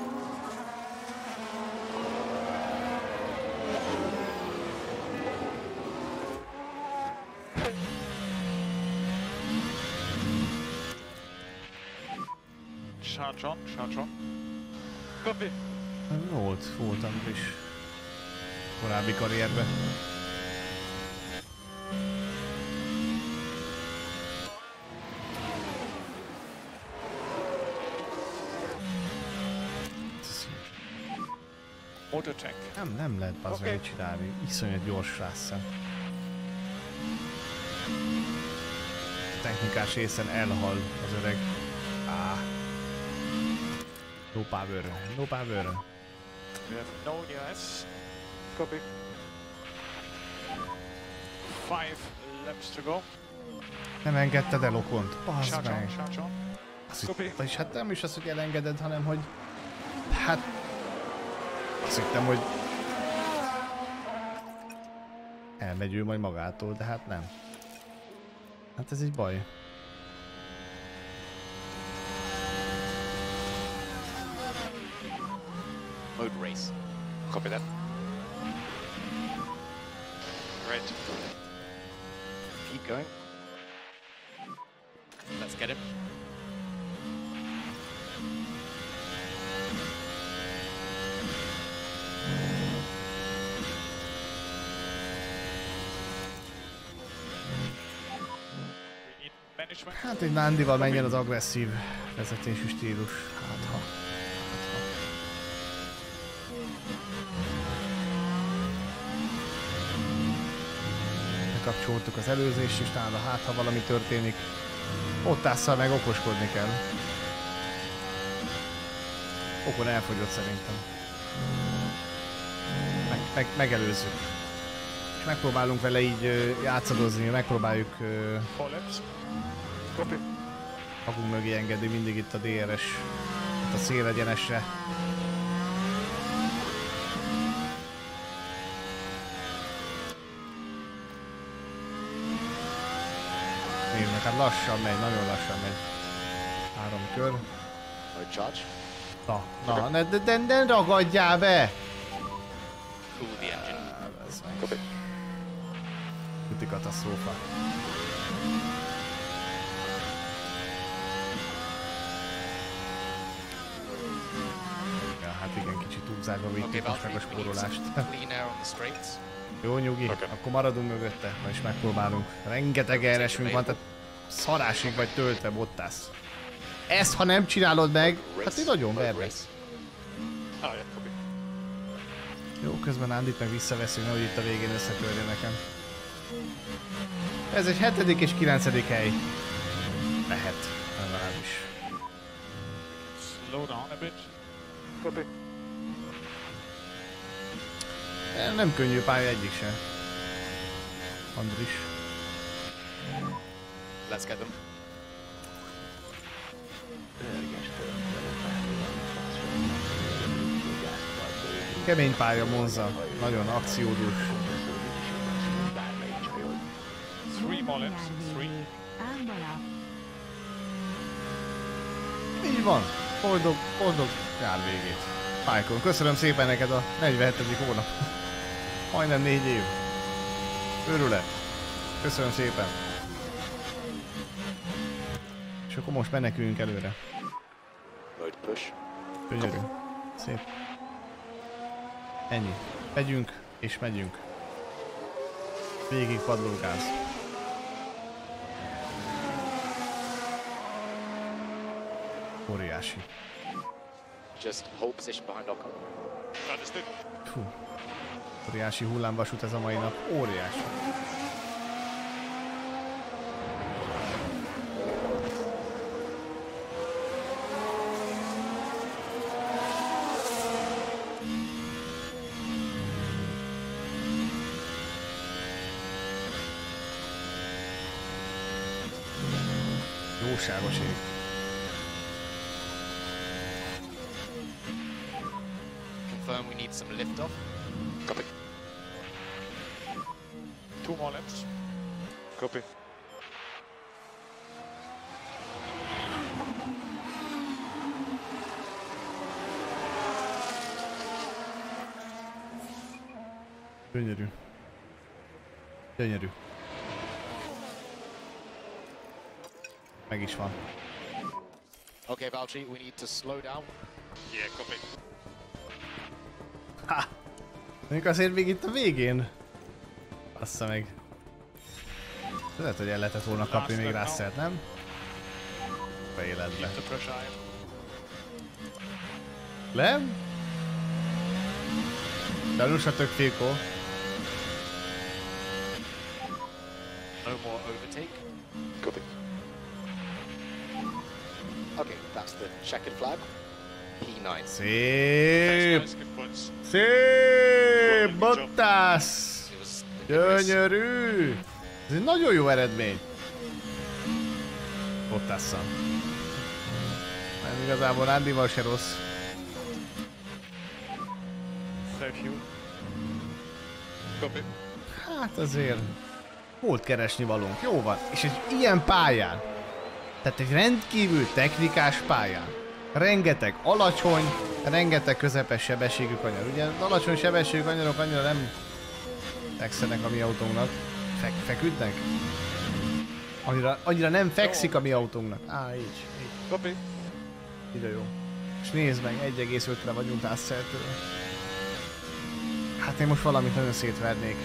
Charge on, charge on. Copy. Volt, voltam is korábbi karrierben. Motor check. Nem, nem lehet bazd meg csinálni, iszonyat gyors rászem. Technikás részen elhal az öreg. Áh. No power, no power. We have no near S. Copy. Five laps to go. Nem engedted el Okont, bazd Charge on, meg. charge on. Azt Copy. hitt, és hát nem is az, hogy elengeded, hanem hogy... Hát... Azt hittem, hogy... Elmegy ő majd magától, de hát nem. Hát ez egy baj. Mode race. Copy that. Right. Keep going. Let's get him. We need management. Hát egy Nándival menjen az agresszív vezetésű stílus. Hát ha. Bekapcsoltuk az előzést is, talán hát ha valami történik. Ott ásszal meg okoskodni kell. Okon elfogyott szerintem. Meg, meg, megelőzzük. És megpróbálunk vele így ö, játszadozni, megpróbáljuk ö, Four laps. Copy. magunk mögé engedni mindig itt a dé er es, itt a szélegyenesre. Nézd meg, hát lassan megy, nagyon lassan megy. Három kör. Mode charge. Na, na, ne, de, de, de ragadjál be! Cool the engine. Ez meg. Copy. Üti katasztrófa. túlzásba vitték most meg a spórolást. Clean air on the straights. Jó, nyugi, Okay. akkor maradunk mögötte, na és megpróbálunk. Rengeteg eresünk van, tehát szarásig vagy töltve, Bottas. Ezt ha nem csinálod meg, hát én nagyon vernek. Ah, yeah, copy. Jó, közben Andit meg visszaveszünk, hogy itt a végén összetörje nekem. Ez egy hetedik és kilencedik hely. Lehet, legalábbis. Slow down a bit. Copy. Nem könnyű pálya egyik sem. Andris. Let's get them. Kemény pálya Monza, nagyon akciódús. Three more laps. Three. Így van, boldog, boldog jár végét. Michael, köszönöm szépen neked a negyvenhetedik hónap. Majdnem négy év. Örület. Köszönöm szépen. És akkor most meneküljünk előre. Road push. Gyönyörű. Szép. Ennyi. Megyünk és megyünk. Végig padlógáz. Óriási. Just hold position behind Ocon. Understood. Fú. Óriási hullámvasút ez a mai nap. Óriási. Jóságos ég. Confirm we need some lift off. Copy. Two more laps. Copy. Gyönyörű. Gyönyörű. Meg is van. Okay, Valtteri, we need to slow down. Yeah, copy. Ha! Mondjuk azért még itt a végén. Bassza meg. Lehet, hogy el lehetett volna kapni még Russellt, nem? Beéletbe. The pressure. Nem? Gyanús a tök fékó. No more overtake. Copy. Okay, that's the checkered flag. P nine. Szép! Nice, good points. Szép! Bottas! It was rigorous. Gyönyörű! Ez egy nagyon jó eredmény. Bottasszal. Nem igazából Andival se rossz. Thank you. Copy. Hát azért volt keresni valónk, jó van. És egy ilyen pályán, tehát egy rendkívül technikás pályán, rengeteg alacsony, rengeteg közepes sebességű kanyar. Ugye az alacsony sebességű kanyarok annyira nem fekszenek a mi autónknak. Fek feküdnek? Annyira, annyira nem fekszik a mi autónknak. Á, így, így. Copy. Ide jó. És nézd meg, egy egész ötre vagyunk Russelltől. Hát én most valamit nagyon szétvernék.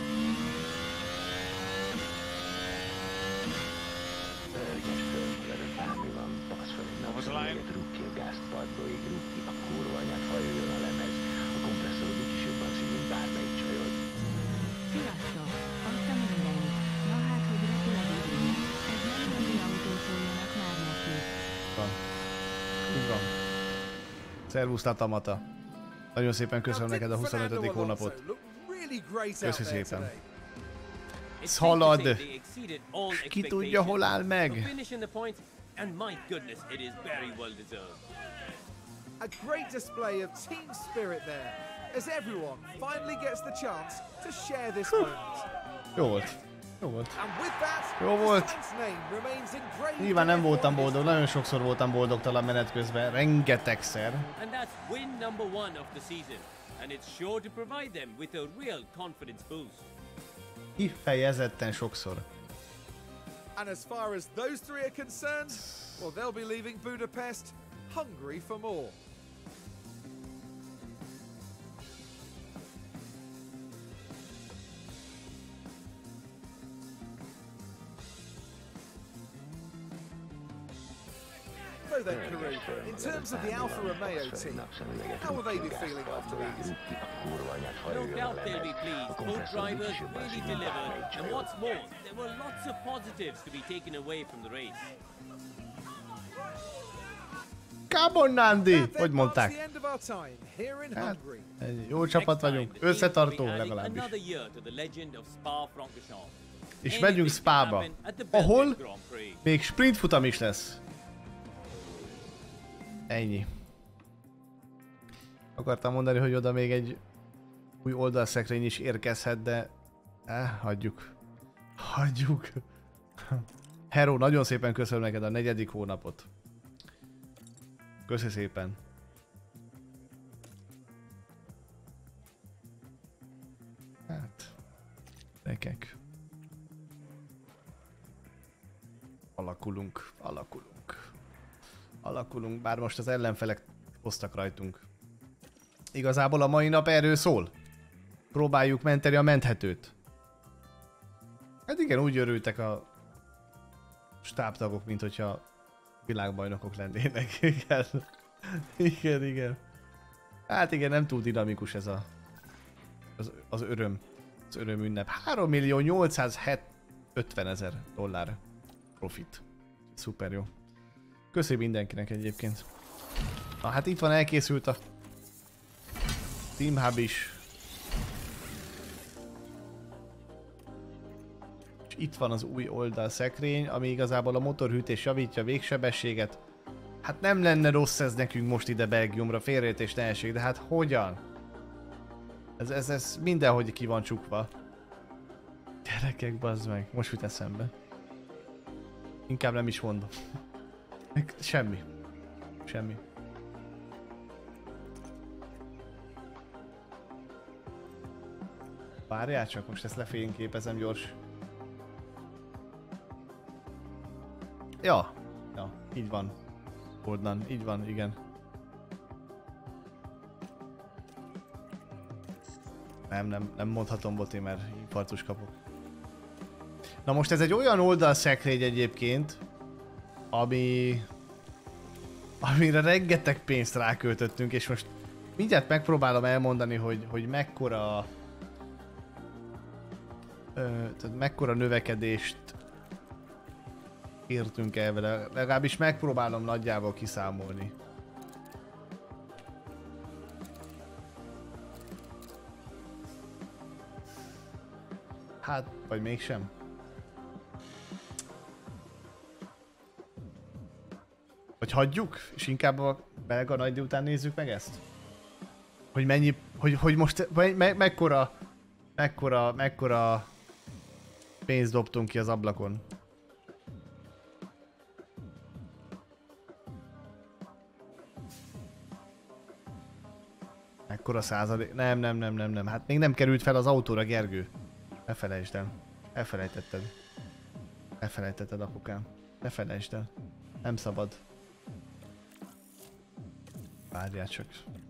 Was the line? Rúgj a gázt padlóig, rúgj ki a kurva anyát, hajoljon a lemez. A kompresszorod úgyis jobban szív, mint bármelyik csajod. Sziasztok! Azt a mindenit. Na hát, hogy repül az idő. Ez nem rövid autó, szóljanak már neki. Van. Úgy van. Szervusz, Tatamata. Nagyon szépen köszönöm neked a huszonötödik hónapot. Köszi szépen. It's Halad. safe to say they exceeded all Ki tudja, hol áll expectations. meg? The finish in the points, and my goodness, it is very well deserved. A great display of team spirit there, as everyone finally gets the chance to share this moment. Jó volt. Jó volt. And with that, Jó volt. the Saints name remains engraved Nyilván nem in voltam F one boldog, nagyon sokszor voltam boldogtalan menet közben, rengetegszer. And that's win number one of the season, and it's sure to provide them with a real confidence boost. Kifejezetten sokszor. And as far as those three are concerned, well, they'll be leaving Budapest hungry for more. So then, Karoo, in terms of the Alfa Romeo team, how will they be feeling after that? No doubt they'll be pleased. Both drivers really delivered, and what's more, there were lots of positives to be taken away from the race. Come on, Nandi! That Hogy then marks the mondták? end of our time here in Hát, Hungary. egy jó csapat vagyunk, összetartó legalábbis. Another year to the legend of Spa-Francorchamps. És megyünk Spába, ahol még sprint futam is lesz. Ennyi. Akartam mondani, hogy oda még egy új oldalszekrény is érkezhet, de... Eh, hagyjuk. Hagyjuk. Hero, nagyon szépen köszönöm neked a negyedik hónapot. Köszi szépen. Hát... Nekek. Alakulunk, alakulunk. Alakulunk, bár most az ellenfelek hoztak rajtunk. Igazából a mai nap erről szól. Próbáljuk menteni a menthetőt. Hát igen, úgy örültek a stábtagok, mint hogyha világbajnokok lennének. Igen. Igen, igen. Hát igen, nem túl dinamikus ez a... Az, az öröm. Az öröm ünnep. három millió nyolcszázötven ezer dollár profit. Szuper jó. Köszi mindenkinek egyébként. Na hát itt van, elkészült a Team Hub is. És itt van az új oldalszekrény, ami igazából a motorhűtés javítja, a végsebességet. Hát nem lenne rossz ez nekünk most ide Belgiumra, félreértés ne essék, de hát hogyan? Ez, ez, ez mindenhogy ki van csukva. Gyerekek, bazd meg, most jut eszembe. Inkább nem is mondom. Semmi. Semmi. Várjál csak, most ezt lefényképezem gyors. Ja. Ja, így van. Ordnan, így van, igen. Nem, nem, nem mondhatom, Boti, mert infarktus kapok. Na most ez egy olyan oldalszekrény egyébként, ami... amire rengeteg pénzt ráköltöttünk, és most mindjárt megpróbálom elmondani, hogy, hogy mekkora... Ö, tehát mekkora növekedést értünk el vele, legalábbis megpróbálom nagyjából kiszámolni. Hát, vagy mégsem. Vagy hagyjuk, és inkább a belga nagydíj után nézzük meg ezt? Hogy mennyi, hogy, hogy most me, me, mekkora, mekkora, mekkora pénzt dobtunk ki az ablakon. Mekkora százalék? Nem, nem, nem, nem, nem. Hát még nem került fel az autóra, Gergő. Ne felejtsd el. Elfelejtetted. Elfelejtetted, apukám. Ne felejtsd el. Nem szabad. Várjál csak.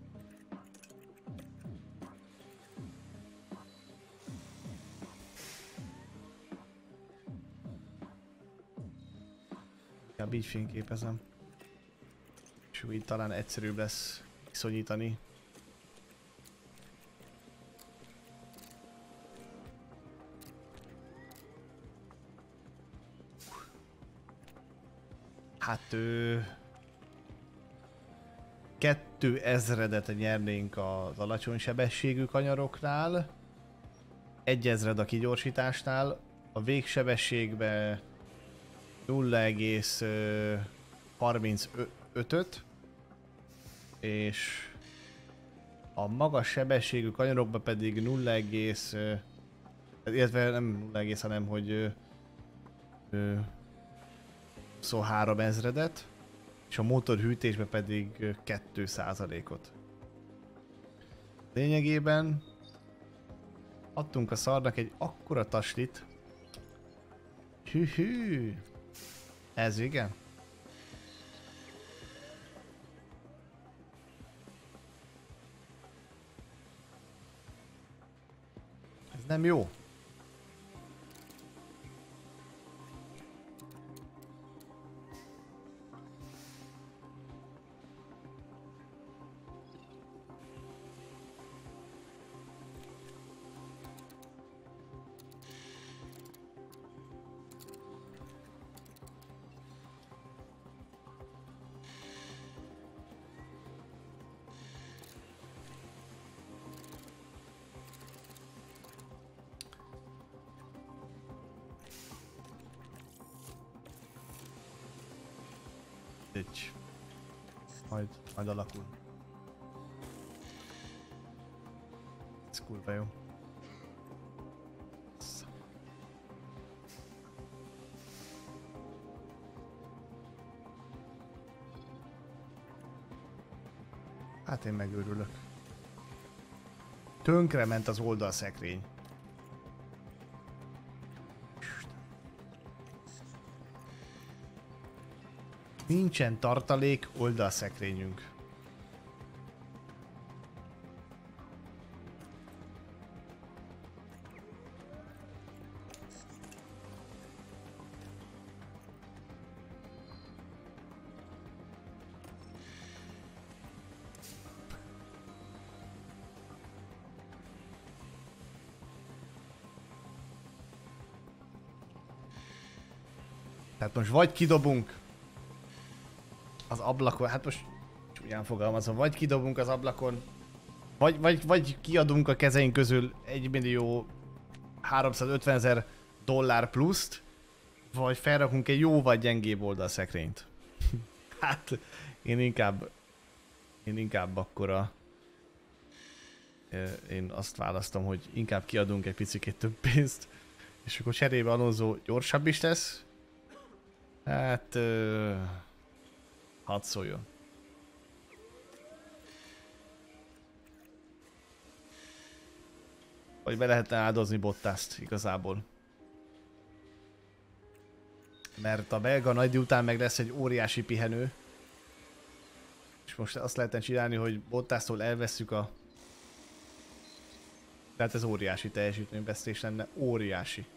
Ja, így fényképezem. És úgy talán egyszerűbb lesz viszonyítani. Hát ő... kettő ezredet nyernénk az alacsony sebességű kanyaroknál, egy ezred a kigyorsításnál, a végsebességbe nulla egész harmincötöt, és a magas sebességű kanyarokba pedig nulla egész, illetve nem nulla egész, hanem hogy huszonhárom ezredet, és a motorhűtésbe pedig két százalékot. Lényegében adtunk a szarnak egy akkora taslit. Hű-hű. Ez igen. Ez nem jó. Egy. Majd, majd alakul. Ez kurva jó. Hát én megőrülök. Tönkrement az oldalszekrény. Nincsen tartalék oldalszekrényünk. Tehát most vagy kidobunk az ablakon, hát most csúnyán fogalmazom, vagy kidobunk az ablakon, vagy, vagy, vagy kiadunk a kezeink közül egy millió háromszázötvenezer dollár pluszt, vagy felrakunk egy jóval gyengébb oldalszekrényt. Hát én inkább, én inkább akkor a, én azt választom, hogy inkább kiadunk egy picikét több pénzt, és akkor cserébe Alonso gyorsabb is lesz. Hát... Uh, hadd szóljon. Vagy be lehetne áldozni Bottaszt igazából. Mert a belga nagydíj után meg lesz egy óriási pihenő. És most azt lehetne csinálni, hogy Bottasztól elvesszük a... Tehát ez óriási teljesítményvesztés lenne. Óriási.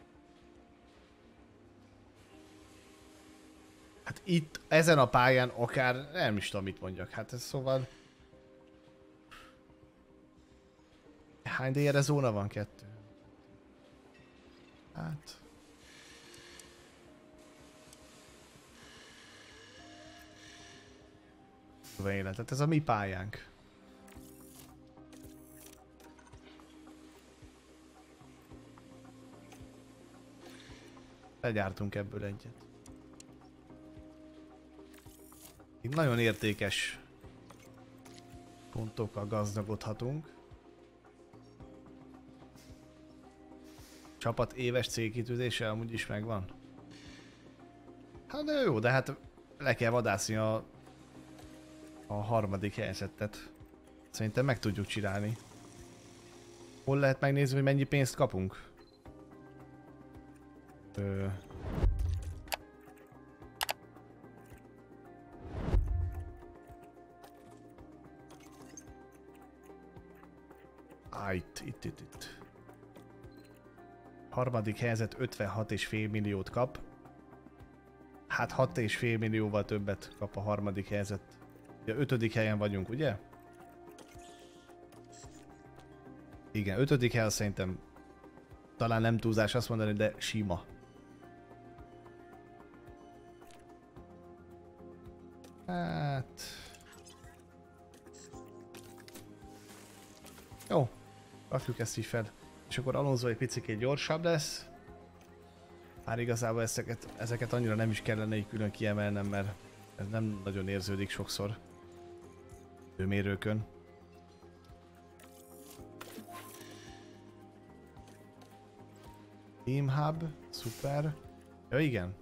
Hát itt, ezen a pályán akár nem is tudom mit mondjak, hát ez szóval... Hány dé er zóna van? Kettő. Hát... Életet, ez a mi pályánk. Legyártunk ebből egyet. Itt nagyon értékes pontokkal gazdagodhatunk. Csapat éves célkitűzése amúgy is megvan. Hát de jó, de hát le kell vadászni a, a harmadik helyzetet. Szerintem meg tudjuk csinálni. Hol lehet megnézni, hogy mennyi pénzt kapunk? Ö... Ah, itt, itt, itt, itt. Harmadik helyzet ötvenhat egész öt milliót kap. Hát hat egész öt millióval többet kap a harmadik helyzet. Ja, ötödik helyen vagyunk, ugye? Igen, ötödik hely szerintem talán nem túlzás azt mondani, de sima. Hát... Jó, rakjuk ezt így fel. És akkor Alonso egy picikét gyorsabb lesz. Már igazából ezeket, ezeket annyira nem is kellene így külön kiemelnem, mert ez nem nagyon érződik sokszor mérőkön. Team Hub, szuper. Ja igen.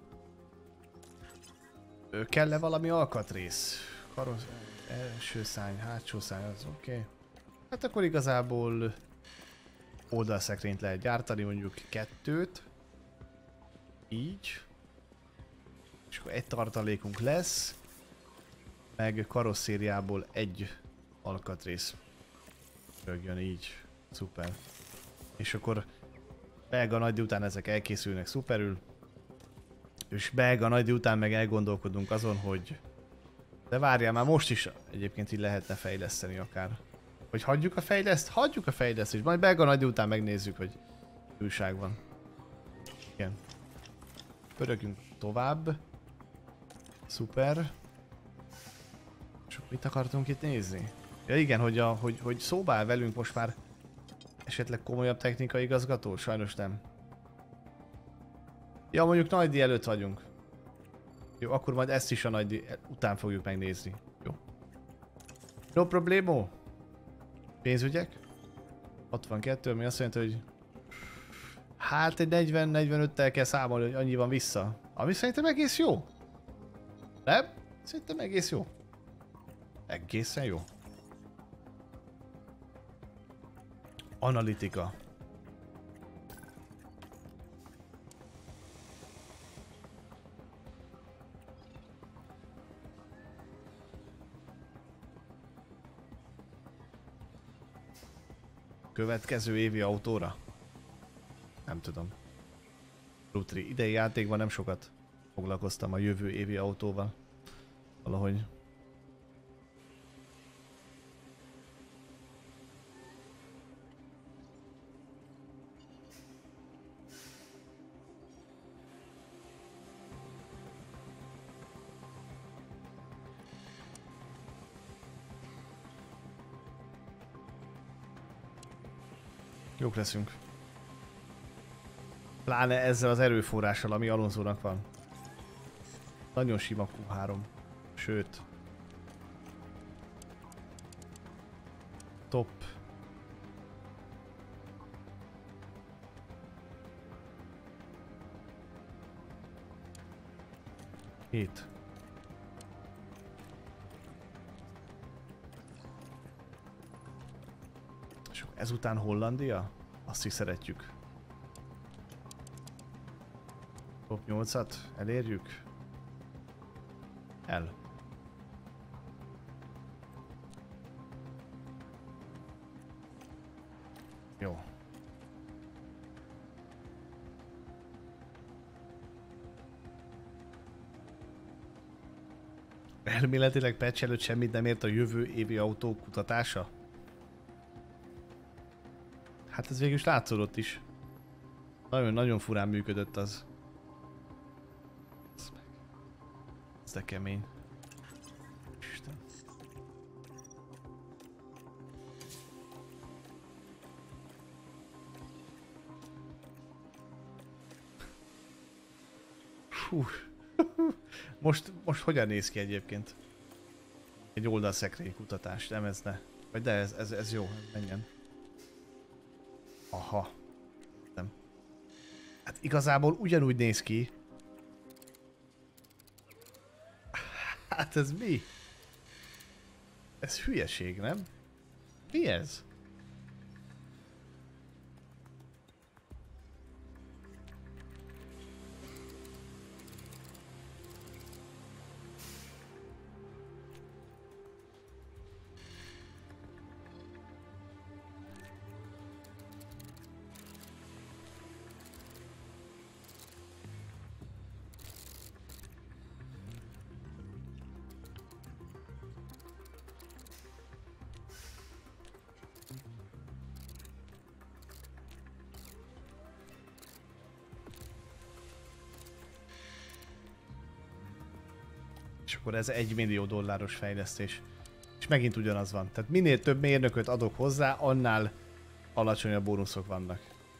Kell-e valami alkatrész? Karosz... Első szány, hátsó szány, az oké. Okay. Hát akkor igazából oldalszekrényt lehet gyártani, mondjuk kettőt. Így. És akkor egy tartalékunk lesz. Meg karosszériából egy alkatrész. Rögjön így. Szuper. És akkor belga nagydíj után ezek elkészülnek szuperül. És belga nagydíj után meg elgondolkodunk azon, hogy... De várjál, már most is egyébként így lehetne fejleszteni akár. Hogy hagyjuk a fejleszt? Hagyjuk a fejlesztést. Majd belga nagydíj után megnézzük, hogy újság van. Igen. Pörögjünk tovább. Szuper. És mit akartunk itt nézni? Ja igen, hogy, a, hogy, hogy szóba áll velünk most már esetleg komolyabb technikai igazgató? Sajnos nem. Ja, mondjuk nagydíj előtt vagyunk. Jó, akkor majd ezt is a nagy után fogjuk megnézni. Jó. No problemo. Pénzügyek. hatvankettő, ami azt jelenti, hogy hát egy negyven-negyvenöttel kell számolni, hogy annyi van vissza. Ami szerintem egész jó. Nem? Szerintem egész jó. Egészen jó. Analitika. Következő évi autóra? Nem tudom. Rutri. Idei játékban nem sokat foglalkoztam a jövő évi autóval. Valahogy. Jók leszünk. Pláne ezzel az erőforrással, ami Alonzónak van. Nagyon sima Q három. Sőt. Top. Hét. És ezután Hollandia? Azt is szeretjük. Top nyolcat elérjük? El. Jó. Elméletileg patch előtt semmit nem ért a jövő évi autó kutatása? Hát ez végül is látszódott is. Nagyon-nagyon furán működött az. Ez de kemény. Isten. Hú. Most, most hogyan néz ki egyébként? Egy oldalszekrény kutatás, nem ez ne. Vagy de ez, ez, ez jó, ez menjen. Aha. Nem. Hát igazából ugyanúgy néz ki. Hát ez mi? Ez hülyeség, nem? Mi ez? És akkor ez egy millió dolláros fejlesztés. És megint ugyanaz van. Tehát minél több mérnököt adok hozzá, annál alacsonyabb bónuszok vannak.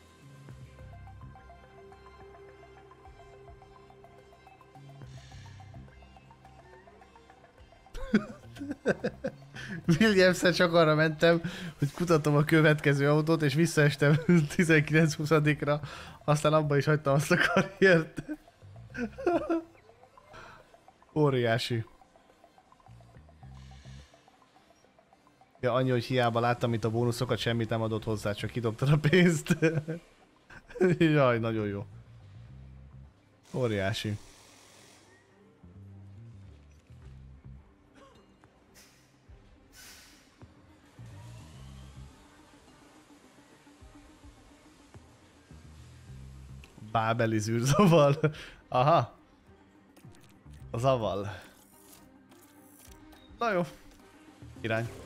Williams-szel csak arra mentem, hogy kutatom a következő autót, és visszaestem tizenkilenc huszadikra, aztán abba is hagytam azt a karriert. Óriási. Ja, annyi, hogy hiába láttam itt a bónuszokat, semmit nem adott hozzá, csak kidobtad a pénzt. Jaj, nagyon jó. Óriási. Bábeli zűrzaval. Aha. Az aval. Na jó. Irány.